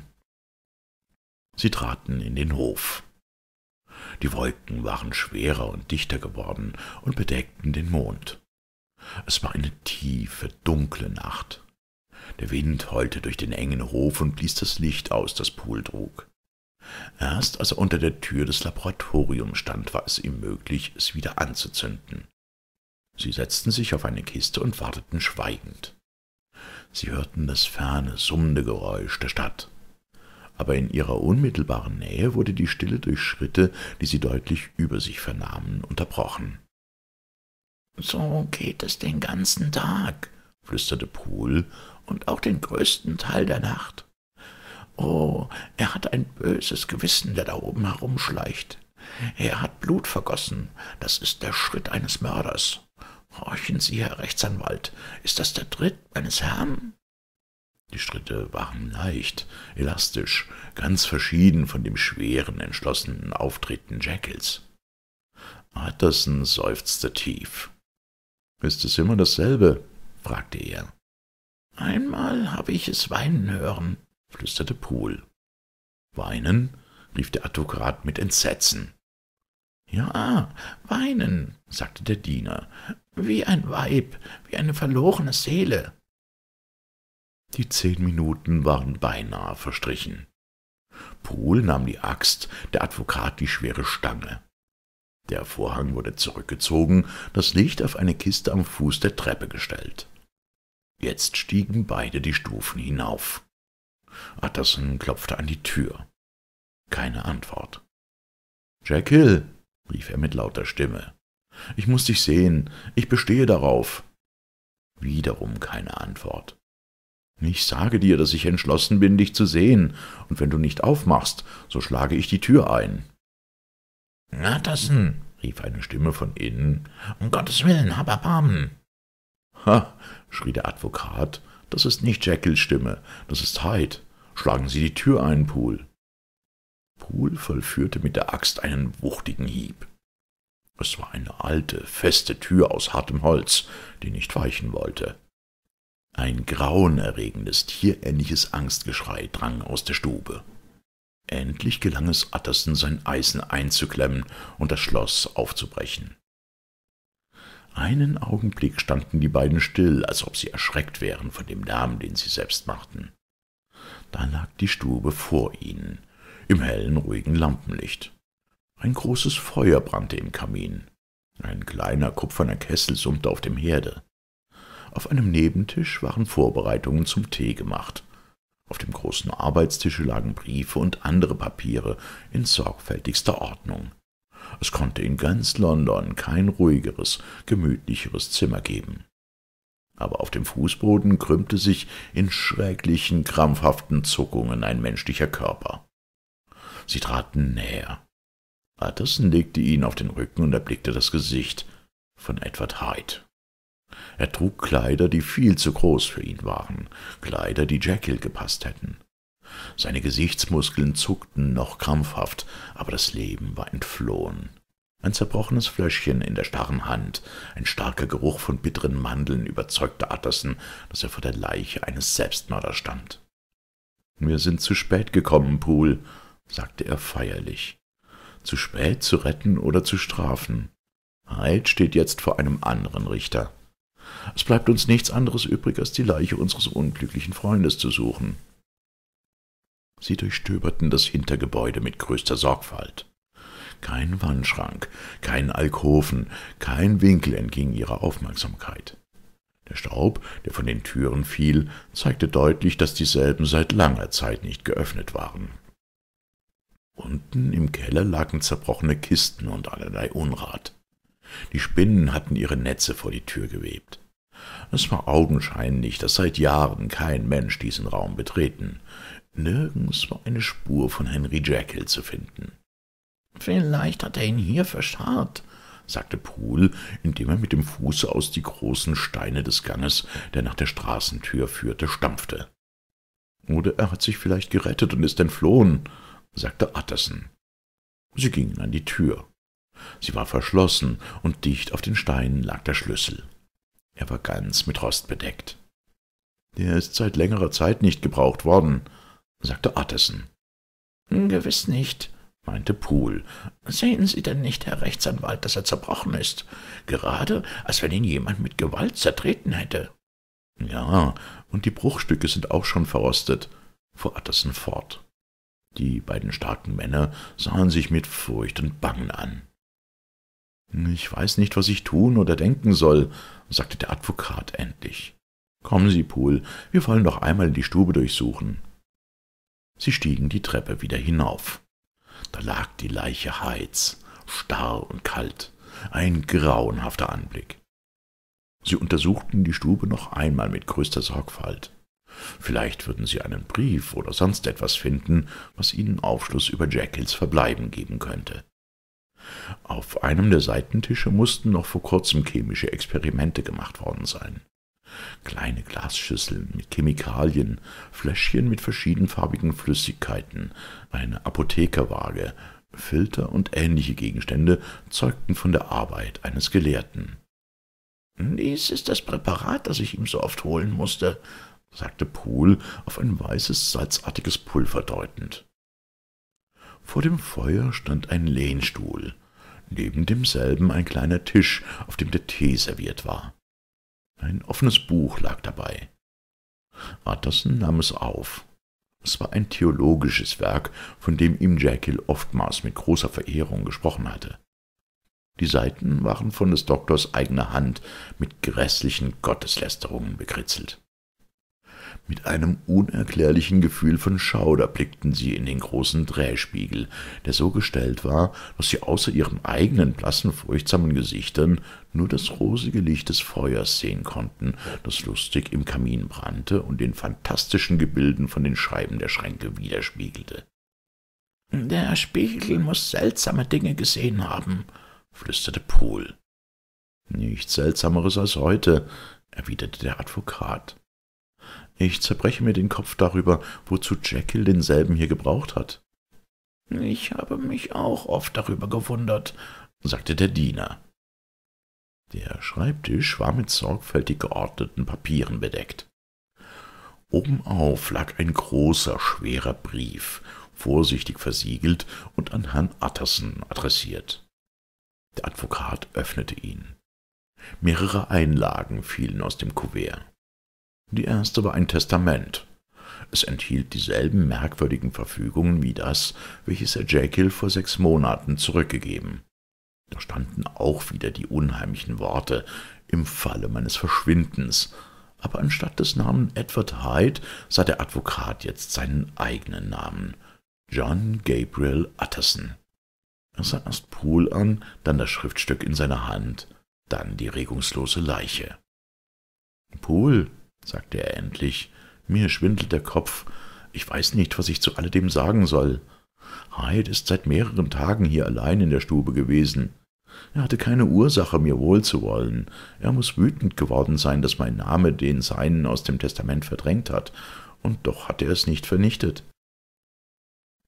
Sie traten in den Hof. Die Wolken waren schwerer und dichter geworden und bedeckten den Mond. Es war eine tiefe, dunkle Nacht. Der Wind heulte durch den engen Hof und blies das Licht aus, das Poole trug. Erst als er unter der Tür des Laboratoriums stand, war es ihm möglich, es wieder anzuzünden. Sie setzten sich auf eine Kiste und warteten schweigend. Sie hörten das ferne, summende Geräusch der Stadt. Aber in ihrer unmittelbaren Nähe wurde die Stille durch Schritte, die sie deutlich über sich vernahmen, unterbrochen. »So geht es den ganzen Tag«, flüsterte Poole, »und auch den größten Teil der Nacht. Oh, er hat ein böses Gewissen, der da oben herumschleicht. Er hat Blut vergossen, das ist der Schritt eines Mörders. Horchen Sie, Herr Rechtsanwalt, ist das der Tritt meines Herrn?« Die Schritte waren leicht, elastisch, ganz verschieden von dem schweren, entschlossenen Auftreten Jekylls. Utterson seufzte tief. »Ist es immer dasselbe?« fragte er. »Einmal habe ich es weinen hören«, flüsterte Poole. »Weinen?« rief der Advokat mit Entsetzen. »Ja, weinen«, sagte der Diener, »wie ein Weib, wie eine verlorene Seele.« Die zehn Minuten waren beinahe verstrichen. Poole nahm die Axt, der Advokat die schwere Stange. Der Vorhang wurde zurückgezogen, das Licht auf eine Kiste am Fuß der Treppe gestellt. Jetzt stiegen beide die Stufen hinauf. Utterson klopfte an die Tür. Keine Antwort. »Jekyll«, rief er mit lauter Stimme, »ich muß dich sehen, ich bestehe darauf.« Wiederum keine Antwort. »Ich sage dir, dass ich entschlossen bin, dich zu sehen, und wenn du nicht aufmachst, so schlage ich die Tür ein.« »Utterson«, rief eine Stimme von innen, »um Gottes Willen, hab Erbarmen!« »Ha«, schrie der Advokat, »das ist nicht Jekylls Stimme, das ist Hyde. Schlagen Sie die Tür ein, Poole.« Poole vollführte mit der Axt einen wuchtigen Hieb. Es war eine alte, feste Tür aus hartem Holz, die nicht weichen wollte. Ein grauenerregendes, tierähnliches Angstgeschrei drang aus der Stube. Endlich gelang es Utterson, sein Eisen einzuklemmen und das Schloss aufzubrechen. Einen Augenblick standen die beiden still, als ob sie erschreckt wären von dem Lärm, den sie selbst machten. Da lag die Stube vor ihnen, im hellen, ruhigen Lampenlicht. Ein großes Feuer brannte im Kamin. Ein kleiner kupferner Kessel summte auf dem Herde. Auf einem Nebentisch waren Vorbereitungen zum Tee gemacht. Auf dem großen Arbeitstische lagen Briefe und andere Papiere in sorgfältigster Ordnung. Es konnte in ganz London kein ruhigeres, gemütlicheres Zimmer geben. Aber auf dem Fußboden krümmte sich in schrecklichen, krampfhaften Zuckungen ein menschlicher Körper. Sie traten näher. Utterson legte ihn auf den Rücken und erblickte das Gesicht von Edward Hyde. Er trug Kleider, die viel zu groß für ihn waren, Kleider, die Jekyll gepasst hätten. Seine Gesichtsmuskeln zuckten noch krampfhaft, aber das Leben war entflohen. Ein zerbrochenes Fläschchen in der starren Hand, ein starker Geruch von bitteren Mandeln überzeugte Utterson, dass er vor der Leiche eines Selbstmörders stand. »Wir sind zu spät gekommen, Poole«, sagte er feierlich. »Zu spät zu retten oder zu strafen. Hyde steht jetzt vor einem anderen Richter. Es bleibt uns nichts anderes übrig, als die Leiche unseres unglücklichen Freundes zu suchen.« Sie durchstöberten das Hintergebäude mit größter Sorgfalt. Kein Wandschrank, kein Alkoven, kein Winkel entging ihrer Aufmerksamkeit. Der Staub, der von den Türen fiel, zeigte deutlich, dass dieselben seit langer Zeit nicht geöffnet waren. Unten im Keller lagen zerbrochene Kisten und allerlei Unrat. Die Spinnen hatten ihre Netze vor die Tür gewebt. Es war augenscheinlich, dass seit Jahren kein Mensch diesen Raum betreten. Nirgends war eine Spur von Henry Jekyll zu finden. »Vielleicht hat er ihn hier verscharrt«, sagte Poole, indem er mit dem Fuße aus die großen Steine des Ganges, der nach der Straßentür führte, stampfte. »Oder er hat sich vielleicht gerettet und ist entflohen«, sagte Utterson. Sie gingen an die Tür. Sie war verschlossen, und dicht auf den Steinen lag der Schlüssel. Er war ganz mit Rost bedeckt. »Der ist seit längerer Zeit nicht gebraucht worden«, sagte Utterson. »Gewiss nicht«, meinte Poole. »Sehen Sie denn nicht, Herr Rechtsanwalt, dass er zerbrochen ist? Gerade, als wenn ihn jemand mit Gewalt zertreten hätte.« »Ja, und die Bruchstücke sind auch schon verrostet«, fuhr Utterson fort. Die beiden starken Männer sahen sich mit Furcht und Bangen an. »Ich weiß nicht, was ich tun oder denken soll«, sagte der Advokat endlich. »Kommen Sie, Poole, wir wollen doch einmal die Stube durchsuchen.« Sie stiegen die Treppe wieder hinauf. Da lag die Leiche Hydes, starr und kalt, ein grauenhafter Anblick. Sie untersuchten die Stube noch einmal mit größter Sorgfalt. Vielleicht würden sie einen Brief oder sonst etwas finden, was ihnen Aufschluss über Jekylls Verbleiben geben könnte. Auf einem der Seitentische mussten noch vor kurzem chemische Experimente gemacht worden sein. Kleine Glasschüsseln mit Chemikalien, Fläschchen mit verschiedenfarbigen Flüssigkeiten, eine Apothekerwaage, Filter und ähnliche Gegenstände zeugten von der Arbeit eines Gelehrten. »Dies ist das Präparat, das ich ihm so oft holen musste«, sagte Poole auf ein weißes, salzartiges Pulver deutend. Vor dem Feuer stand ein Lehnstuhl, neben demselben ein kleiner Tisch, auf dem der Tee serviert war. Ein offenes Buch lag dabei. Utterson nahm es auf. Es war ein theologisches Werk, von dem ihm Jekyll oftmals mit großer Verehrung gesprochen hatte. Die Seiten waren von des Doktors eigener Hand mit grässlichen Gotteslästerungen bekritzelt. Mit einem unerklärlichen Gefühl von Schauder blickten sie in den großen Drehspiegel, der so gestellt war, dass sie außer ihren eigenen blassen, furchtsamen Gesichtern nur das rosige Licht des Feuers sehen konnten, das lustig im Kamin brannte und den fantastischen Gebilden von den Scheiben der Schränke widerspiegelte. »Der Spiegel muß seltsame Dinge gesehen haben«, flüsterte Poole. »Nichts Seltsameres als heute«, erwiderte der Advokat. »Ich zerbreche mir den Kopf darüber, wozu Jekyll denselben hier gebraucht hat.« »Ich habe mich auch oft darüber gewundert«, sagte der Diener. Der Schreibtisch war mit sorgfältig geordneten Papieren bedeckt. Obenauf lag ein großer, schwerer Brief, vorsichtig versiegelt und an Herrn Utterson adressiert. Der Advokat öffnete ihn. Mehrere Einlagen fielen aus dem Kuvert. Die erste war ein Testament. Es enthielt dieselben merkwürdigen Verfügungen wie das, welches er Jekyll vor sechs Monaten zurückgegeben. Da standen auch wieder die unheimlichen Worte »im Falle meines Verschwindens«, aber anstatt des Namen Edward Hyde sah der Advokat jetzt seinen eigenen Namen, John Gabriel Utterson. Er sah erst Poole an, dann das Schriftstück in seiner Hand, dann die regungslose Leiche. »Poole«, sagte er endlich, »mir schwindelt der Kopf. Ich weiß nicht, was ich zu alledem sagen soll. Hyde ist seit mehreren Tagen hier allein in der Stube gewesen. Er hatte keine Ursache, mir wohlzuwollen. Er muß wütend geworden sein, dass mein Name den seinen aus dem Testament verdrängt hat, und doch hat er es nicht vernichtet.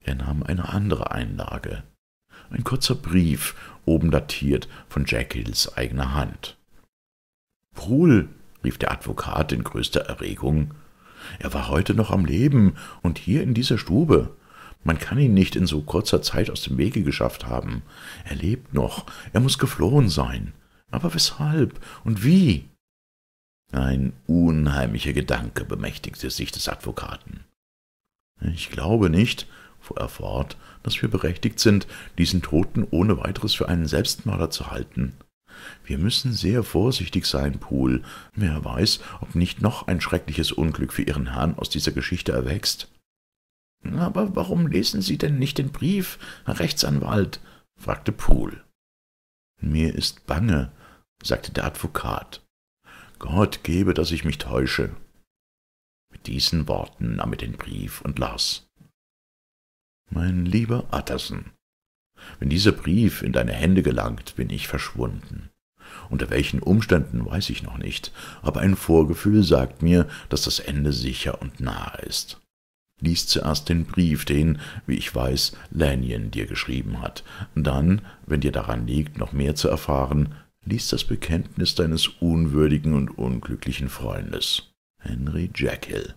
Er nahm eine andere Einlage. Ein kurzer Brief, oben datiert, von Jekylls eigener Hand. »Poole«, rief der Advokat in größter Erregung. »Er war heute noch am Leben und hier in dieser Stube. Man kann ihn nicht in so kurzer Zeit aus dem Wege geschafft haben. Er lebt noch, er muss geflohen sein. Aber weshalb und wie?« Ein unheimlicher Gedanke bemächtigte sich des Advokaten. »Ich glaube nicht«, fuhr er fort, »dass wir berechtigt sind, diesen Toten ohne weiteres für einen Selbstmörder zu halten. Wir müssen sehr vorsichtig sein, Poole. Wer weiß, ob nicht noch ein schreckliches Unglück für Ihren Herrn aus dieser Geschichte erwächst.« »Aber warum lesen Sie denn nicht den Brief, Herr Rechtsanwalt?« fragte Poole. »Mir ist bange«, sagte der Advokat. »Gott gebe, dass ich mich täusche.« Mit diesen Worten nahm er den Brief und las. »Mein lieber Utterson, wenn dieser Brief in deine Hände gelangt, bin ich verschwunden. Unter welchen Umständen, weiß ich noch nicht, aber ein Vorgefühl sagt mir, dass das Ende sicher und nahe ist. Lies zuerst den Brief, den, wie ich weiß, Lanyon dir geschrieben hat. Dann, wenn dir daran liegt, noch mehr zu erfahren, lies das Bekenntnis deines unwürdigen und unglücklichen Freundes, Henry Jekyll.«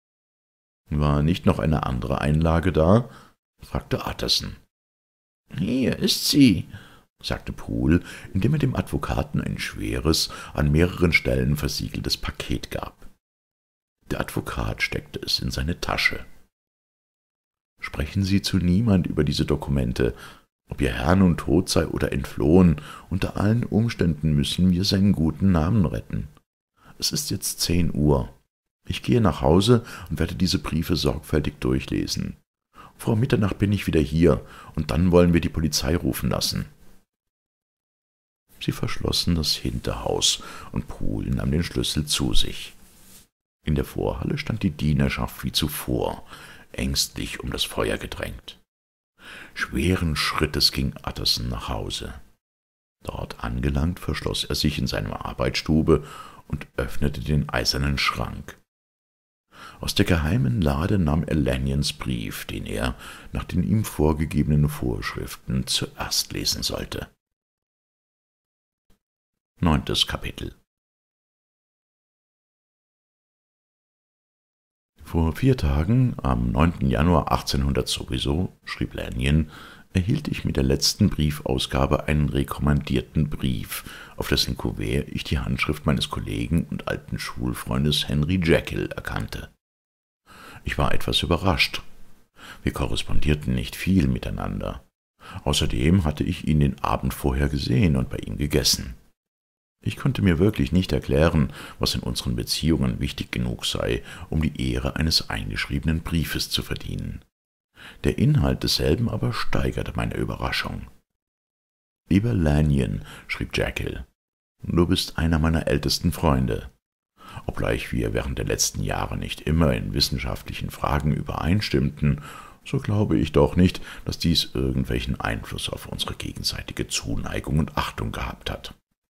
»War nicht noch eine andere Einlage da?« fragte Utterson. »Hier ist sie«, sagte Poole, indem er dem Advokaten ein schweres, an mehreren Stellen versiegeltes Paket gab. Der Advokat steckte es in seine Tasche. »Sprechen Sie zu niemand über diese Dokumente. Ob Ihr Herr nun tot sei oder entflohen, unter allen Umständen müssen wir seinen guten Namen retten. Es ist jetzt zehn Uhr. Ich gehe nach Hause und werde diese Briefe sorgfältig durchlesen. Vor Mitternacht bin ich wieder hier, und dann wollen wir die Polizei rufen lassen.« Sie verschlossen das Hinterhaus, und Poole nahm den Schlüssel zu sich. In der Vorhalle stand die Dienerschaft wie zuvor, ängstlich um das Feuer gedrängt. Schweren Schrittes ging Utterson nach Hause. Dort angelangt, verschloss er sich in seiner Arbeitsstube und öffnete den eisernen Schrank. Aus der geheimen Lade nahm er Lanyons Brief, den er, nach den ihm vorgegebenen Vorschriften, zuerst lesen sollte. Neuntes Kapitel. »Vor vier Tagen, am neunten Januar achtzehnhundert sowieso«, schrieb Lanyon, »erhielt ich mit der letzten Briefausgabe einen rekommandierten Brief, auf dessen Kuvert ich die Handschrift meines Kollegen und alten Schulfreundes Henry Jekyll erkannte. Ich war etwas überrascht. Wir korrespondierten nicht viel miteinander. Außerdem hatte ich ihn den Abend vorher gesehen und bei ihm gegessen. Ich konnte mir wirklich nicht erklären, was in unseren Beziehungen wichtig genug sei, um die Ehre eines eingeschriebenen Briefes zu verdienen. Der Inhalt desselben aber steigerte meine Überraschung. »Lieber Lanyon«, schrieb Jekyll, »du bist einer meiner ältesten Freunde. Obgleich wir während der letzten Jahre nicht immer in wissenschaftlichen Fragen übereinstimmten, so glaube ich doch nicht, dass dies irgendwelchen Einfluss auf unsere gegenseitige Zuneigung und Achtung gehabt hat.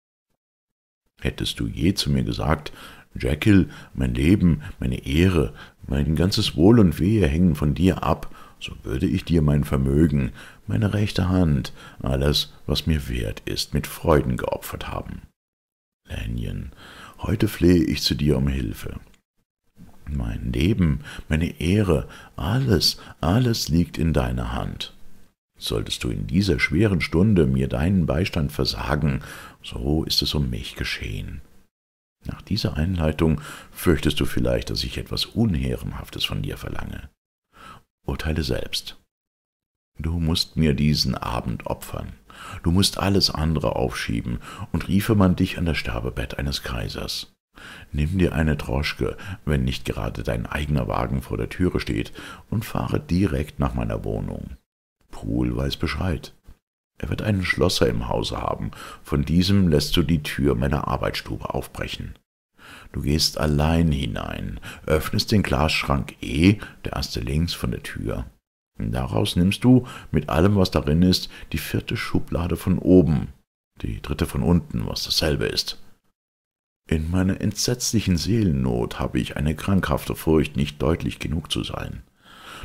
Hättest du je zu mir gesagt, Jekyll, mein Leben, meine Ehre, mein ganzes Wohl und Wehe hängen von dir ab, so würde ich dir mein Vermögen, meine rechte Hand, alles, was mir wert ist, mit Freuden geopfert haben. Lanyon, heute flehe ich zu dir um Hilfe. Mein Leben, meine Ehre, alles, alles liegt in deiner Hand. Solltest du in dieser schweren Stunde mir deinen Beistand versagen, so ist es um mich geschehen. Nach dieser Einleitung fürchtest du vielleicht, dass ich etwas Unehrenhaftes von dir verlange. Urteile selbst. Du musst mir diesen Abend opfern. Du musst alles andere aufschieben, und riefe man dich an das Sterbebett eines Kaisers. Nimm dir eine Droschke, wenn nicht gerade dein eigener Wagen vor der Türe steht, und fahre direkt nach meiner Wohnung. Poole weiß Bescheid. Er wird einen Schlosser im Hause haben, von diesem lässt du die Tür meiner Arbeitsstube aufbrechen. Du gehst allein hinein, öffnest den Glasschrank E, der erste links von der Tür. Daraus nimmst du, mit allem, was darin ist, die vierte Schublade von oben, die dritte von unten, was dasselbe ist. In meiner entsetzlichen Seelennot habe ich eine krankhafte Furcht, nicht deutlich genug zu sein.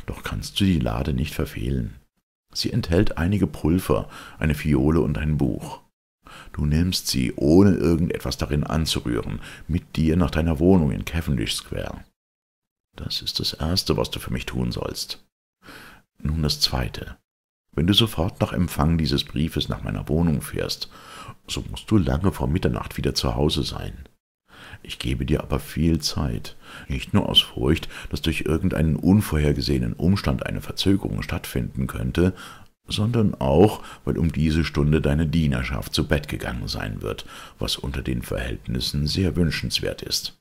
doch kannst du die Lade nicht verfehlen. Sie enthält einige Pulver, eine Fiole und ein Buch. Du nimmst sie, ohne irgendetwas darin anzurühren, mit dir nach deiner Wohnung in Cavendish Square. Das ist das Erste, was du für mich tun sollst. Nun das Zweite. Wenn du sofort nach Empfang dieses Briefes nach meiner Wohnung fährst, so musst du lange vor Mitternacht wieder zu Hause sein. Ich gebe dir aber viel Zeit, nicht nur aus Furcht, dass durch irgendeinen unvorhergesehenen Umstand eine Verzögerung stattfinden könnte, sondern auch, weil um diese Stunde deine Dienerschaft zu Bett gegangen sein wird, was unter den Verhältnissen sehr wünschenswert ist.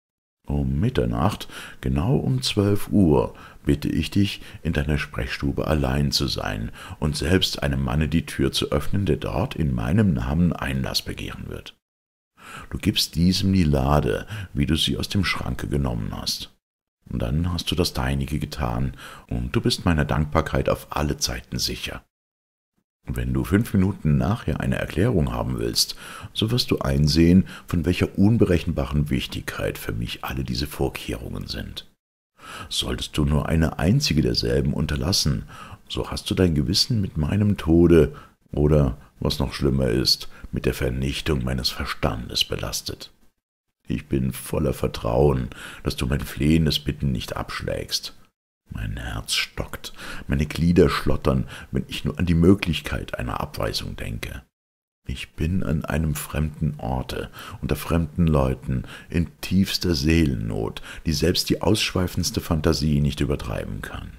Um Mitternacht, genau um zwölf Uhr, bitte ich dich, in deiner Sprechstube allein zu sein und selbst einem Manne die Tür zu öffnen, der dort in meinem Namen Einlass begehren wird. Du gibst diesem die Lade, wie du sie aus dem Schranke genommen hast. Und dann hast du das Deinige getan, und du bist meiner Dankbarkeit auf alle Zeiten sicher. Wenn du fünf Minuten nachher eine Erklärung haben willst, so wirst du einsehen, von welcher unberechenbaren Wichtigkeit für mich alle diese Vorkehrungen sind. Solltest du nur eine einzige derselben unterlassen, so hast du dein Gewissen mit meinem Tode oder, was noch schlimmer ist, mit der Vernichtung meines Verstandes belastet. Ich bin voller Vertrauen, dass du mein flehendes Bitten nicht abschlägst. Mein Herz stockt, meine Glieder schlottern, wenn ich nur an die Möglichkeit einer Abweisung denke. Ich bin an einem fremden Orte, unter fremden Leuten, in tiefster Seelennot, die selbst die ausschweifendste Fantasie nicht übertreiben kann.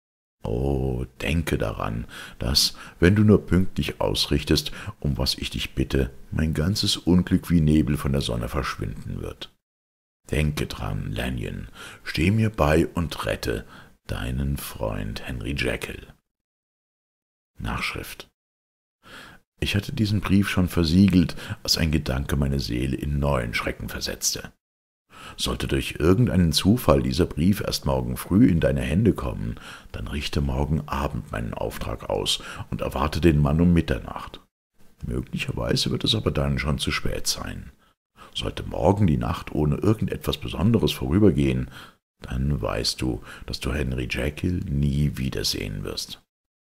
Oh, denke daran, dass, wenn du nur pünktlich ausrichtest, um was ich dich bitte, mein ganzes Unglück wie Nebel von der Sonne verschwinden wird. Denke dran, Lanyon, steh mir bei und rette deinen Freund Henry Jekyll. Nachschrift. Ich hatte diesen Brief schon versiegelt, als ein Gedanke meine Seele in neuen Schrecken versetzte. Sollte durch irgendeinen Zufall dieser Brief erst morgen früh in deine Hände kommen, dann richte morgen Abend meinen Auftrag aus und erwarte den Mann um Mitternacht. Möglicherweise wird es aber dann schon zu spät sein. Sollte morgen die Nacht ohne irgendetwas Besonderes vorübergehen, dann weißt du, dass du Henry Jekyll nie wiedersehen wirst.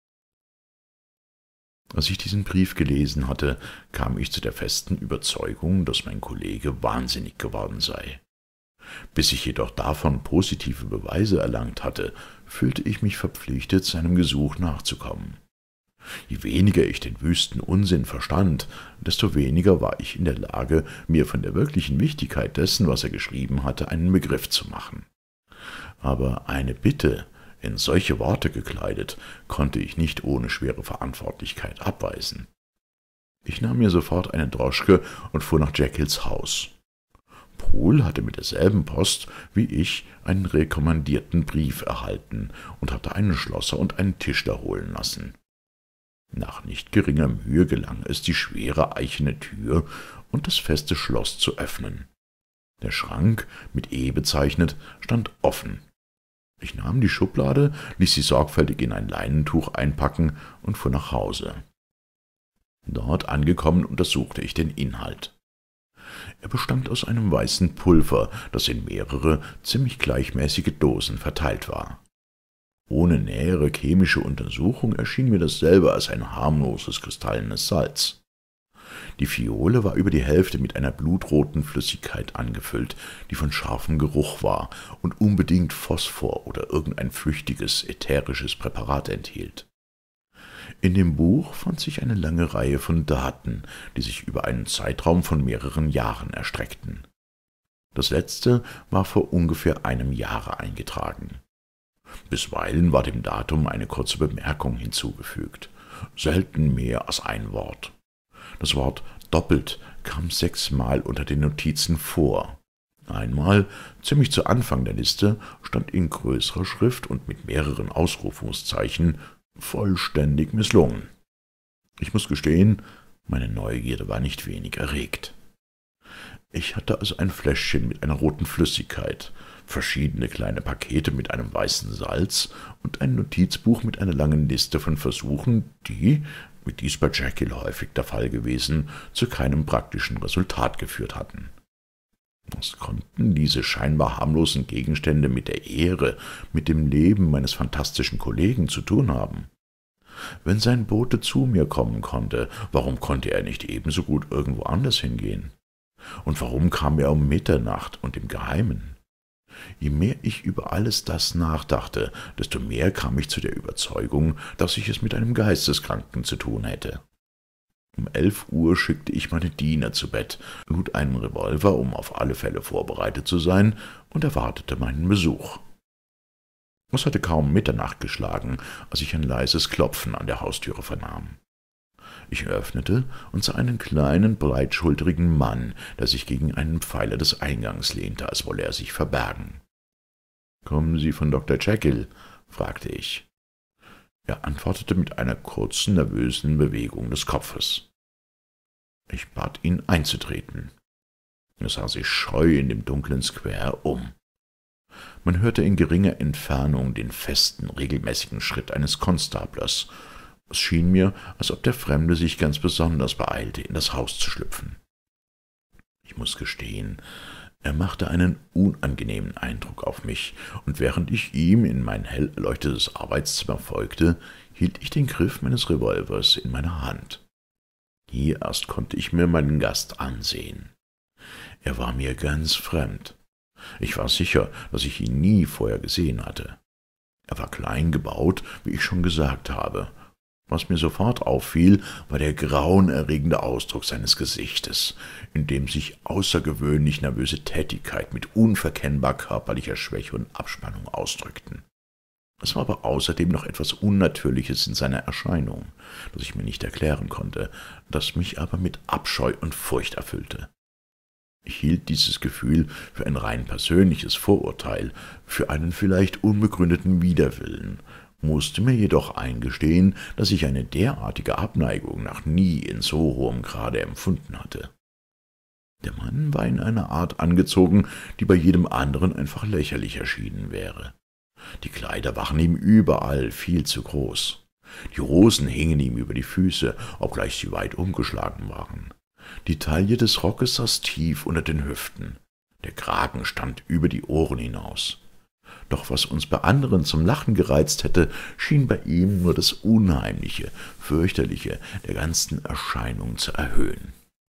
Als ich diesen Brief gelesen hatte, kam ich zu der festen Überzeugung, dass mein Kollege wahnsinnig geworden sei. Bis ich jedoch davon positive Beweise erlangt hatte, fühlte ich mich verpflichtet, seinem Gesuch nachzukommen. Je weniger ich den wüsten Unsinn verstand, desto weniger war ich in der Lage, mir von der wirklichen Wichtigkeit dessen, was er geschrieben hatte, einen Begriff zu machen. Aber eine Bitte, in solche Worte gekleidet, konnte ich nicht ohne schwere Verantwortlichkeit abweisen. Ich nahm mir sofort eine Droschke und fuhr nach Jekylls Haus. Poole hatte mit derselben Post wie ich einen rekommandierten Brief erhalten und hatte einen Schlosser und einen Tischler holen lassen. Nach nicht geringer Mühe gelang es, die schwere eichene Tür und das feste Schloss zu öffnen. Der Schrank, mit E bezeichnet, stand offen. Ich nahm die Schublade, ließ sie sorgfältig in ein Leinentuch einpacken und fuhr nach Hause. Dort angekommen untersuchte ich den Inhalt. Er bestand aus einem weißen Pulver, das in mehrere, ziemlich gleichmäßige Dosen verteilt war. Ohne nähere chemische Untersuchung erschien mir dasselbe als ein harmloses, kristallenes Salz. Die Fiole war über die Hälfte mit einer blutroten Flüssigkeit angefüllt, die von scharfem Geruch war und unbedingt Phosphor oder irgendein flüchtiges, ätherisches Präparat enthielt. In dem Buch fand sich eine lange Reihe von Daten, die sich über einen Zeitraum von mehreren Jahren erstreckten. Das letzte war vor ungefähr einem Jahre eingetragen. Bisweilen war dem Datum eine kurze Bemerkung hinzugefügt, selten mehr als ein Wort. Das Wort »doppelt« kam sechsmal unter den Notizen vor. Einmal, ziemlich zu Anfang der Liste, stand in größerer Schrift und mit mehreren Ausrufungszeichen »vollständig misslungen«. Ich muss gestehen, meine Neugierde war nicht wenig erregt. Ich hatte also ein Fläschchen mit einer roten Flüssigkeit, verschiedene kleine Pakete mit einem weißen Salz und ein Notizbuch mit einer langen Liste von Versuchen, die, wie dies bei Jekyll häufig der Fall gewesen, zu keinem praktischen Resultat geführt hatten. Was konnten diese scheinbar harmlosen Gegenstände mit der Ehre, mit dem Leben meines fantastischen Kollegen zu tun haben? Wenn sein Bote zu mir kommen konnte, warum konnte er nicht ebenso gut irgendwo anders hingehen? Und warum kam er um Mitternacht und im Geheimen? Je mehr ich über alles das nachdachte, desto mehr kam ich zu der Überzeugung, dass ich es mit einem Geisteskranken zu tun hätte. Um elf Uhr schickte ich meine Diener zu Bett, lud einen Revolver, um auf alle Fälle vorbereitet zu sein, und erwartete meinen Besuch. Es hatte kaum Mitternacht geschlagen, als ich ein leises Klopfen an der Haustüre vernahm. Ich öffnete und sah einen kleinen, breitschulterigen Mann, der sich gegen einen Pfeiler des Eingangs lehnte, als wolle er sich verbergen. »Kommen Sie von Doktor Jekyll?« fragte ich. Er antwortete mit einer kurzen, nervösen Bewegung des Kopfes. Ich bat ihn einzutreten. Er sah sich scheu in dem dunklen Square um. Man hörte in geringer Entfernung den festen, regelmäßigen Schritt eines Konstablers. Es schien mir, als ob der Fremde sich ganz besonders beeilte, in das Haus zu schlüpfen. Ich muß gestehen, er machte einen unangenehmen Eindruck auf mich, und während ich ihm in mein hell erleuchtetes Arbeitszimmer folgte, hielt ich den Griff meines Revolvers in meiner Hand. Hier erst konnte ich mir meinen Gast ansehen. Er war mir ganz fremd. Ich war sicher, dass ich ihn nie vorher gesehen hatte. Er war klein gebaut, wie ich schon gesagt habe. Was mir sofort auffiel, war der grauenerregende Ausdruck seines Gesichtes, in dem sich außergewöhnlich nervöse Tätigkeit mit unverkennbar körperlicher Schwäche und Abspannung ausdrückten. Es war aber außerdem noch etwas Unnatürliches in seiner Erscheinung, das ich mir nicht erklären konnte, das mich aber mit Abscheu und Furcht erfüllte. Ich hielt dieses Gefühl für ein rein persönliches Vorurteil, für einen vielleicht unbegründeten Widerwillen, musste mir jedoch eingestehen, dass ich eine derartige Abneigung noch nie in so hohem Grade empfunden hatte. Der Mann war in einer Art angezogen, die bei jedem anderen einfach lächerlich erschienen wäre. Die Kleider waren ihm überall viel zu groß. Die Hosen hingen ihm über die Füße, obgleich sie weit umgeschlagen waren. Die Taille des Rockes saß tief unter den Hüften. Der Kragen stand über die Ohren hinaus. Doch was uns bei anderen zum Lachen gereizt hätte, schien bei ihm nur das Unheimliche, Fürchterliche der ganzen Erscheinung zu erhöhen.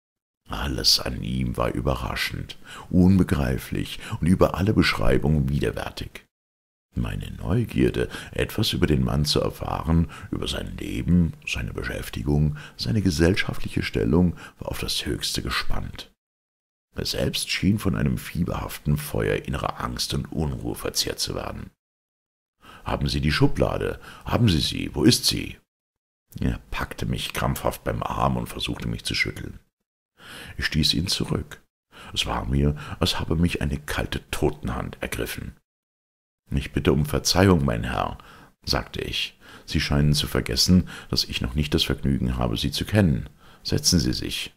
Alles an ihm war überraschend, unbegreiflich und über alle Beschreibung widerwärtig. Meine Neugierde, etwas über den Mann zu erfahren, über sein Leben, seine Beschäftigung, seine gesellschaftliche Stellung, war auf das Höchste gespannt. Er selbst schien von einem fieberhaften Feuer innerer Angst und Unruhe verzehrt zu werden. »Haben Sie die Schublade? Haben Sie sie? Wo ist sie?« Er packte mich krampfhaft beim Arm und versuchte mich zu schütteln. Ich stieß ihn zurück. Es war mir, als habe mich eine kalte Totenhand ergriffen. »Ich bitte um Verzeihung, mein Herr«, sagte ich. »Sie scheinen zu vergessen, dass ich noch nicht das Vergnügen habe, Sie zu kennen. Setzen Sie sich.«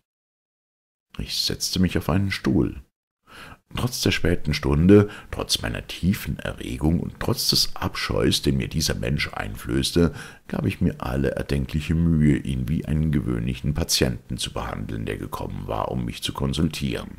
Ich setzte mich auf einen Stuhl. Trotz der späten Stunde, trotz meiner tiefen Erregung und trotz des Abscheus, den mir dieser Mensch einflößte, gab ich mir alle erdenkliche Mühe, ihn wie einen gewöhnlichen Patienten zu behandeln, der gekommen war, um mich zu konsultieren.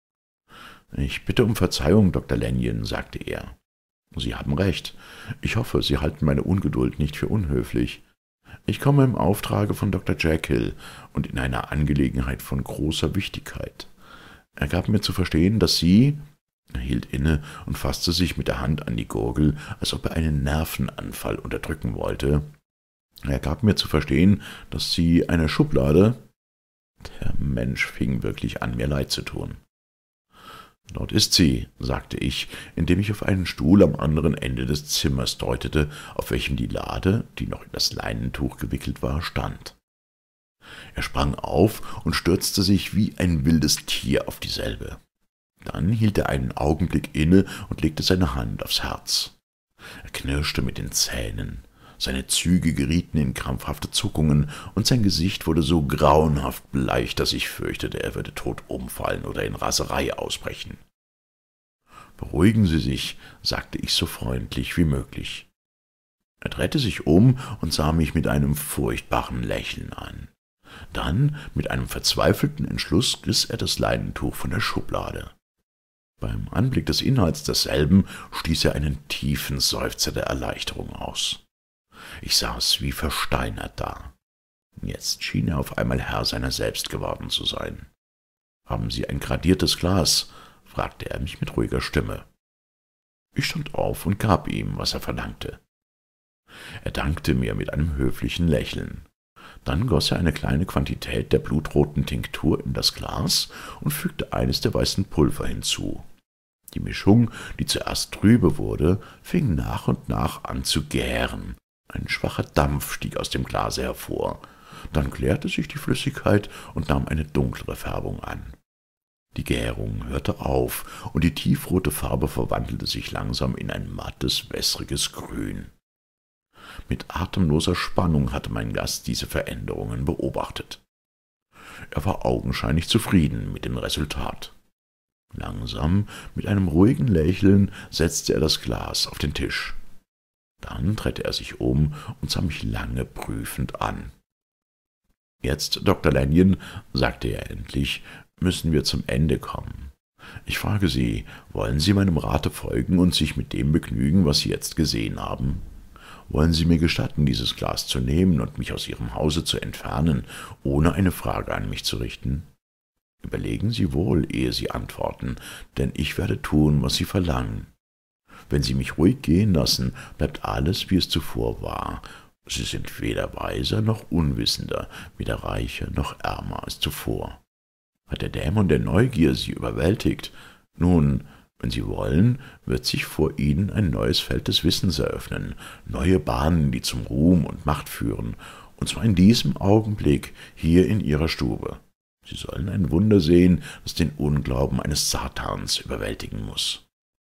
»Ich bitte um Verzeihung, Doktor Lanyon«, sagte er. »Sie haben recht. Ich hoffe, Sie halten meine Ungeduld nicht für unhöflich. Ich komme im Auftrage von Doktor Jekyll und in einer Angelegenheit von großer Wichtigkeit. Er gab mir zu verstehen, dass Sie...« Er hielt inne und fasste sich mit der Hand an die Gurgel, als ob er einen Nervenanfall unterdrücken wollte. »Er gab mir zu verstehen, dass Sie eine Schublade...« Der Mensch fing wirklich an, mir leid zu tun. »Dort ist sie«, sagte ich, indem ich auf einen Stuhl am anderen Ende des Zimmers deutete, auf welchem die Lade, die noch in das Leinentuch gewickelt war, stand. Er sprang auf und stürzte sich wie ein wildes Tier auf dieselbe. Dann hielt er einen Augenblick inne und legte seine Hand aufs Herz. Er knirschte mit den Zähnen. Seine Züge gerieten in krampfhafte Zuckungen, und sein Gesicht wurde so grauenhaft bleich, dass ich fürchtete, er würde tot umfallen oder in Raserei ausbrechen. »Beruhigen Sie sich«, sagte ich so freundlich wie möglich. Er drehte sich um und sah mich mit einem furchtbaren Lächeln an. Dann, mit einem verzweifelten Entschluss, riss er das Leinentuch von der Schublade. Beim Anblick des Inhalts desselben stieß er einen tiefen Seufzer der Erleichterung aus. Ich saß wie versteinert da. Jetzt schien er auf einmal Herr seiner selbst geworden zu sein. »Haben Sie ein gradiertes Glas?« fragte er mich mit ruhiger Stimme. Ich stand auf und gab ihm, was er verlangte. Er dankte mir mit einem höflichen Lächeln. Dann goss er eine kleine Quantität der blutroten Tinktur in das Glas und fügte eines der weißen Pulver hinzu. Die Mischung, die zuerst trübe wurde, fing nach und nach an zu gären. Ein schwacher Dampf stieg aus dem Glase hervor. Dann klärte sich die Flüssigkeit und nahm eine dunklere Färbung an. Die Gärung hörte auf, und die tiefrote Farbe verwandelte sich langsam in ein mattes, wässriges Grün. Mit atemloser Spannung hatte mein Gast diese Veränderungen beobachtet. Er war augenscheinlich zufrieden mit dem Resultat. Langsam, mit einem ruhigen Lächeln, setzte er das Glas auf den Tisch. Dann drehte er sich um und sah mich lange prüfend an. »Jetzt, Doktor Lanyon«, sagte er endlich, »müssen wir zum Ende kommen. Ich frage Sie, wollen Sie meinem Rate folgen und sich mit dem begnügen, was Sie jetzt gesehen haben? Wollen Sie mir gestatten, dieses Glas zu nehmen und mich aus Ihrem Hause zu entfernen, ohne eine Frage an mich zu richten? Überlegen Sie wohl, ehe Sie antworten, denn ich werde tun, was Sie verlangen. Wenn Sie mich ruhig gehen lassen, bleibt alles, wie es zuvor war. Sie sind weder weiser noch unwissender, weder reicher noch ärmer als zuvor. Hat der Dämon der Neugier Sie überwältigt? Nun, wenn Sie wollen, wird sich vor Ihnen ein neues Feld des Wissens eröffnen, neue Bahnen, die zum Ruhm und Macht führen, und zwar in diesem Augenblick, hier in Ihrer Stube. Sie sollen ein Wunder sehen, das den Unglauben eines Satans überwältigen muss.«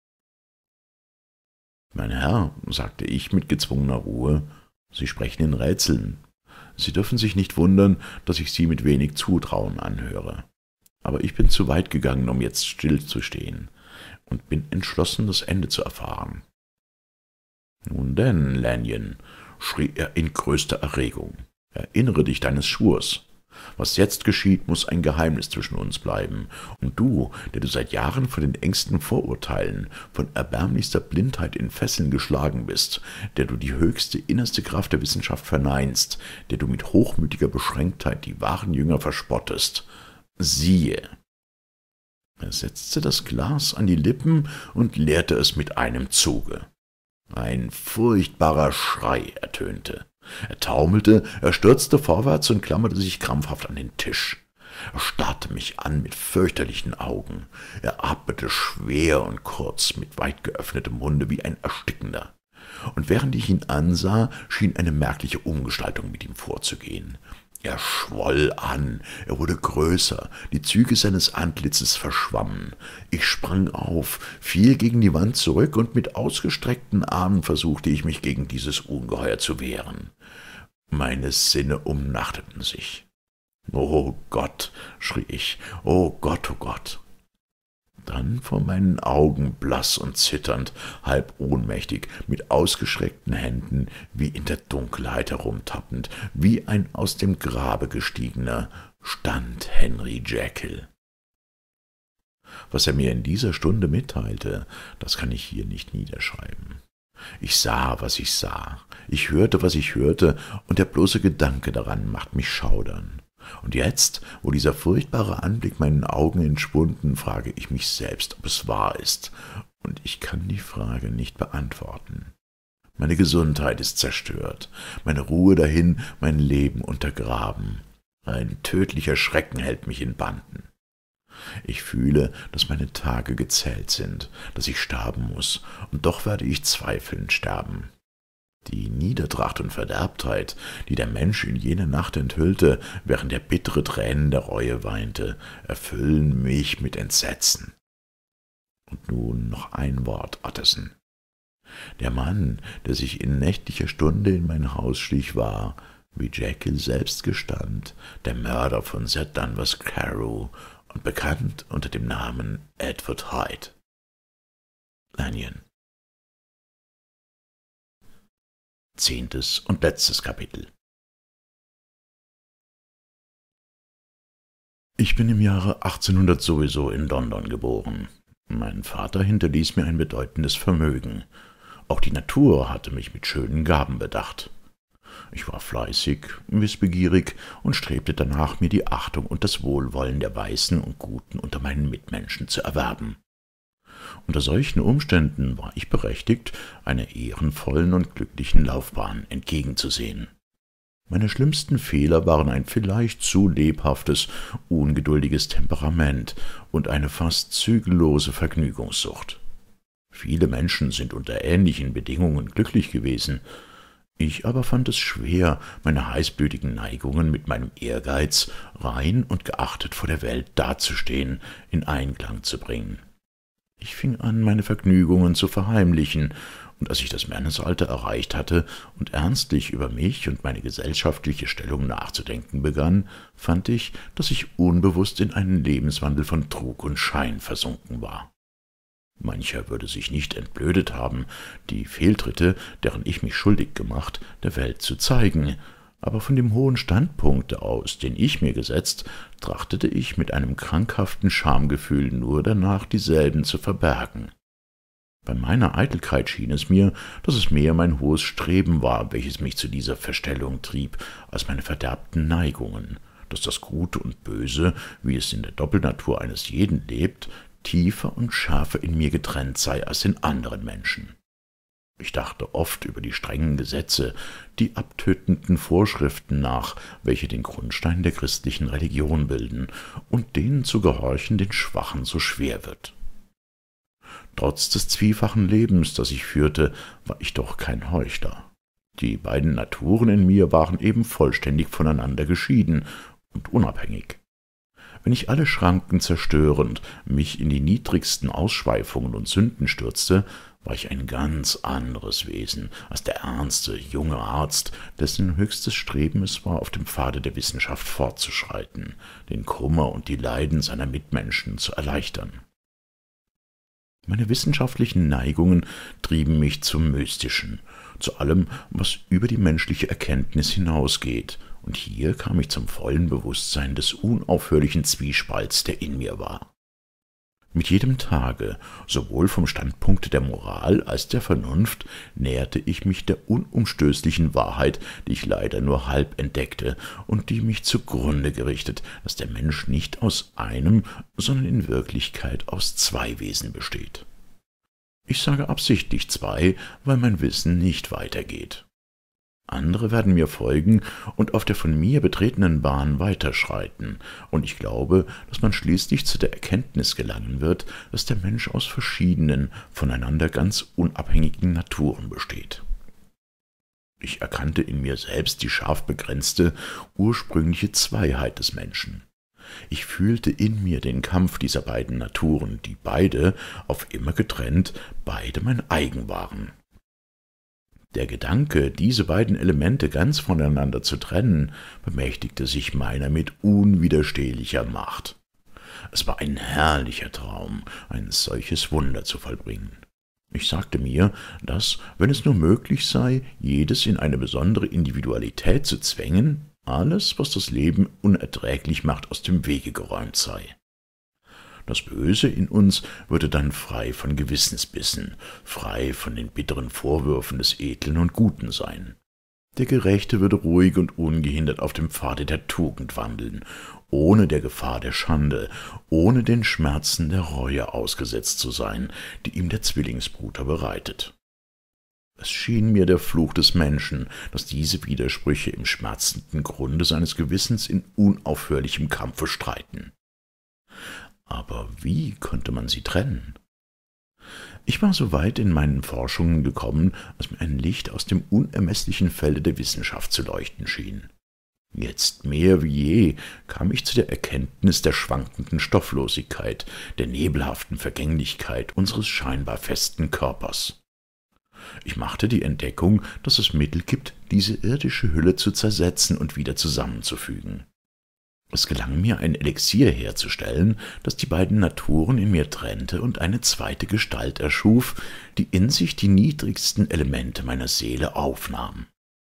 »Mein Herr«, sagte ich mit gezwungener Ruhe, »Sie sprechen in Rätseln. Sie dürfen sich nicht wundern, dass ich Sie mit wenig Zutrauen anhöre. Aber ich bin zu weit gegangen, um jetzt stillzustehen, und bin entschlossen, das Ende zu erfahren.« »Nun denn, Lanyon«, schrie er in größter Erregung, »erinnere dich deines Schwurs. Was jetzt geschieht, muss ein Geheimnis zwischen uns bleiben, und du, der du seit Jahren von den engsten Vorurteilen, von erbärmlichster Blindheit in Fesseln geschlagen bist, der du die höchste, innerste Kraft der Wissenschaft verneinst, der du mit hochmütiger Beschränktheit die wahren Jünger verspottest, siehe!« Er setzte das Glas an die Lippen und leerte es mit einem Zuge. Ein furchtbarer Schrei ertönte. Er taumelte, er stürzte vorwärts und klammerte sich krampfhaft an den Tisch. Er starrte mich an mit fürchterlichen Augen. Er atmete schwer und kurz, mit weit geöffnetem Munde wie ein Erstickender. Und während ich ihn ansah, schien eine merkliche Umgestaltung mit ihm vorzugehen. Er schwoll an, er wurde größer, die Züge seines Antlitzes verschwammen. Ich sprang auf, fiel gegen die Wand zurück, und mit ausgestreckten Armen versuchte ich mich gegen dieses Ungeheuer zu wehren. Meine Sinne umnachteten sich. »Oh Gott«, schrie ich, »oh Gott, oh Gott!« Dann vor meinen Augen, blass und zitternd, halb ohnmächtig, mit ausgestreckten Händen, wie in der Dunkelheit herumtappend, wie ein aus dem Grabe gestiegener, stand Henry Jekyll. Was er mir in dieser Stunde mitteilte, das kann ich hier nicht niederschreiben. Ich sah, was ich sah, ich hörte, was ich hörte, und der bloße Gedanke daran macht mich schaudern. Und jetzt, wo dieser furchtbare Anblick meinen Augen entschwunden, frage ich mich selbst, ob es wahr ist, und ich kann die Frage nicht beantworten. Meine Gesundheit ist zerstört, meine Ruhe dahin, mein Leben untergraben. Ein tödlicher Schrecken hält mich in Banden. Ich fühle, dass meine Tage gezählt sind, dass ich sterben muß, und doch werde ich zweifelnd sterben. Die Niedertracht und Verderbtheit, die der Mensch in jener Nacht enthüllte, während er bittere Tränen der Reue weinte, erfüllen mich mit Entsetzen. Und nun noch ein Wort, Utterson. Der Mann, der sich in nächtlicher Stunde in mein Haus schlich, war, wie Jekyll selbst gestand, der Mörder von Sir Danvers Carew und bekannt unter dem Namen Edward Hyde. Lanyon. Zehntes und letztes Kapitel. Ich bin im Jahre achtzehnhundert sowieso in London geboren. Mein Vater hinterließ mir ein bedeutendes Vermögen. Auch die Natur hatte mich mit schönen Gaben bedacht. Ich war fleißig, wissbegierig und strebte danach, mir die Achtung und das Wohlwollen der Weisen und Guten unter meinen Mitmenschen zu erwerben. Unter solchen Umständen war ich berechtigt, einer ehrenvollen und glücklichen Laufbahn entgegenzusehen. Meine schlimmsten Fehler waren ein vielleicht zu lebhaftes, ungeduldiges Temperament und eine fast zügellose Vergnügungssucht. Viele Menschen sind unter ähnlichen Bedingungen glücklich gewesen. Ich aber fand es schwer, meine heißblütigen Neigungen mit meinem Ehrgeiz, rein und geachtet vor der Welt dazustehen, in Einklang zu bringen. Ich fing an, meine Vergnügungen zu verheimlichen, und als ich das Mannesalter erreicht hatte und ernstlich über mich und meine gesellschaftliche Stellung nachzudenken begann, fand ich, dass ich unbewusst in einen Lebenswandel von Trug und Schein versunken war. Mancher würde sich nicht entblödet haben, die Fehltritte, deren ich mich schuldig gemacht, der Welt zu zeigen, aber von dem hohen Standpunkte aus, den ich mir gesetzt, trachtete ich mit einem krankhaften Schamgefühl nur danach, dieselben zu verbergen. Bei meiner Eitelkeit schien es mir, dass es mehr mein hohes Streben war, welches mich zu dieser Verstellung trieb, als meine verderbten Neigungen, dass das Gute und Böse, wie es in der Doppelnatur eines jeden lebt, tiefer und schärfer in mir getrennt sei als in anderen Menschen. Ich dachte oft über die strengen Gesetze, die abtötenden Vorschriften nach, welche den Grundstein der christlichen Religion bilden und denen zu gehorchen den Schwachen so schwer wird. Trotz des zwiefachen Lebens, das ich führte, war ich doch kein Heuchler. Die beiden Naturen in mir waren eben vollständig voneinander geschieden und unabhängig. Wenn ich alle Schranken zerstörend mich in die niedrigsten Ausschweifungen und Sünden stürzte, war ich ein ganz anderes Wesen als der ernste, junge Arzt, dessen höchstes Streben es war, auf dem Pfade der Wissenschaft fortzuschreiten, den Kummer und die Leiden seiner Mitmenschen zu erleichtern. Meine wissenschaftlichen Neigungen trieben mich zum Mystischen, zu allem, was über die menschliche Erkenntnis hinausgeht, und hier kam ich zum vollen Bewusstsein des unaufhörlichen Zwiespalts, der in mir war. Mit jedem Tage, sowohl vom Standpunkte der Moral als der Vernunft, näherte ich mich der unumstößlichen Wahrheit, die ich leider nur halb entdeckte und die mich zugrunde gerichtet, dass der Mensch nicht aus einem, sondern in Wirklichkeit aus zwei Wesen besteht. Ich sage absichtlich zwei, weil mein Wissen nicht weitergeht. Andere werden mir folgen und auf der von mir betretenen Bahn weiterschreiten, und ich glaube, dass man schließlich zu der Erkenntnis gelangen wird, dass der Mensch aus verschiedenen, voneinander ganz unabhängigen Naturen besteht. Ich erkannte in mir selbst die scharf begrenzte, ursprüngliche Zweiheit des Menschen. Ich fühlte in mir den Kampf dieser beiden Naturen, die beide, auf immer getrennt, beide mein eigen waren. Der Gedanke, diese beiden Elemente ganz voneinander zu trennen, bemächtigte sich meiner mit unwiderstehlicher Macht. Es war ein herrlicher Traum, ein solches Wunder zu vollbringen. Ich sagte mir, dass, wenn es nur möglich sei, jedes in eine besondere Individualität zu zwängen, alles, was das Leben unerträglich macht, aus dem Wege geräumt sei. Das Böse in uns würde dann frei von Gewissensbissen, frei von den bitteren Vorwürfen des Edlen und Guten sein. Der Gerechte würde ruhig und ungehindert auf dem Pfade der Tugend wandeln, ohne der Gefahr der Schande, ohne den Schmerzen der Reue ausgesetzt zu sein, die ihm der Zwillingsbruder bereitet. Es schien mir der Fluch des Menschen, dass diese Widersprüche im schmerzenden Grunde seines Gewissens in unaufhörlichem Kampfe streiten. Aber wie konnte man sie trennen? Ich war so weit in meinen Forschungen gekommen, als mir ein Licht aus dem unermesslichen Felde der Wissenschaft zu leuchten schien. Jetzt mehr wie je kam ich zu der Erkenntnis der schwankenden Stofflosigkeit, der nebelhaften Vergänglichkeit unseres scheinbar festen Körpers. Ich machte die Entdeckung, dass es Mittel gibt, diese irdische Hülle zu zersetzen und wieder zusammenzufügen. Es gelang mir, ein Elixier herzustellen, das die beiden Naturen in mir trennte und eine zweite Gestalt erschuf, die in sich die niedrigsten Elemente meiner Seele aufnahm.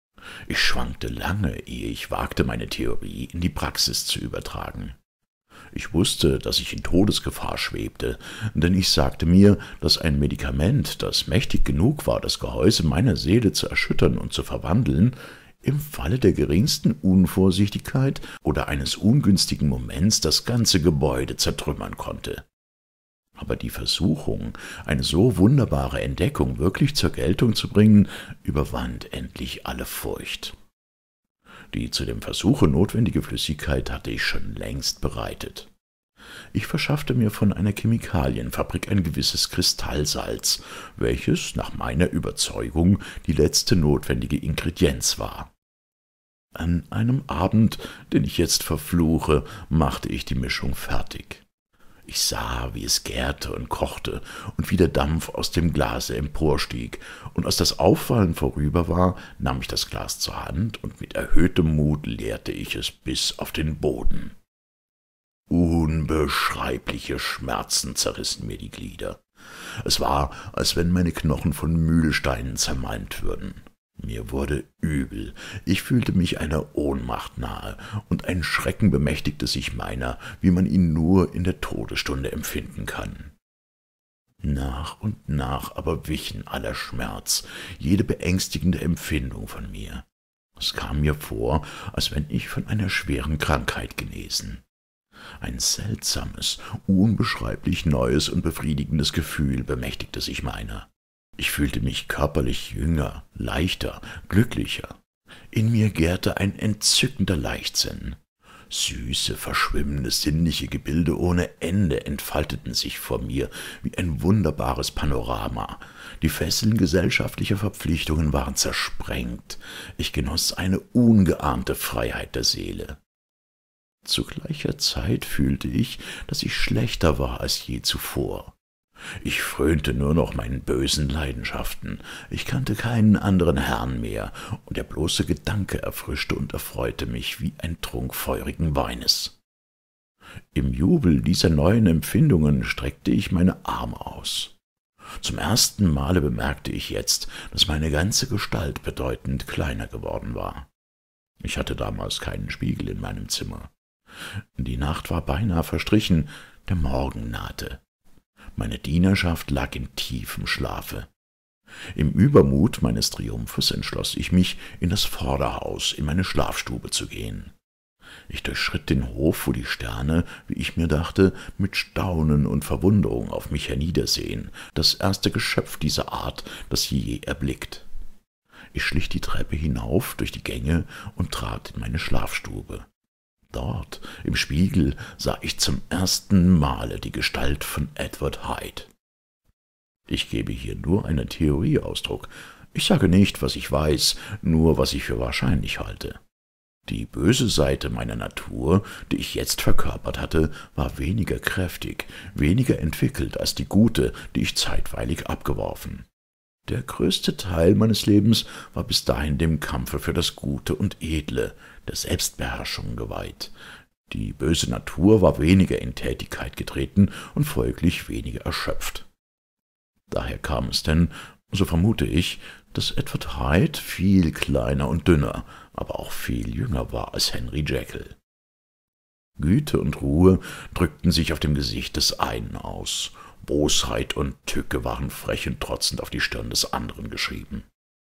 Ich schwankte lange, ehe ich wagte, meine Theorie in die Praxis zu übertragen. Ich wusste, dass ich in Todesgefahr schwebte, denn ich sagte mir, dass ein Medikament, das mächtig genug war, das Gehäuse meiner Seele zu erschüttern und zu verwandeln, im Falle der geringsten Unvorsichtigkeit oder eines ungünstigen Moments das ganze Gebäude zertrümmern konnte. Aber die Versuchung, eine so wunderbare Entdeckung wirklich zur Geltung zu bringen, überwand endlich alle Furcht. Die zu dem Versuche notwendige Flüssigkeit hatte ich schon längst bereitet. Ich verschaffte mir von einer Chemikalienfabrik ein gewisses Kristallsalz, welches nach meiner Überzeugung die letzte notwendige Ingredienz war. An einem Abend, den ich jetzt verfluche, machte ich die Mischung fertig. Ich sah, wie es gärte und kochte und wie der Dampf aus dem Glase emporstieg, und als das Aufwallen vorüber war, nahm ich das Glas zur Hand und mit erhöhtem Mut leerte ich es bis auf den Boden. Unbeschreibliche Schmerzen zerrissen mir die Glieder. Es war, als wenn meine Knochen von Mühlsteinen zermalmt würden. Mir wurde übel, ich fühlte mich einer Ohnmacht nahe, und ein Schrecken bemächtigte sich meiner, wie man ihn nur in der Todesstunde empfinden kann. Nach und nach aber wichen aller Schmerz, jede beängstigende Empfindung von mir. Es kam mir vor, als wenn ich von einer schweren Krankheit genesen. Ein seltsames, unbeschreiblich neues und befriedigendes Gefühl bemächtigte sich meiner. Ich fühlte mich körperlich jünger, leichter, glücklicher. In mir gärte ein entzückender Leichtsinn. Süße, verschwimmende, sinnliche Gebilde ohne Ende entfalteten sich vor mir wie ein wunderbares Panorama. Die Fesseln gesellschaftlicher Verpflichtungen waren zersprengt. Ich genoss eine ungeahnte Freiheit der Seele. Zu gleicher Zeit fühlte ich, dass ich schlechter war als je zuvor. Ich frönte nur noch meinen bösen Leidenschaften, ich kannte keinen anderen Herrn mehr, und der bloße Gedanke erfrischte und erfreute mich wie ein Trunk feurigen Weines. Im Jubel dieser neuen Empfindungen streckte ich meine Arme aus. Zum ersten Male bemerkte ich jetzt, dass meine ganze Gestalt bedeutend kleiner geworden war. Ich hatte damals keinen Spiegel in meinem Zimmer. Die Nacht war beinahe verstrichen, der Morgen nahte. Meine Dienerschaft lag in tiefem Schlafe. Im Übermut meines Triumphes entschloss ich mich, in das Vorderhaus, in meine Schlafstube zu gehen. Ich durchschritt den Hof, wo die Sterne, wie ich mir dachte, mit Staunen und Verwunderung auf mich herniedersehen, das erste Geschöpf dieser Art, das sie je erblickt. Ich schlich die Treppe hinauf durch die Gänge und trat in meine Schlafstube. Dort, im Spiegel, sah ich zum ersten Male die Gestalt von Edward Hyde. Ich gebe hier nur einer Theorie Ausdruck. Ich sage nicht, was ich weiß, nur was ich für wahrscheinlich halte. Die böse Seite meiner Natur, die ich jetzt verkörpert hatte, war weniger kräftig, weniger entwickelt als die gute, die ich zeitweilig abgeworfen. Der größte Teil meines Lebens war bis dahin dem Kampfe für das Gute und Edle, der Selbstbeherrschung geweiht. Die böse Natur war weniger in Tätigkeit getreten und folglich weniger erschöpft. Daher kam es denn, so vermute ich, dass Edward Hyde viel kleiner und dünner, aber auch viel jünger war als Henry Jekyll. Güte und Ruhe drückten sich auf dem Gesicht des einen aus, Bosheit und Tücke waren frech und trotzend auf die Stirn des anderen geschrieben.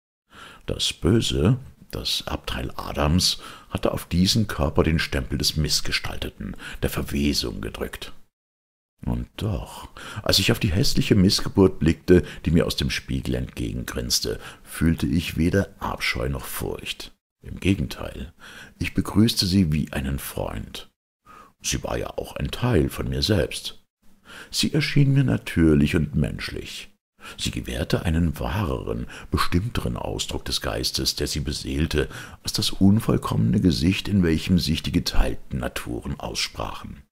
Das Böse, das Erbteil Adams, hatte auf diesen Körper den Stempel des Missgestalteten, der Verwesung gedrückt. Und doch, als ich auf die hässliche Missgeburt blickte, die mir aus dem Spiegel entgegengrinste, fühlte ich weder Abscheu noch Furcht. Im Gegenteil, ich begrüßte sie wie einen Freund. Sie war ja auch ein Teil von mir selbst. Sie erschien mir natürlich und menschlich. Sie gewährte einen wahreren, bestimmteren Ausdruck des Geistes, der sie beseelte, als das unvollkommene Gesicht, in welchem sich die geteilten Naturen aussprachen.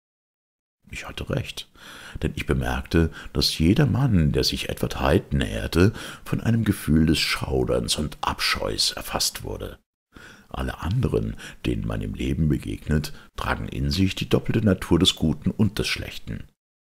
Ich hatte recht, denn ich bemerkte, dass jeder Mann, der sich Edward Hyde näherte, von einem Gefühl des Schauderns und Abscheus erfasst wurde. Alle anderen, denen man im Leben begegnet, tragen in sich die doppelte Natur des Guten und des Schlechten.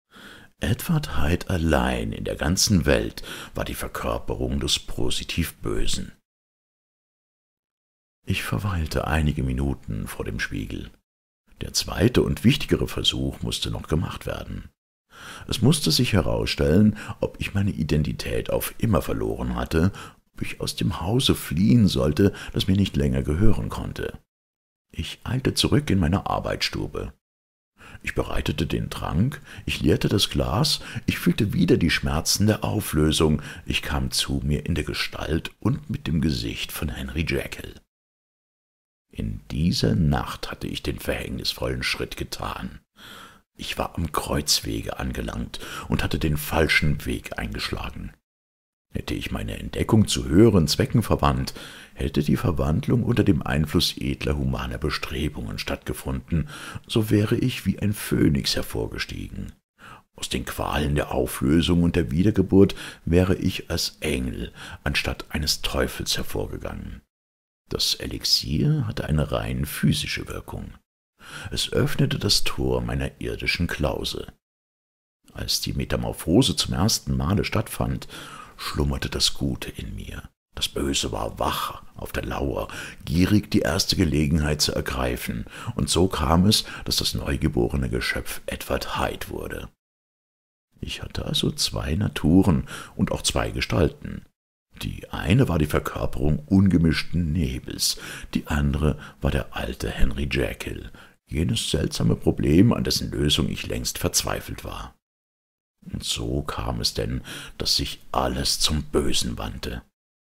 Edward Hyde allein in der ganzen Welt war die Verkörperung des positiv Bösen. Ich verweilte einige Minuten vor dem Spiegel. Der zweite und wichtigere Versuch musste noch gemacht werden. Es musste sich herausstellen, ob ich meine Identität auf immer verloren hatte, ob ich aus dem Hause fliehen sollte, das mir nicht länger gehören konnte. Ich eilte zurück in meine Arbeitsstube. Ich bereitete den Trank, ich leerte das Glas, ich fühlte wieder die Schmerzen der Auflösung, ich kam zu mir in der Gestalt und mit dem Gesicht von Henry Jekyll. In dieser Nacht hatte ich den verhängnisvollen Schritt getan. Ich war am Kreuzwege angelangt und hatte den falschen Weg eingeschlagen. Hätte ich meine Entdeckung zu höheren Zwecken verwandt, hätte die Verwandlung unter dem Einfluss edler humaner Bestrebungen stattgefunden, so wäre ich wie ein Phönix hervorgestiegen. Aus den Qualen der Auflösung und der Wiedergeburt wäre ich als Engel anstatt eines Teufels hervorgegangen. Das Elixier hatte eine rein physische Wirkung. Es öffnete das Tor meiner irdischen Klause. Als die Metamorphose zum ersten Male stattfand, schlummerte das Gute in mir. Das Böse war wach auf der Lauer, gierig die erste Gelegenheit zu ergreifen, und so kam es, dass das neugeborene Geschöpf Edward Hyde wurde. Ich hatte also zwei Naturen und auch zwei Gestalten. Die eine war die Verkörperung ungemischten Nebels, die andere war der alte Henry Jekyll, jenes seltsame Problem, an dessen Lösung ich längst verzweifelt war. Und so kam es denn, dass sich alles zum Bösen wandte.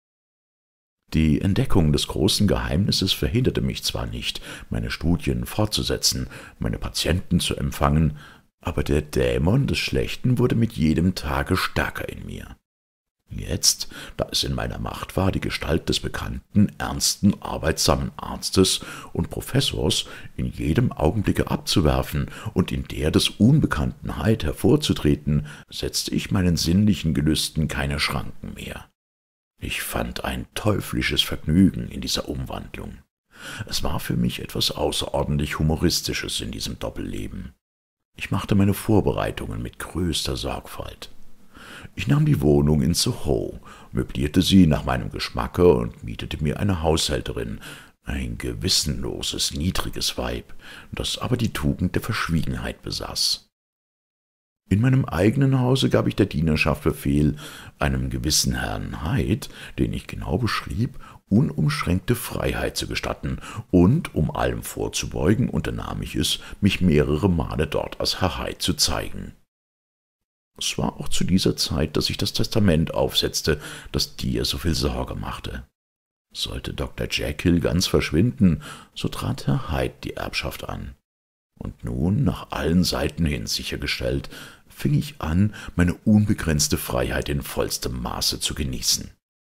Die Entdeckung des großen Geheimnisses verhinderte mich zwar nicht, meine Studien fortzusetzen, meine Patienten zu empfangen, aber der Dämon des Schlechten wurde mit jedem Tage stärker in mir. Jetzt, da es in meiner Macht war, die Gestalt des bekannten, ernsten, arbeitsamen Arztes und Professors in jedem Augenblicke abzuwerfen und in der des unbekannten Hyde hervorzutreten, setzte ich meinen sinnlichen Gelüsten keine Schranken mehr. Ich fand ein teuflisches Vergnügen in dieser Umwandlung. Es war für mich etwas außerordentlich Humoristisches in diesem Doppelleben. Ich machte meine Vorbereitungen mit größter Sorgfalt. Ich nahm die Wohnung in Soho, möblierte sie nach meinem Geschmacke und mietete mir eine Haushälterin, ein gewissenloses, niedriges Weib, das aber die Tugend der Verschwiegenheit besaß. In meinem eigenen Hause gab ich der Dienerschaft Befehl, einem gewissen Herrn Hyde, den ich genau beschrieb, unumschränkte Freiheit zu gestatten, und, um allem vorzubeugen, unternahm ich es, mich mehrere Male dort als Herr Hyde zu zeigen. Es war auch zu dieser Zeit, dass ich das Testament aufsetzte, das dir so viel Sorge machte. Sollte Doktor Jekyll ganz verschwinden, so trat Herr Hyde die Erbschaft an. Und nun, nach allen Seiten hin sichergestellt, fing ich an, meine unbegrenzte Freiheit in vollstem Maße zu genießen.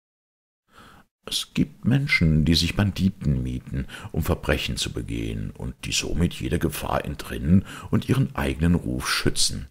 Es gibt Menschen, die sich Banditen mieten, um Verbrechen zu begehen und die somit jeder Gefahr entrinnen und ihren eigenen Ruf schützen.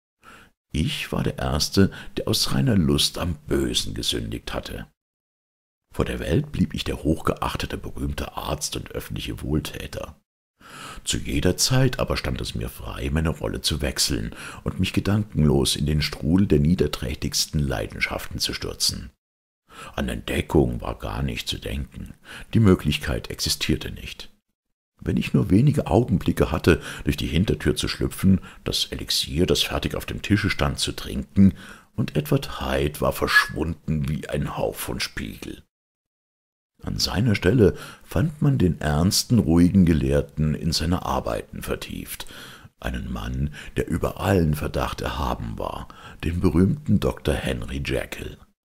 Ich war der Erste, der aus reiner Lust am Bösen gesündigt hatte. Vor der Welt blieb ich der hochgeachtete, berühmte Arzt und öffentliche Wohltäter. Zu jeder Zeit aber stand es mir frei, meine Rolle zu wechseln und mich gedankenlos in den Strudel der niederträchtigsten Leidenschaften zu stürzen. An Entdeckung war gar nicht zu denken, die Möglichkeit existierte nicht. Wenn ich nur wenige Augenblicke hatte, durch die Hintertür zu schlüpfen, das Elixier, das fertig auf dem Tische stand, zu trinken, und Edward Hyde war verschwunden wie ein Hauch von Spiegel. An seiner Stelle fand man den ernsten, ruhigen Gelehrten in seine Arbeiten vertieft, einen Mann, der über allen Verdacht erhaben war, den berühmten Doktor Henry Jekyll.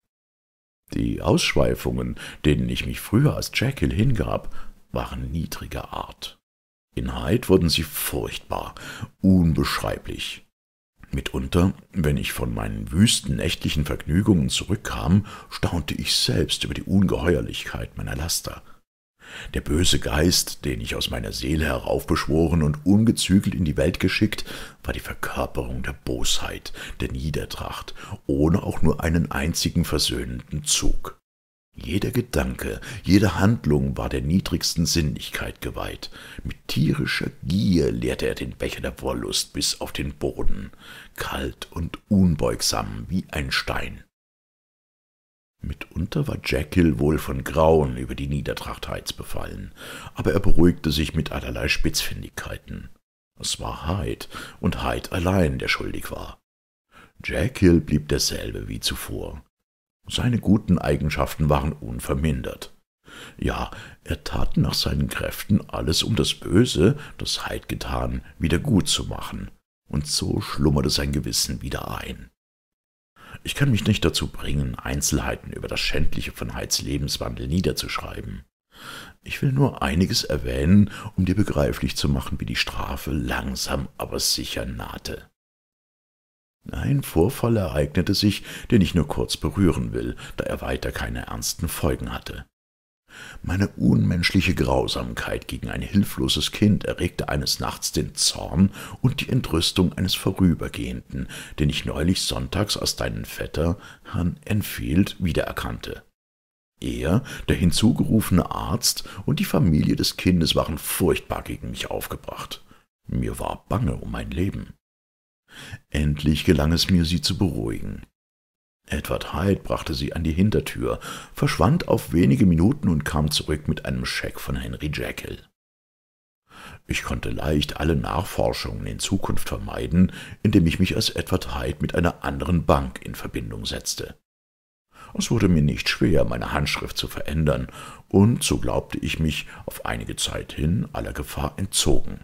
Die Ausschweifungen, denen ich mich früher als Jekyll hingab, waren niedriger Art. In Hyde wurden sie furchtbar, unbeschreiblich. Mitunter, wenn ich von meinen wüsten nächtlichen Vergnügungen zurückkam, staunte ich selbst über die Ungeheuerlichkeit meiner Laster. Der böse Geist, den ich aus meiner Seele heraufbeschworen und ungezügelt in die Welt geschickt, war die Verkörperung der Bosheit, der Niedertracht, ohne auch nur einen einzigen versöhnenden Zug. Jeder Gedanke, jede Handlung war der niedrigsten Sinnlichkeit geweiht. Mit tierischer Gier leerte er den Becher der Wollust bis auf den Boden, kalt und unbeugsam wie ein Stein. Mitunter war Jekyll wohl von Grauen über die Niedertracht Hydes befallen, aber er beruhigte sich mit allerlei Spitzfindigkeiten. Es war Hyde und Hyde allein, der schuldig war. Jekyll blieb derselbe wie zuvor. Seine guten Eigenschaften waren unvermindert. Ja, er tat nach seinen Kräften alles, um das Böse, das Hyde getan, wieder gut zu machen, und so schlummerte sein Gewissen wieder ein. Ich kann mich nicht dazu bringen, Einzelheiten über das Schändliche von Hydes Lebenswandel niederzuschreiben. Ich will nur einiges erwähnen, um dir begreiflich zu machen, wie die Strafe langsam, aber sicher nahte. Ein Vorfall ereignete sich, den ich nur kurz berühren will, da er weiter keine ernsten Folgen hatte. Meine unmenschliche Grausamkeit gegen ein hilfloses Kind erregte eines Nachts den Zorn und die Entrüstung eines Vorübergehenden, den ich neulich sonntags als deinen Vetter, Herrn Enfield, wiedererkannte. Er, der hinzugerufene Arzt und die Familie des Kindes waren furchtbar gegen mich aufgebracht. Mir war bange um mein Leben. Endlich gelang es mir, sie zu beruhigen. Edward Hyde brachte sie an die Hintertür, verschwand auf wenige Minuten und kam zurück mit einem Scheck von Henry Jekyll. Ich konnte leicht alle Nachforschungen in Zukunft vermeiden, indem ich mich als Edward Hyde mit einer anderen Bank in Verbindung setzte. Es wurde mir nicht schwer, meine Handschrift zu verändern, und so glaubte ich mich auf einige Zeit hin aller Gefahr entzogen.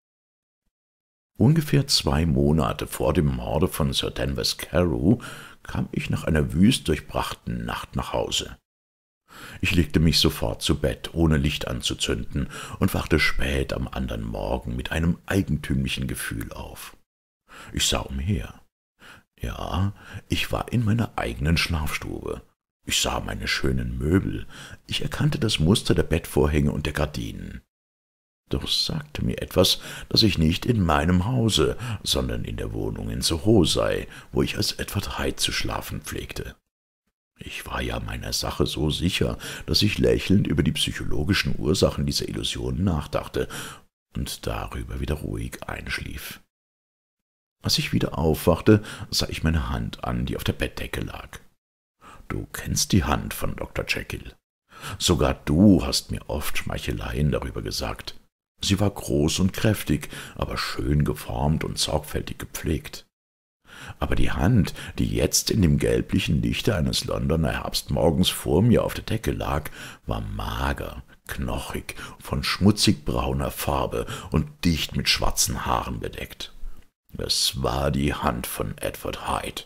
Ungefähr zwei Monate vor dem Morde von Sir Danvers Carew kam ich nach einer wüst durchbrachten Nacht nach Hause. Ich legte mich sofort zu Bett, ohne Licht anzuzünden, und wachte spät am andern Morgen mit einem eigentümlichen Gefühl auf. Ich sah umher. Ja, ich war in meiner eigenen Schlafstube. Ich sah meine schönen Möbel. Ich erkannte das Muster der Bettvorhänge und der Gardinen. Doch es sagte mir etwas, dass ich nicht in meinem Hause, sondern in der Wohnung in Soho sei, wo ich als Edward Hyde zu schlafen pflegte. Ich war ja meiner Sache so sicher, dass ich lächelnd über die psychologischen Ursachen dieser Illusion nachdachte und darüber wieder ruhig einschlief. Als ich wieder aufwachte, sah ich meine Hand an, die auf der Bettdecke lag. Du kennst die Hand von Doktor Jekyll. Sogar du hast mir oft Schmeicheleien darüber gesagt. Sie war groß und kräftig, aber schön geformt und sorgfältig gepflegt. Aber die Hand, die jetzt in dem gelblichen Lichte eines Londoner Herbstmorgens vor mir auf der Decke lag, war mager, knochig, von schmutzig brauner Farbe und dicht mit schwarzen Haaren bedeckt. Es war die Hand von Edward Hyde.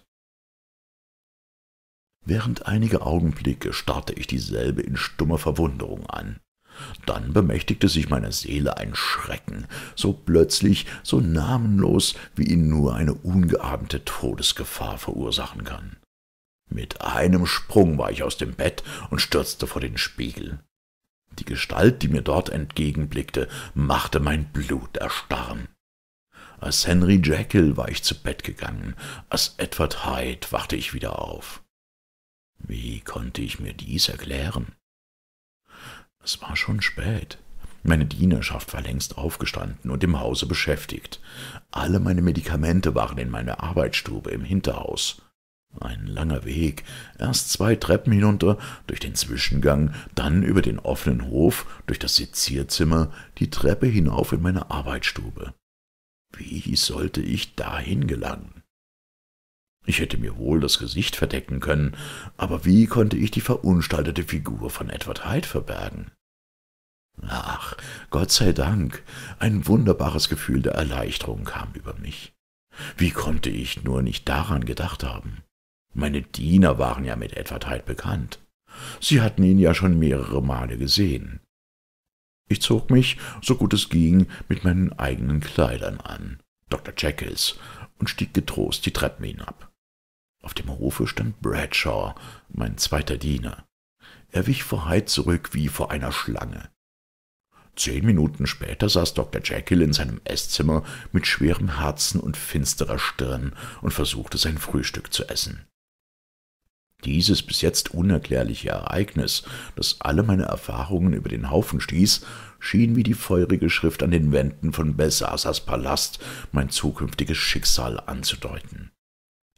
Während einiger Augenblicke starrte ich dieselbe in stummer Verwunderung an. Dann bemächtigte sich meiner Seele ein Schrecken, so plötzlich, so namenlos, wie ihn nur eine ungeahnte Todesgefahr verursachen kann. Mit einem Sprung war ich aus dem Bett und stürzte vor den Spiegel. Die Gestalt, die mir dort entgegenblickte, machte mein Blut erstarren. Als Henry Jekyll war ich zu Bett gegangen, als Edward Hyde wachte ich wieder auf. Wie konnte ich mir dies erklären? Es war schon spät. Meine Dienerschaft war längst aufgestanden und im Hause beschäftigt. Alle meine Medikamente waren in meiner Arbeitsstube im Hinterhaus. Ein langer Weg, erst zwei Treppen hinunter, durch den Zwischengang, dann über den offenen Hof, durch das Sezierzimmer, die Treppe hinauf in meine Arbeitsstube. Wie sollte ich dahin gelangen? Ich hätte mir wohl das Gesicht verdecken können, aber wie konnte ich die verunstaltete Figur von Edward Hyde verbergen? Ach, Gott sei Dank, ein wunderbares Gefühl der Erleichterung kam über mich. Wie konnte ich nur nicht daran gedacht haben? Meine Diener waren ja mit Edward Hyde bekannt. Sie hatten ihn ja schon mehrere Male gesehen. Ich zog mich, so gut es ging, mit meinen eigenen Kleidern an, Doktor Jekylls, und stieg getrost die Treppen hinab. Auf dem Hofe stand Bradshaw, mein zweiter Diener. Er wich vor Hyde zurück wie vor einer Schlange. Zehn Minuten später saß Doktor Jekyll in seinem Esszimmer mit schwerem Herzen und finsterer Stirn und versuchte sein Frühstück zu essen. Dieses bis jetzt unerklärliche Ereignis, das alle meine Erfahrungen über den Haufen stieß, schien wie die feurige Schrift an den Wänden von Belsasars Palast mein zukünftiges Schicksal anzudeuten.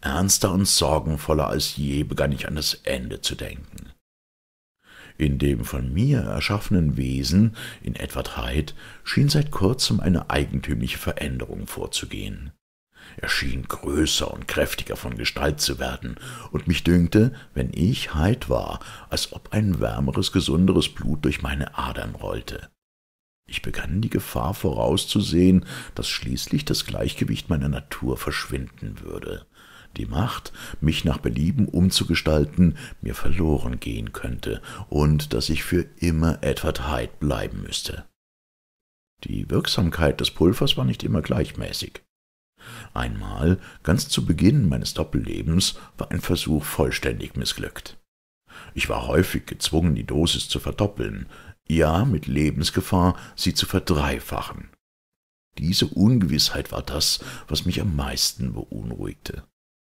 Ernster und sorgenvoller als je begann ich an das Ende zu denken. In dem von mir erschaffenen Wesen in Edward Hyde schien seit kurzem eine eigentümliche Veränderung vorzugehen. Er schien größer und kräftiger von Gestalt zu werden, und mich dünkte, wenn ich Hyde war, als ob ein wärmeres, gesunderes Blut durch meine Adern rollte. Ich begann die Gefahr vorauszusehen, dass schließlich das Gleichgewicht meiner Natur verschwinden würde, die Macht, mich nach Belieben umzugestalten, mir verloren gehen könnte und dass ich für immer Edward Hyde bleiben müsste. Die Wirksamkeit des Pulvers war nicht immer gleichmäßig. Einmal, ganz zu Beginn meines Doppellebens, war ein Versuch vollständig missglückt. Ich war häufig gezwungen, die Dosis zu verdoppeln, ja mit Lebensgefahr, sie zu verdreifachen. Diese Ungewissheit war das, was mich am meisten beunruhigte.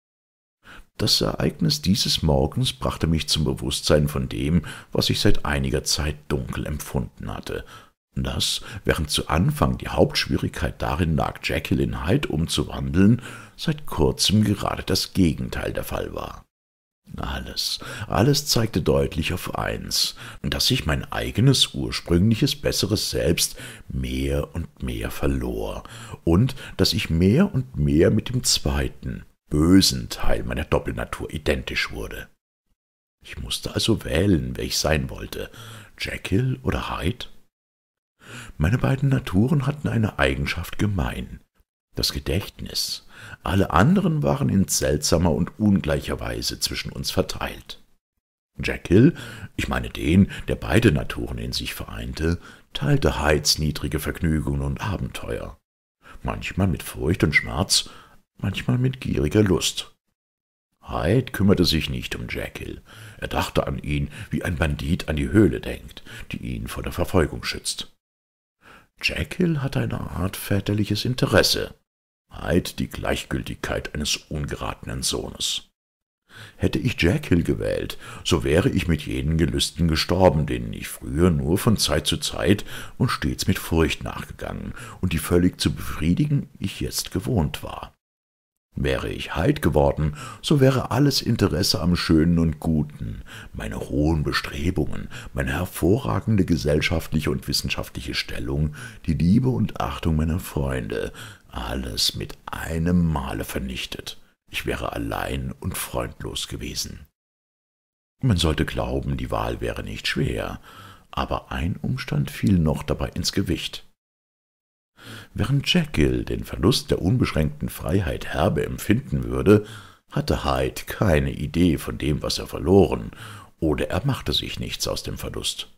Das Ereignis dieses Morgens brachte mich zum Bewusstsein von dem, was ich seit einiger Zeit dunkel empfunden hatte, dass, während zu Anfang die Hauptschwierigkeit darin lag, Jekyll in Hyde umzuwandeln, seit kurzem gerade das Gegenteil der Fall war. Alles, alles zeigte deutlich auf eins, dass sich mein eigenes, ursprüngliches, besseres Selbst mehr und mehr verlor und dass ich mehr und mehr mit dem zweiten, bösen Teil meiner Doppelnatur identisch wurde. Ich musste also wählen, wer ich sein wollte, Jekyll oder Hyde. Meine beiden Naturen hatten eine Eigenschaft gemein: das Gedächtnis. Alle anderen waren in seltsamer und ungleicher Weise zwischen uns verteilt. Jekyll, ich meine den, der beide Naturen in sich vereinte, teilte Hydes niedrige Vergnügungen und Abenteuer, manchmal mit Furcht und Schmerz, manchmal mit gieriger Lust. Hyde kümmerte sich nicht um Jekyll. Er dachte an ihn, wie ein Bandit an die Höhle denkt, die ihn vor der Verfolgung schützt. Jekyll hatte eine Art väterliches Interesse, Hyde die Gleichgültigkeit eines ungeratenen Sohnes. Hätte ich Jekyll gewählt, so wäre ich mit jenen Gelüsten gestorben, denen ich früher nur von Zeit zu Zeit und stets mit Furcht nachgegangen und die völlig zu befriedigen ich jetzt gewohnt war. Wäre ich Hyde geworden, so wäre alles Interesse am Schönen und Guten, meine hohen Bestrebungen, meine hervorragende gesellschaftliche und wissenschaftliche Stellung, die Liebe und Achtung meiner Freunde, alles mit einem Male vernichtet. Ich wäre allein und freundlos gewesen. Man sollte glauben, die Wahl wäre nicht schwer, aber ein Umstand fiel noch dabei ins Gewicht. Während Jekyll den Verlust der unbeschränkten Freiheit herbe empfinden würde, hatte Hyde keine Idee von dem, was er verloren, oder er machte sich nichts aus dem Verlust.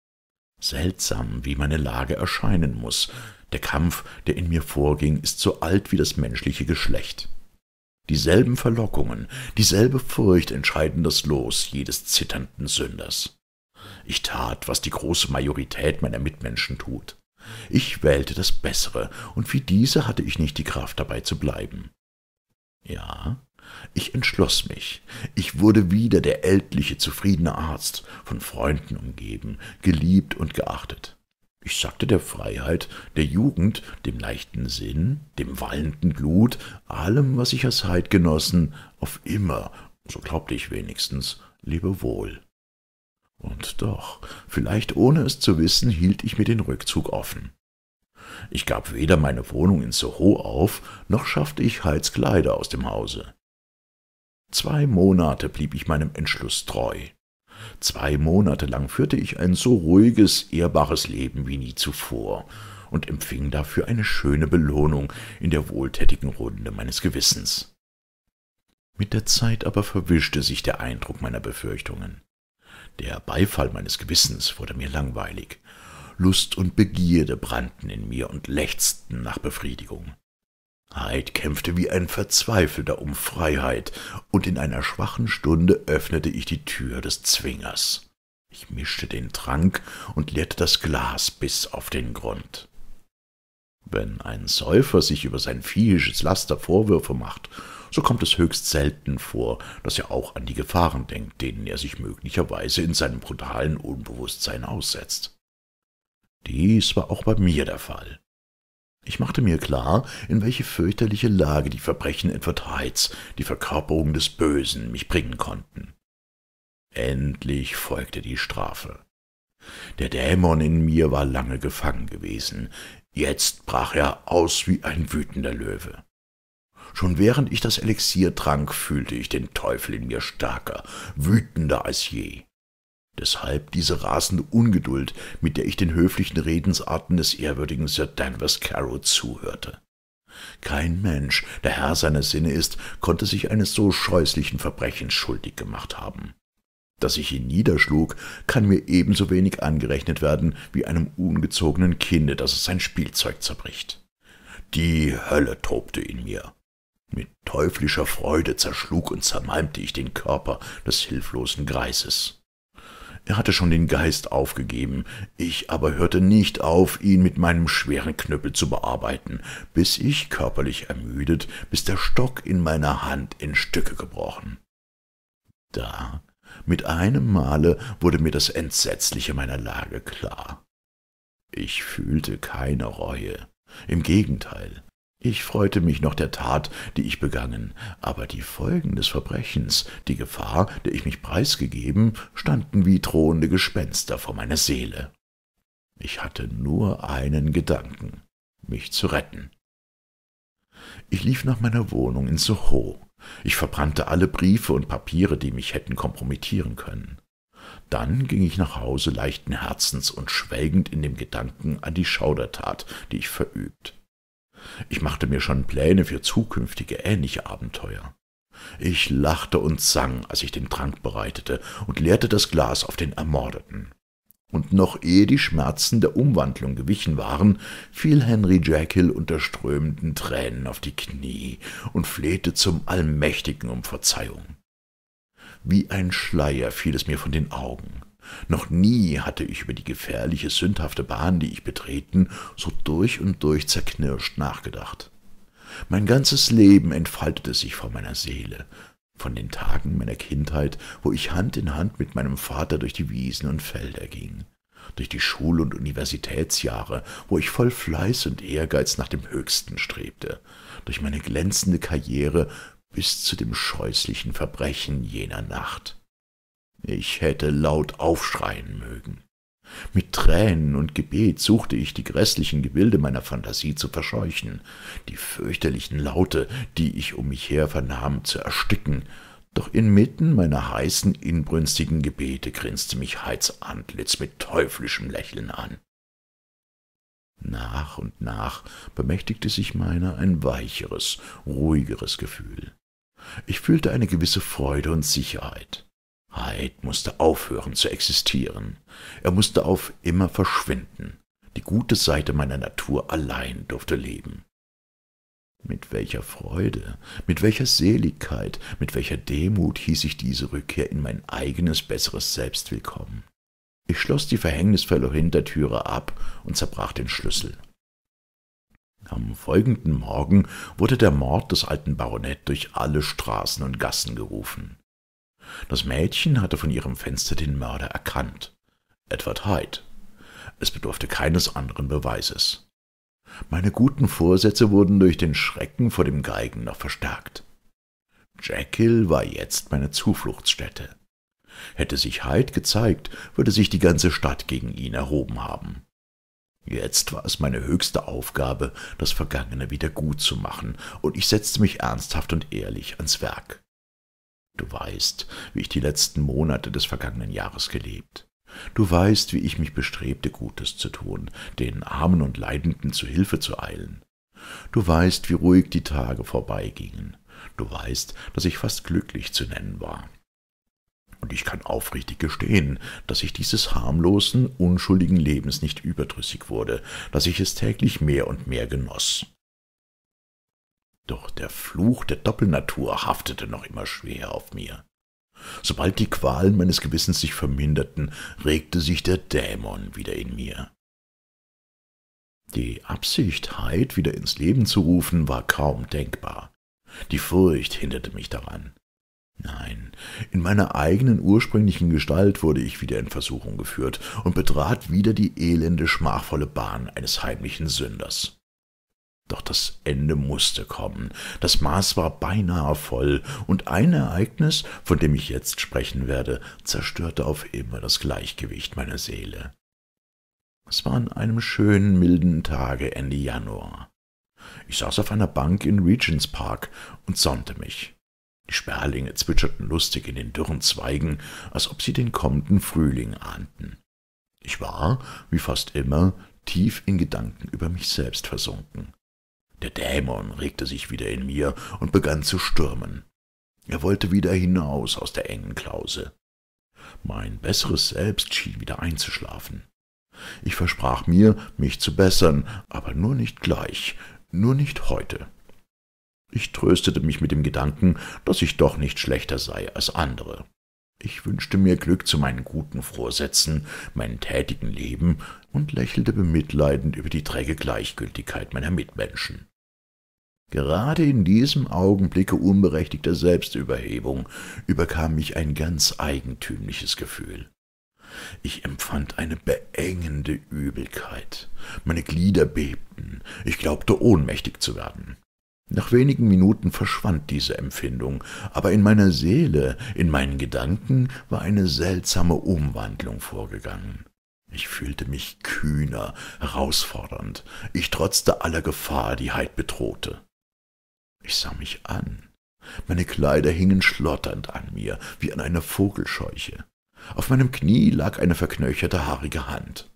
Seltsam, wie meine Lage erscheinen muß. Der Kampf, der in mir vorging, ist so alt wie das menschliche Geschlecht. Dieselben Verlockungen, dieselbe Furcht entscheiden das Los jedes zitternden Sünders. Ich tat, was die große Majorität meiner Mitmenschen tut. Ich wählte das Bessere, und wie diese hatte ich nicht die Kraft, dabei zu bleiben. Ja, ich entschloss mich. Ich wurde wieder der ältliche, zufriedene Arzt, von Freunden umgeben, geliebt und geachtet. Ich sagte der Freiheit, der Jugend, dem leichten Sinn, dem wallenden Glut, allem, was ich als Hyde genossen, auf immer, so glaubte ich wenigstens, lebewohl. Und doch, vielleicht ohne es zu wissen, hielt ich mir den Rückzug offen. Ich gab weder meine Wohnung in Soho auf, noch schaffte ich Hydes Kleider aus dem Hause. Zwei Monate blieb ich meinem Entschluss treu. Zwei Monate lang führte ich ein so ruhiges, ehrbares Leben wie nie zuvor und empfing dafür eine schöne Belohnung in der wohltätigen Runde meines Gewissens. Mit der Zeit aber verwischte sich der Eindruck meiner Befürchtungen. Der Beifall meines Gewissens wurde mir langweilig. Lust und Begierde brannten in mir und lechzten nach Befriedigung. Hyde kämpfte wie ein Verzweifelter um Freiheit, und in einer schwachen Stunde öffnete ich die Tür des Zwingers. Ich mischte den Trank und leerte das Glas bis auf den Grund. Wenn ein Säufer sich über sein viehisches Laster Vorwürfe macht, so kommt es höchst selten vor, dass er auch an die Gefahren denkt, denen er sich möglicherweise in seinem brutalen Unbewusstsein aussetzt. Dies war auch bei mir der Fall. Ich machte mir klar, in welche fürchterliche Lage die Verbrechen Edward Hydes, die Verkörperung des Bösen, mich bringen konnten. Endlich folgte die Strafe. Der Dämon in mir war lange gefangen gewesen. Jetzt brach er aus wie ein wütender Löwe. Schon während ich das Elixier trank, fühlte ich den Teufel in mir stärker, wütender als je. Deshalb diese rasende Ungeduld, mit der ich den höflichen Redensarten des ehrwürdigen Sir Danvers Carew zuhörte. Kein Mensch, der Herr seiner Sinne ist, konnte sich eines so scheußlichen Verbrechens schuldig gemacht haben. Dass ich ihn niederschlug, kann mir ebenso wenig angerechnet werden wie einem ungezogenen Kinde, das es sein Spielzeug zerbricht. Die Hölle tobte in mir. Mit teuflischer Freude zerschlug und zermalmte ich den Körper des hilflosen Greises. Er hatte schon den Geist aufgegeben, ich aber hörte nicht auf, ihn mit meinem schweren Knüppel zu bearbeiten, bis ich, körperlich ermüdet, bis der Stock in meiner Hand in Stücke gebrochen. Da, mit einem Male, wurde mir das Entsetzliche meiner Lage klar. Ich fühlte keine Reue, im Gegenteil. Ich freute mich noch der Tat, die ich begangen, aber die Folgen des Verbrechens, die Gefahr, der ich mich preisgegeben, standen wie drohende Gespenster vor meiner Seele. Ich hatte nur einen Gedanken, mich zu retten. Ich lief nach meiner Wohnung in Soho. Ich verbrannte alle Briefe und Papiere, die mich hätten kompromittieren können. Dann ging ich nach Hause leichten Herzens und schwelgend in dem Gedanken an die Schaudertat, die ich verübt. Ich machte mir schon Pläne für zukünftige ähnliche Abenteuer. Ich lachte und sang, als ich den Trank bereitete, und leerte das Glas auf den Ermordeten. Und noch ehe die Schmerzen der Umwandlung gewichen waren, fiel Henry Jekyll unter strömenden Tränen auf die Knie und flehte zum Allmächtigen um Verzeihung. Wie ein Schleier fiel es mir von den Augen. Noch nie hatte ich über die gefährliche, sündhafte Bahn, die ich betreten, so durch und durch zerknirscht nachgedacht. Mein ganzes Leben entfaltete sich vor meiner Seele, von den Tagen meiner Kindheit, wo ich Hand in Hand mit meinem Vater durch die Wiesen und Felder ging, durch die Schul- und Universitätsjahre, wo ich voll Fleiß und Ehrgeiz nach dem Höchsten strebte, durch meine glänzende Karriere bis zu dem scheußlichen Verbrechen jener Nacht. Ich hätte laut aufschreien mögen. Mit Tränen und Gebet suchte ich, die grässlichen Gebilde meiner Fantasie zu verscheuchen, die fürchterlichen Laute, die ich um mich her vernahm, zu ersticken, doch inmitten meiner heißen, inbrünstigen Gebete grinste mich Hydes Antlitz mit teuflischem Lächeln an. Nach und nach bemächtigte sich meiner ein weicheres, ruhigeres Gefühl. Ich fühlte eine gewisse Freude und Sicherheit. Hyde musste aufhören zu existieren. Er musste auf immer verschwinden. Die gute Seite meiner Natur allein durfte leben. Mit welcher Freude, mit welcher Seligkeit, mit welcher Demut hieß ich diese Rückkehr in mein eigenes, besseres Selbst willkommen. Ich schloss die verhängnisvolle Hintertüre ab und zerbrach den Schlüssel. Am folgenden Morgen wurde der Mord des alten Baronet durch alle Straßen und Gassen gerufen. Das Mädchen hatte von ihrem Fenster den Mörder erkannt, Edward Hyde. Es bedurfte keines anderen Beweises. Meine guten Vorsätze wurden durch den Schrecken vor dem Geigen noch verstärkt. Jekyll war jetzt meine Zufluchtsstätte. Hätte sich Hyde gezeigt, würde sich die ganze Stadt gegen ihn erhoben haben. Jetzt war es meine höchste Aufgabe, das Vergangene wieder gut zu machen, und ich setzte mich ernsthaft und ehrlich ans Werk. Du weißt, wie ich die letzten Monate des vergangenen Jahres gelebt. Du weißt, wie ich mich bestrebte, Gutes zu tun, den Armen und Leidenden zu Hilfe zu eilen. Du weißt, wie ruhig die Tage vorbeigingen. Du weißt, dass ich fast glücklich zu nennen war. Und ich kann aufrichtig gestehen, dass ich dieses harmlosen, unschuldigen Lebens nicht überdrüssig wurde, dass ich es täglich mehr und mehr genoss. Doch der Fluch der Doppelnatur haftete noch immer schwer auf mir. Sobald die Qualen meines Gewissens sich verminderten, regte sich der Dämon wieder in mir. Die Absicht, Hyde wieder ins Leben zu rufen, war kaum denkbar. Die Furcht hinderte mich daran. Nein, in meiner eigenen ursprünglichen Gestalt wurde ich wieder in Versuchung geführt und betrat wieder die elende, schmachvolle Bahn eines heimlichen Sünders. Doch das Ende musste kommen. Das Maß war beinahe voll, und ein Ereignis, von dem ich jetzt sprechen werde, zerstörte auf immer das Gleichgewicht meiner Seele. Es war an einem schönen, milden Tage Ende Januar. Ich saß auf einer Bank in Regents Park und sonnte mich. Die Sperlinge zwitscherten lustig in den dürren Zweigen, als ob sie den kommenden Frühling ahnten. Ich war, wie fast immer, tief in Gedanken über mich selbst versunken. Der Dämon regte sich wieder in mir und begann zu stürmen. Er wollte wieder hinaus aus der engen Klause. Mein besseres Selbst schien wieder einzuschlafen. Ich versprach mir, mich zu bessern, aber nur nicht gleich, nur nicht heute. Ich tröstete mich mit dem Gedanken, dass ich doch nicht schlechter sei als andere. Ich wünschte mir Glück zu meinen guten Vorsätzen, meinem tätigen Leben und lächelte bemitleidend über die träge Gleichgültigkeit meiner Mitmenschen. Gerade in diesem Augenblicke unberechtigter Selbstüberhebung überkam mich ein ganz eigentümliches Gefühl. Ich empfand eine beengende Übelkeit. Meine Glieder bebten. Ich glaubte, ohnmächtig zu werden. Nach wenigen Minuten verschwand diese Empfindung, aber in meiner Seele, in meinen Gedanken war eine seltsame Umwandlung vorgegangen. Ich fühlte mich kühner, herausfordernd. Ich trotzte aller Gefahr, die Heid bedrohte. Ich sah mich an. Meine Kleider hingen schlotternd an mir, wie an einer Vogelscheuche. Auf meinem Knie lag eine verknöcherte, haarige Hand.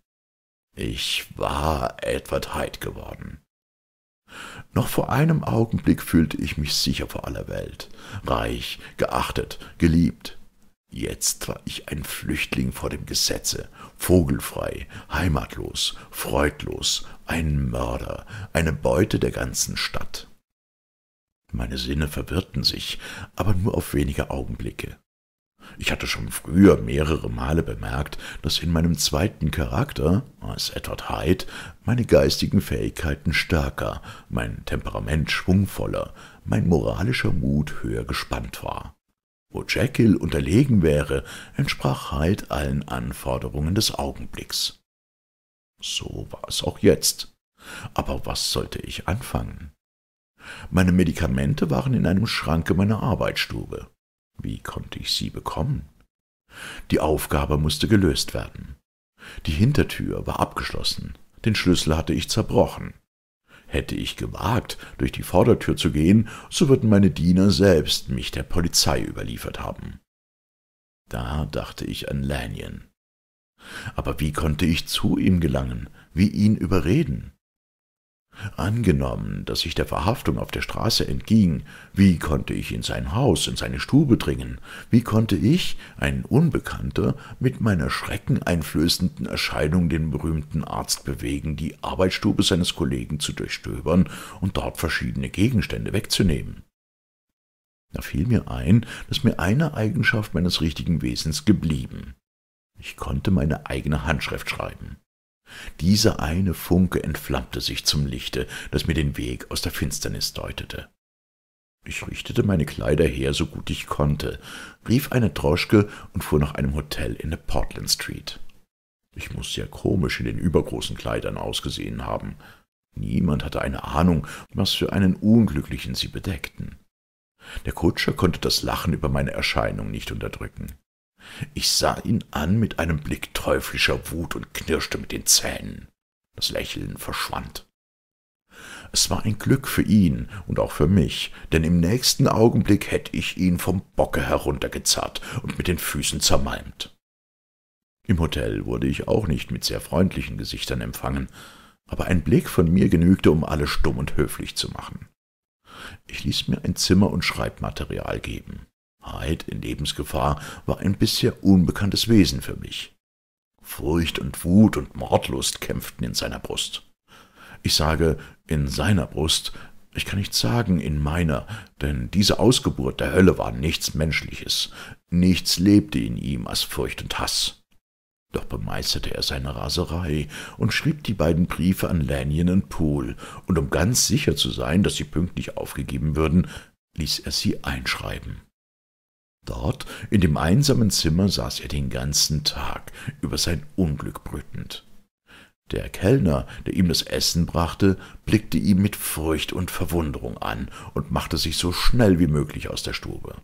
Ich war Edward Hyde geworden. Noch vor einem Augenblick fühlte ich mich sicher vor aller Welt, reich, geachtet, geliebt. Jetzt war ich ein Flüchtling vor dem Gesetze, vogelfrei, heimatlos, freudlos, ein Mörder, eine Beute der ganzen Stadt. Meine Sinne verwirrten sich, aber nur auf wenige Augenblicke. Ich hatte schon früher mehrere Male bemerkt, dass in meinem zweiten Charakter, als Edward Hyde, meine geistigen Fähigkeiten stärker, mein Temperament schwungvoller, mein moralischer Mut höher gespannt war. Wo Jekyll unterlegen wäre, entsprach Hyde allen Anforderungen des Augenblicks. So war es auch jetzt. Aber was sollte ich anfangen? Meine Medikamente waren in einem Schranke meiner Arbeitsstube. Wie konnte ich sie bekommen? Die Aufgabe musste gelöst werden. Die Hintertür war abgeschlossen, den Schlüssel hatte ich zerbrochen. Hätte ich gewagt, durch die Vordertür zu gehen, so würden meine Diener selbst mich der Polizei überliefert haben. Da dachte ich an Lanyon. Aber wie konnte ich zu ihm gelangen, wie ihn überreden? Angenommen, dass ich der Verhaftung auf der Straße entging, wie konnte ich in sein Haus, in seine Stube dringen? Wie konnte ich, ein Unbekannter, mit meiner schreckeneinflößenden Erscheinung den berühmten Arzt bewegen, die Arbeitsstube seines Kollegen zu durchstöbern und dort verschiedene Gegenstände wegzunehmen? Da fiel mir ein, dass mir eine Eigenschaft meines richtigen Wesens geblieben. Ich konnte meine eigene Handschrift schreiben. Dieser eine Funke entflammte sich zum Lichte, das mir den Weg aus der Finsternis deutete. Ich richtete meine Kleider her, so gut ich konnte, rief eine Droschke und fuhr nach einem Hotel in der Portland Street. Ich muß sehr komisch in den übergroßen Kleidern ausgesehen haben. Niemand hatte eine Ahnung, was für einen Unglücklichen sie bedeckten. Der Kutscher konnte das Lachen über meine Erscheinung nicht unterdrücken. Ich sah ihn an mit einem Blick teuflischer Wut und knirschte mit den Zähnen. Das Lächeln verschwand. Es war ein Glück für ihn und auch für mich, denn im nächsten Augenblick hätte ich ihn vom Bocke heruntergezerrt und mit den Füßen zermalmt. Im Hotel wurde ich auch nicht mit sehr freundlichen Gesichtern empfangen, aber ein Blick von mir genügte, um alle stumm und höflich zu machen. Ich ließ mir ein Zimmer und Schreibmaterial geben. Hyde in Lebensgefahr war ein bisher unbekanntes Wesen für mich. Furcht und Wut und Mordlust kämpften in seiner Brust. Ich sage in seiner Brust, ich kann nicht sagen in meiner, denn diese Ausgeburt der Hölle war nichts Menschliches, nichts lebte in ihm als Furcht und Hass. Doch bemeisterte er seine Raserei und schrieb die beiden Briefe an Lanyon und Poole, und um ganz sicher zu sein, dass sie pünktlich aufgegeben würden, ließ er sie einschreiben. Dort, in dem einsamen Zimmer, saß er den ganzen Tag, über sein Unglück brütend. Der Kellner, der ihm das Essen brachte, blickte ihn mit Furcht und Verwunderung an und machte sich so schnell wie möglich aus der Stube.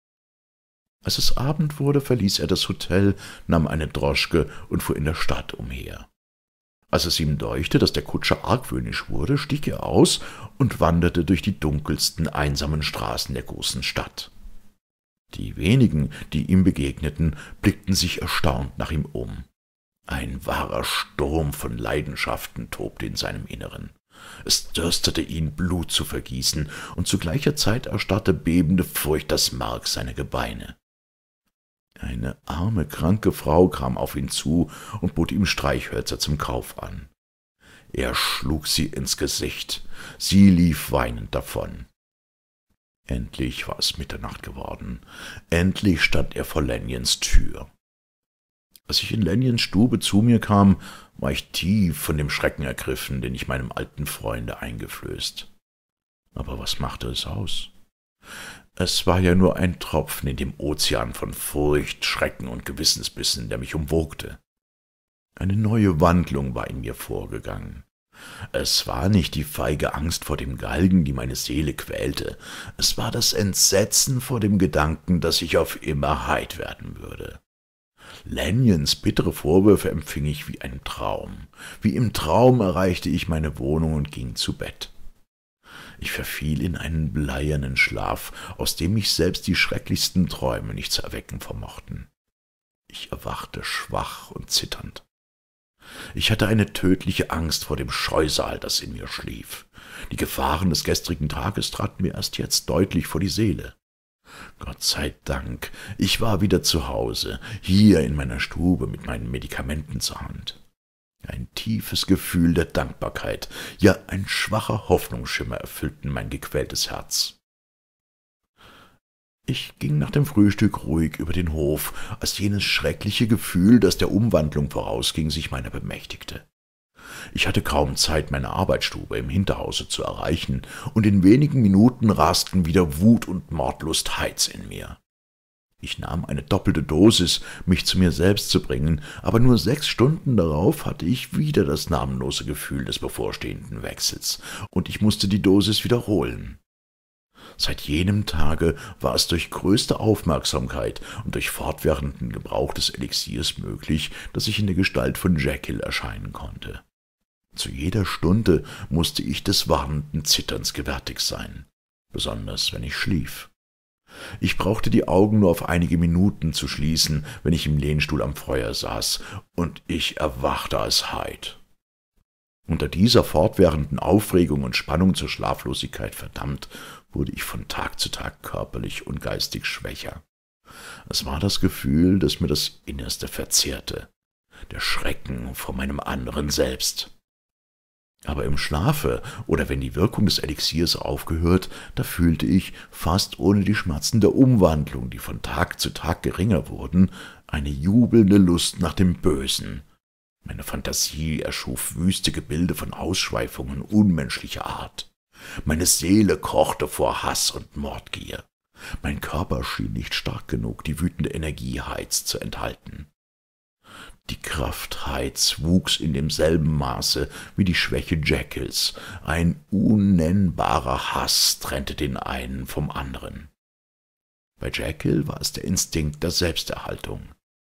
Als es Abend wurde, verließ er das Hotel, nahm eine Droschke und fuhr in der Stadt umher. Als es ihm däuchte, dass der Kutscher argwöhnisch wurde, stieg er aus und wanderte durch die dunkelsten, einsamen Straßen der großen Stadt. Die wenigen, die ihm begegneten, blickten sich erstaunt nach ihm um. Ein wahrer Sturm von Leidenschaften tobte in seinem Inneren. Es dürstete ihn, Blut zu vergießen, und zu gleicher Zeit erstarrte bebende Furcht das Mark seiner Gebeine. Eine arme, kranke Frau kam auf ihn zu und bot ihm Streichhölzer zum Kauf an. Er schlug sie ins Gesicht, sie lief weinend davon. Endlich war es Mitternacht geworden, endlich stand er vor Lanyons Tür. Als ich in Lanyons Stube zu mir kam, war ich tief von dem Schrecken ergriffen, den ich meinem alten Freunde eingeflößt. Aber was machte es aus? Es war ja nur ein Tropfen in dem Ozean von Furcht, Schrecken und Gewissensbissen, der mich umwogte. Eine neue Wandlung war in mir vorgegangen. Es war nicht die feige Angst vor dem Galgen, die meine Seele quälte, es war das Entsetzen vor dem Gedanken, dass ich auf immer Heid werden würde. Lanyons bittere Vorwürfe empfing ich wie ein Traum. Wie im Traum erreichte ich meine Wohnung und ging zu Bett. Ich verfiel in einen bleiernen Schlaf, aus dem mich selbst die schrecklichsten Träume nicht zu erwecken vermochten. Ich erwachte schwach und zitternd. Ich hatte eine tödliche Angst vor dem Scheusal, das in mir schlief. Die Gefahren des gestrigen Tages traten mir erst jetzt deutlich vor die Seele. Gott sei Dank, ich war wieder zu Hause, hier in meiner Stube mit meinen Medikamenten zur Hand. Ein tiefes Gefühl der Dankbarkeit, ja ein schwacher Hoffnungsschimmer erfüllten mein gequältes Herz. Ich ging nach dem Frühstück ruhig über den Hof, als jenes schreckliche Gefühl, das der Umwandlung vorausging, sich meiner bemächtigte. Ich hatte kaum Zeit, meine Arbeitsstube im Hinterhause zu erreichen, und in wenigen Minuten rasten wieder Wut und Mordlust heiß in mir. Ich nahm eine doppelte Dosis, mich zu mir selbst zu bringen, aber nur sechs Stunden darauf hatte ich wieder das namenlose Gefühl des bevorstehenden Wechsels, und ich musste die Dosis wiederholen. Seit jenem Tage war es durch größte Aufmerksamkeit und durch fortwährenden Gebrauch des Elixiers möglich, dass ich in der Gestalt von Jekyll erscheinen konnte. Zu jeder Stunde musste ich des warnenden Zitterns gewärtig sein, besonders wenn ich schlief. Ich brauchte die Augen nur auf einige Minuten zu schließen, wenn ich im Lehnstuhl am Feuer saß, und ich erwachte als Hyde. Unter dieser fortwährenden Aufregung und Spannung zur Schlaflosigkeit verdammt, wurde ich von Tag zu Tag körperlich und geistig schwächer. Es war das Gefühl, das mir das Innerste verzehrte, der Schrecken vor meinem anderen Selbst. Aber im Schlafe oder wenn die Wirkung des Elixiers aufgehört, da fühlte ich, fast ohne die Schmerzen der Umwandlung, die von Tag zu Tag geringer wurden, eine jubelnde Lust nach dem Bösen. Meine Fantasie erschuf wüste Gebilde von Ausschweifungen unmenschlicher Art. Meine Seele kochte vor Hass und Mordgier. Mein Körper schien nicht stark genug, die wütende Energie Hydes zu enthalten. Die Kraft Hydes wuchs in demselben Maße wie die Schwäche Jekylls. Ein unnennbarer Hass trennte den einen vom anderen. Bei Jekyll war es der Instinkt der Selbsterhaltung.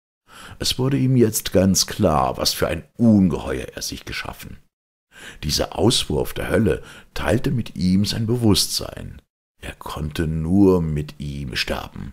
Es wurde ihm jetzt ganz klar, was für ein Ungeheuer er sich geschaffen. Dieser Auswurf der Hölle teilte mit ihm sein Bewusstsein. Er konnte nur mit ihm sterben.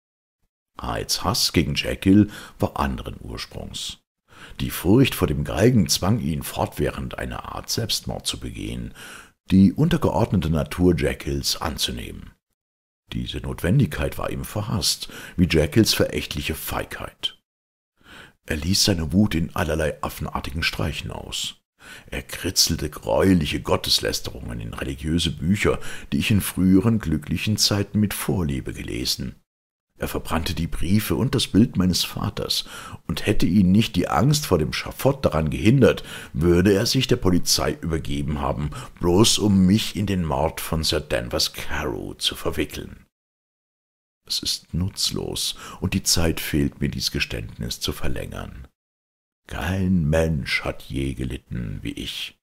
Hydes Hass gegen Jekyll war anderen Ursprungs. Die Furcht vor dem Galgen zwang ihn fortwährend, eine Art Selbstmord zu begehen, die untergeordnete Natur Jekylls anzunehmen. Diese Notwendigkeit war ihm verhasst, wie Jekylls verächtliche Feigheit. Er ließ seine Wut in allerlei affenartigen Streichen aus. Er kritzelte greuliche Gotteslästerungen in religiöse Bücher, die ich in früheren glücklichen Zeiten mit Vorliebe gelesen. Er verbrannte die Briefe und das Bild meines Vaters, und hätte ihn nicht die Angst vor dem Schafott daran gehindert, würde er sich der Polizei übergeben haben, bloß um mich in den Mord von Sir Danvers Carew zu verwickeln. Es ist nutzlos, und die Zeit fehlt mir, dies Geständnis zu verlängern. Kein Mensch hat je gelitten wie ich.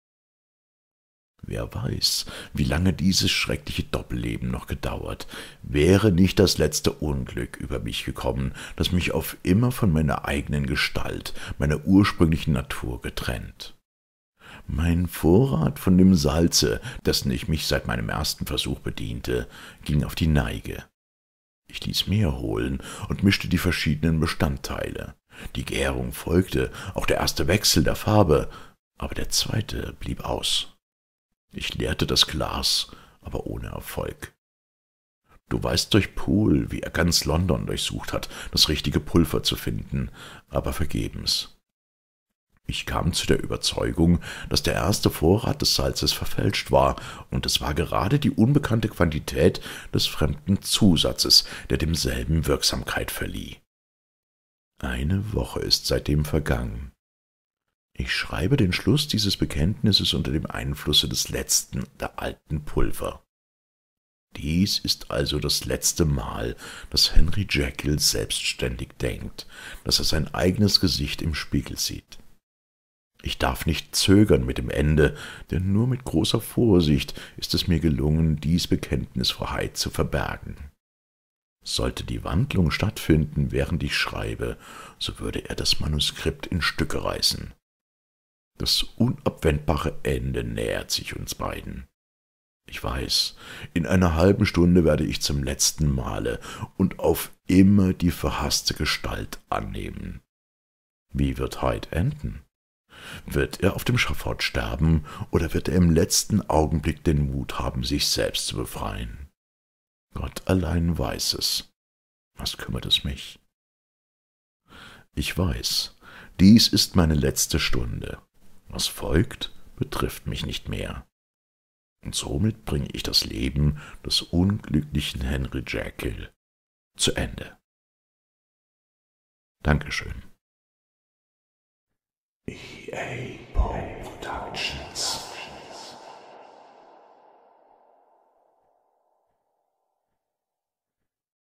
Wer weiß, wie lange dieses schreckliche Doppelleben noch gedauert, wäre nicht das letzte Unglück über mich gekommen, das mich auf immer von meiner eigenen Gestalt, meiner ursprünglichen Natur getrennt. Mein Vorrat von dem Salze, dessen ich mich seit meinem ersten Versuch bediente, ging auf die Neige. Ich ließ mehr holen und mischte die verschiedenen Bestandteile. Die Gärung folgte, auch der erste Wechsel der Farbe, aber der zweite blieb aus. Ich leerte das Glas, aber ohne Erfolg. Du weißt durch Poole, wie er ganz London durchsucht hat, das richtige Pulver zu finden, aber vergebens. Ich kam zu der Überzeugung, dass der erste Vorrat des Salzes verfälscht war, und es war gerade die unbekannte Quantität des fremden Zusatzes, der demselben Wirksamkeit verlieh. Eine Woche ist seitdem vergangen. Ich schreibe den Schluss dieses Bekenntnisses unter dem Einflusse des letzten, der alten Pulver. Dies ist also das letzte Mal, dass Henry Jekyll selbstständig denkt, dass er sein eigenes Gesicht im Spiegel sieht. Ich darf nicht zögern mit dem Ende, denn nur mit großer Vorsicht ist es mir gelungen, dies Bekenntnis vor Hyde zu verbergen. Sollte die Wandlung stattfinden, während ich schreibe, so würde er das Manuskript in Stücke reißen. Das unabwendbare Ende nähert sich uns beiden. Ich weiß, in einer halben Stunde werde ich zum letzten Male und auf immer die verhasste Gestalt annehmen. Wie wird Hyde enden? Wird er auf dem Schafott sterben, oder wird er im letzten Augenblick den Mut haben, sich selbst zu befreien? Gott allein weiß es. Was kümmert es mich? Ich weiß, dies ist meine letzte Stunde. Was folgt, betrifft mich nicht mehr. Und somit bringe ich das Leben des unglücklichen Henry Jekyll zu Ende. Dankeschön. E A Poe Productions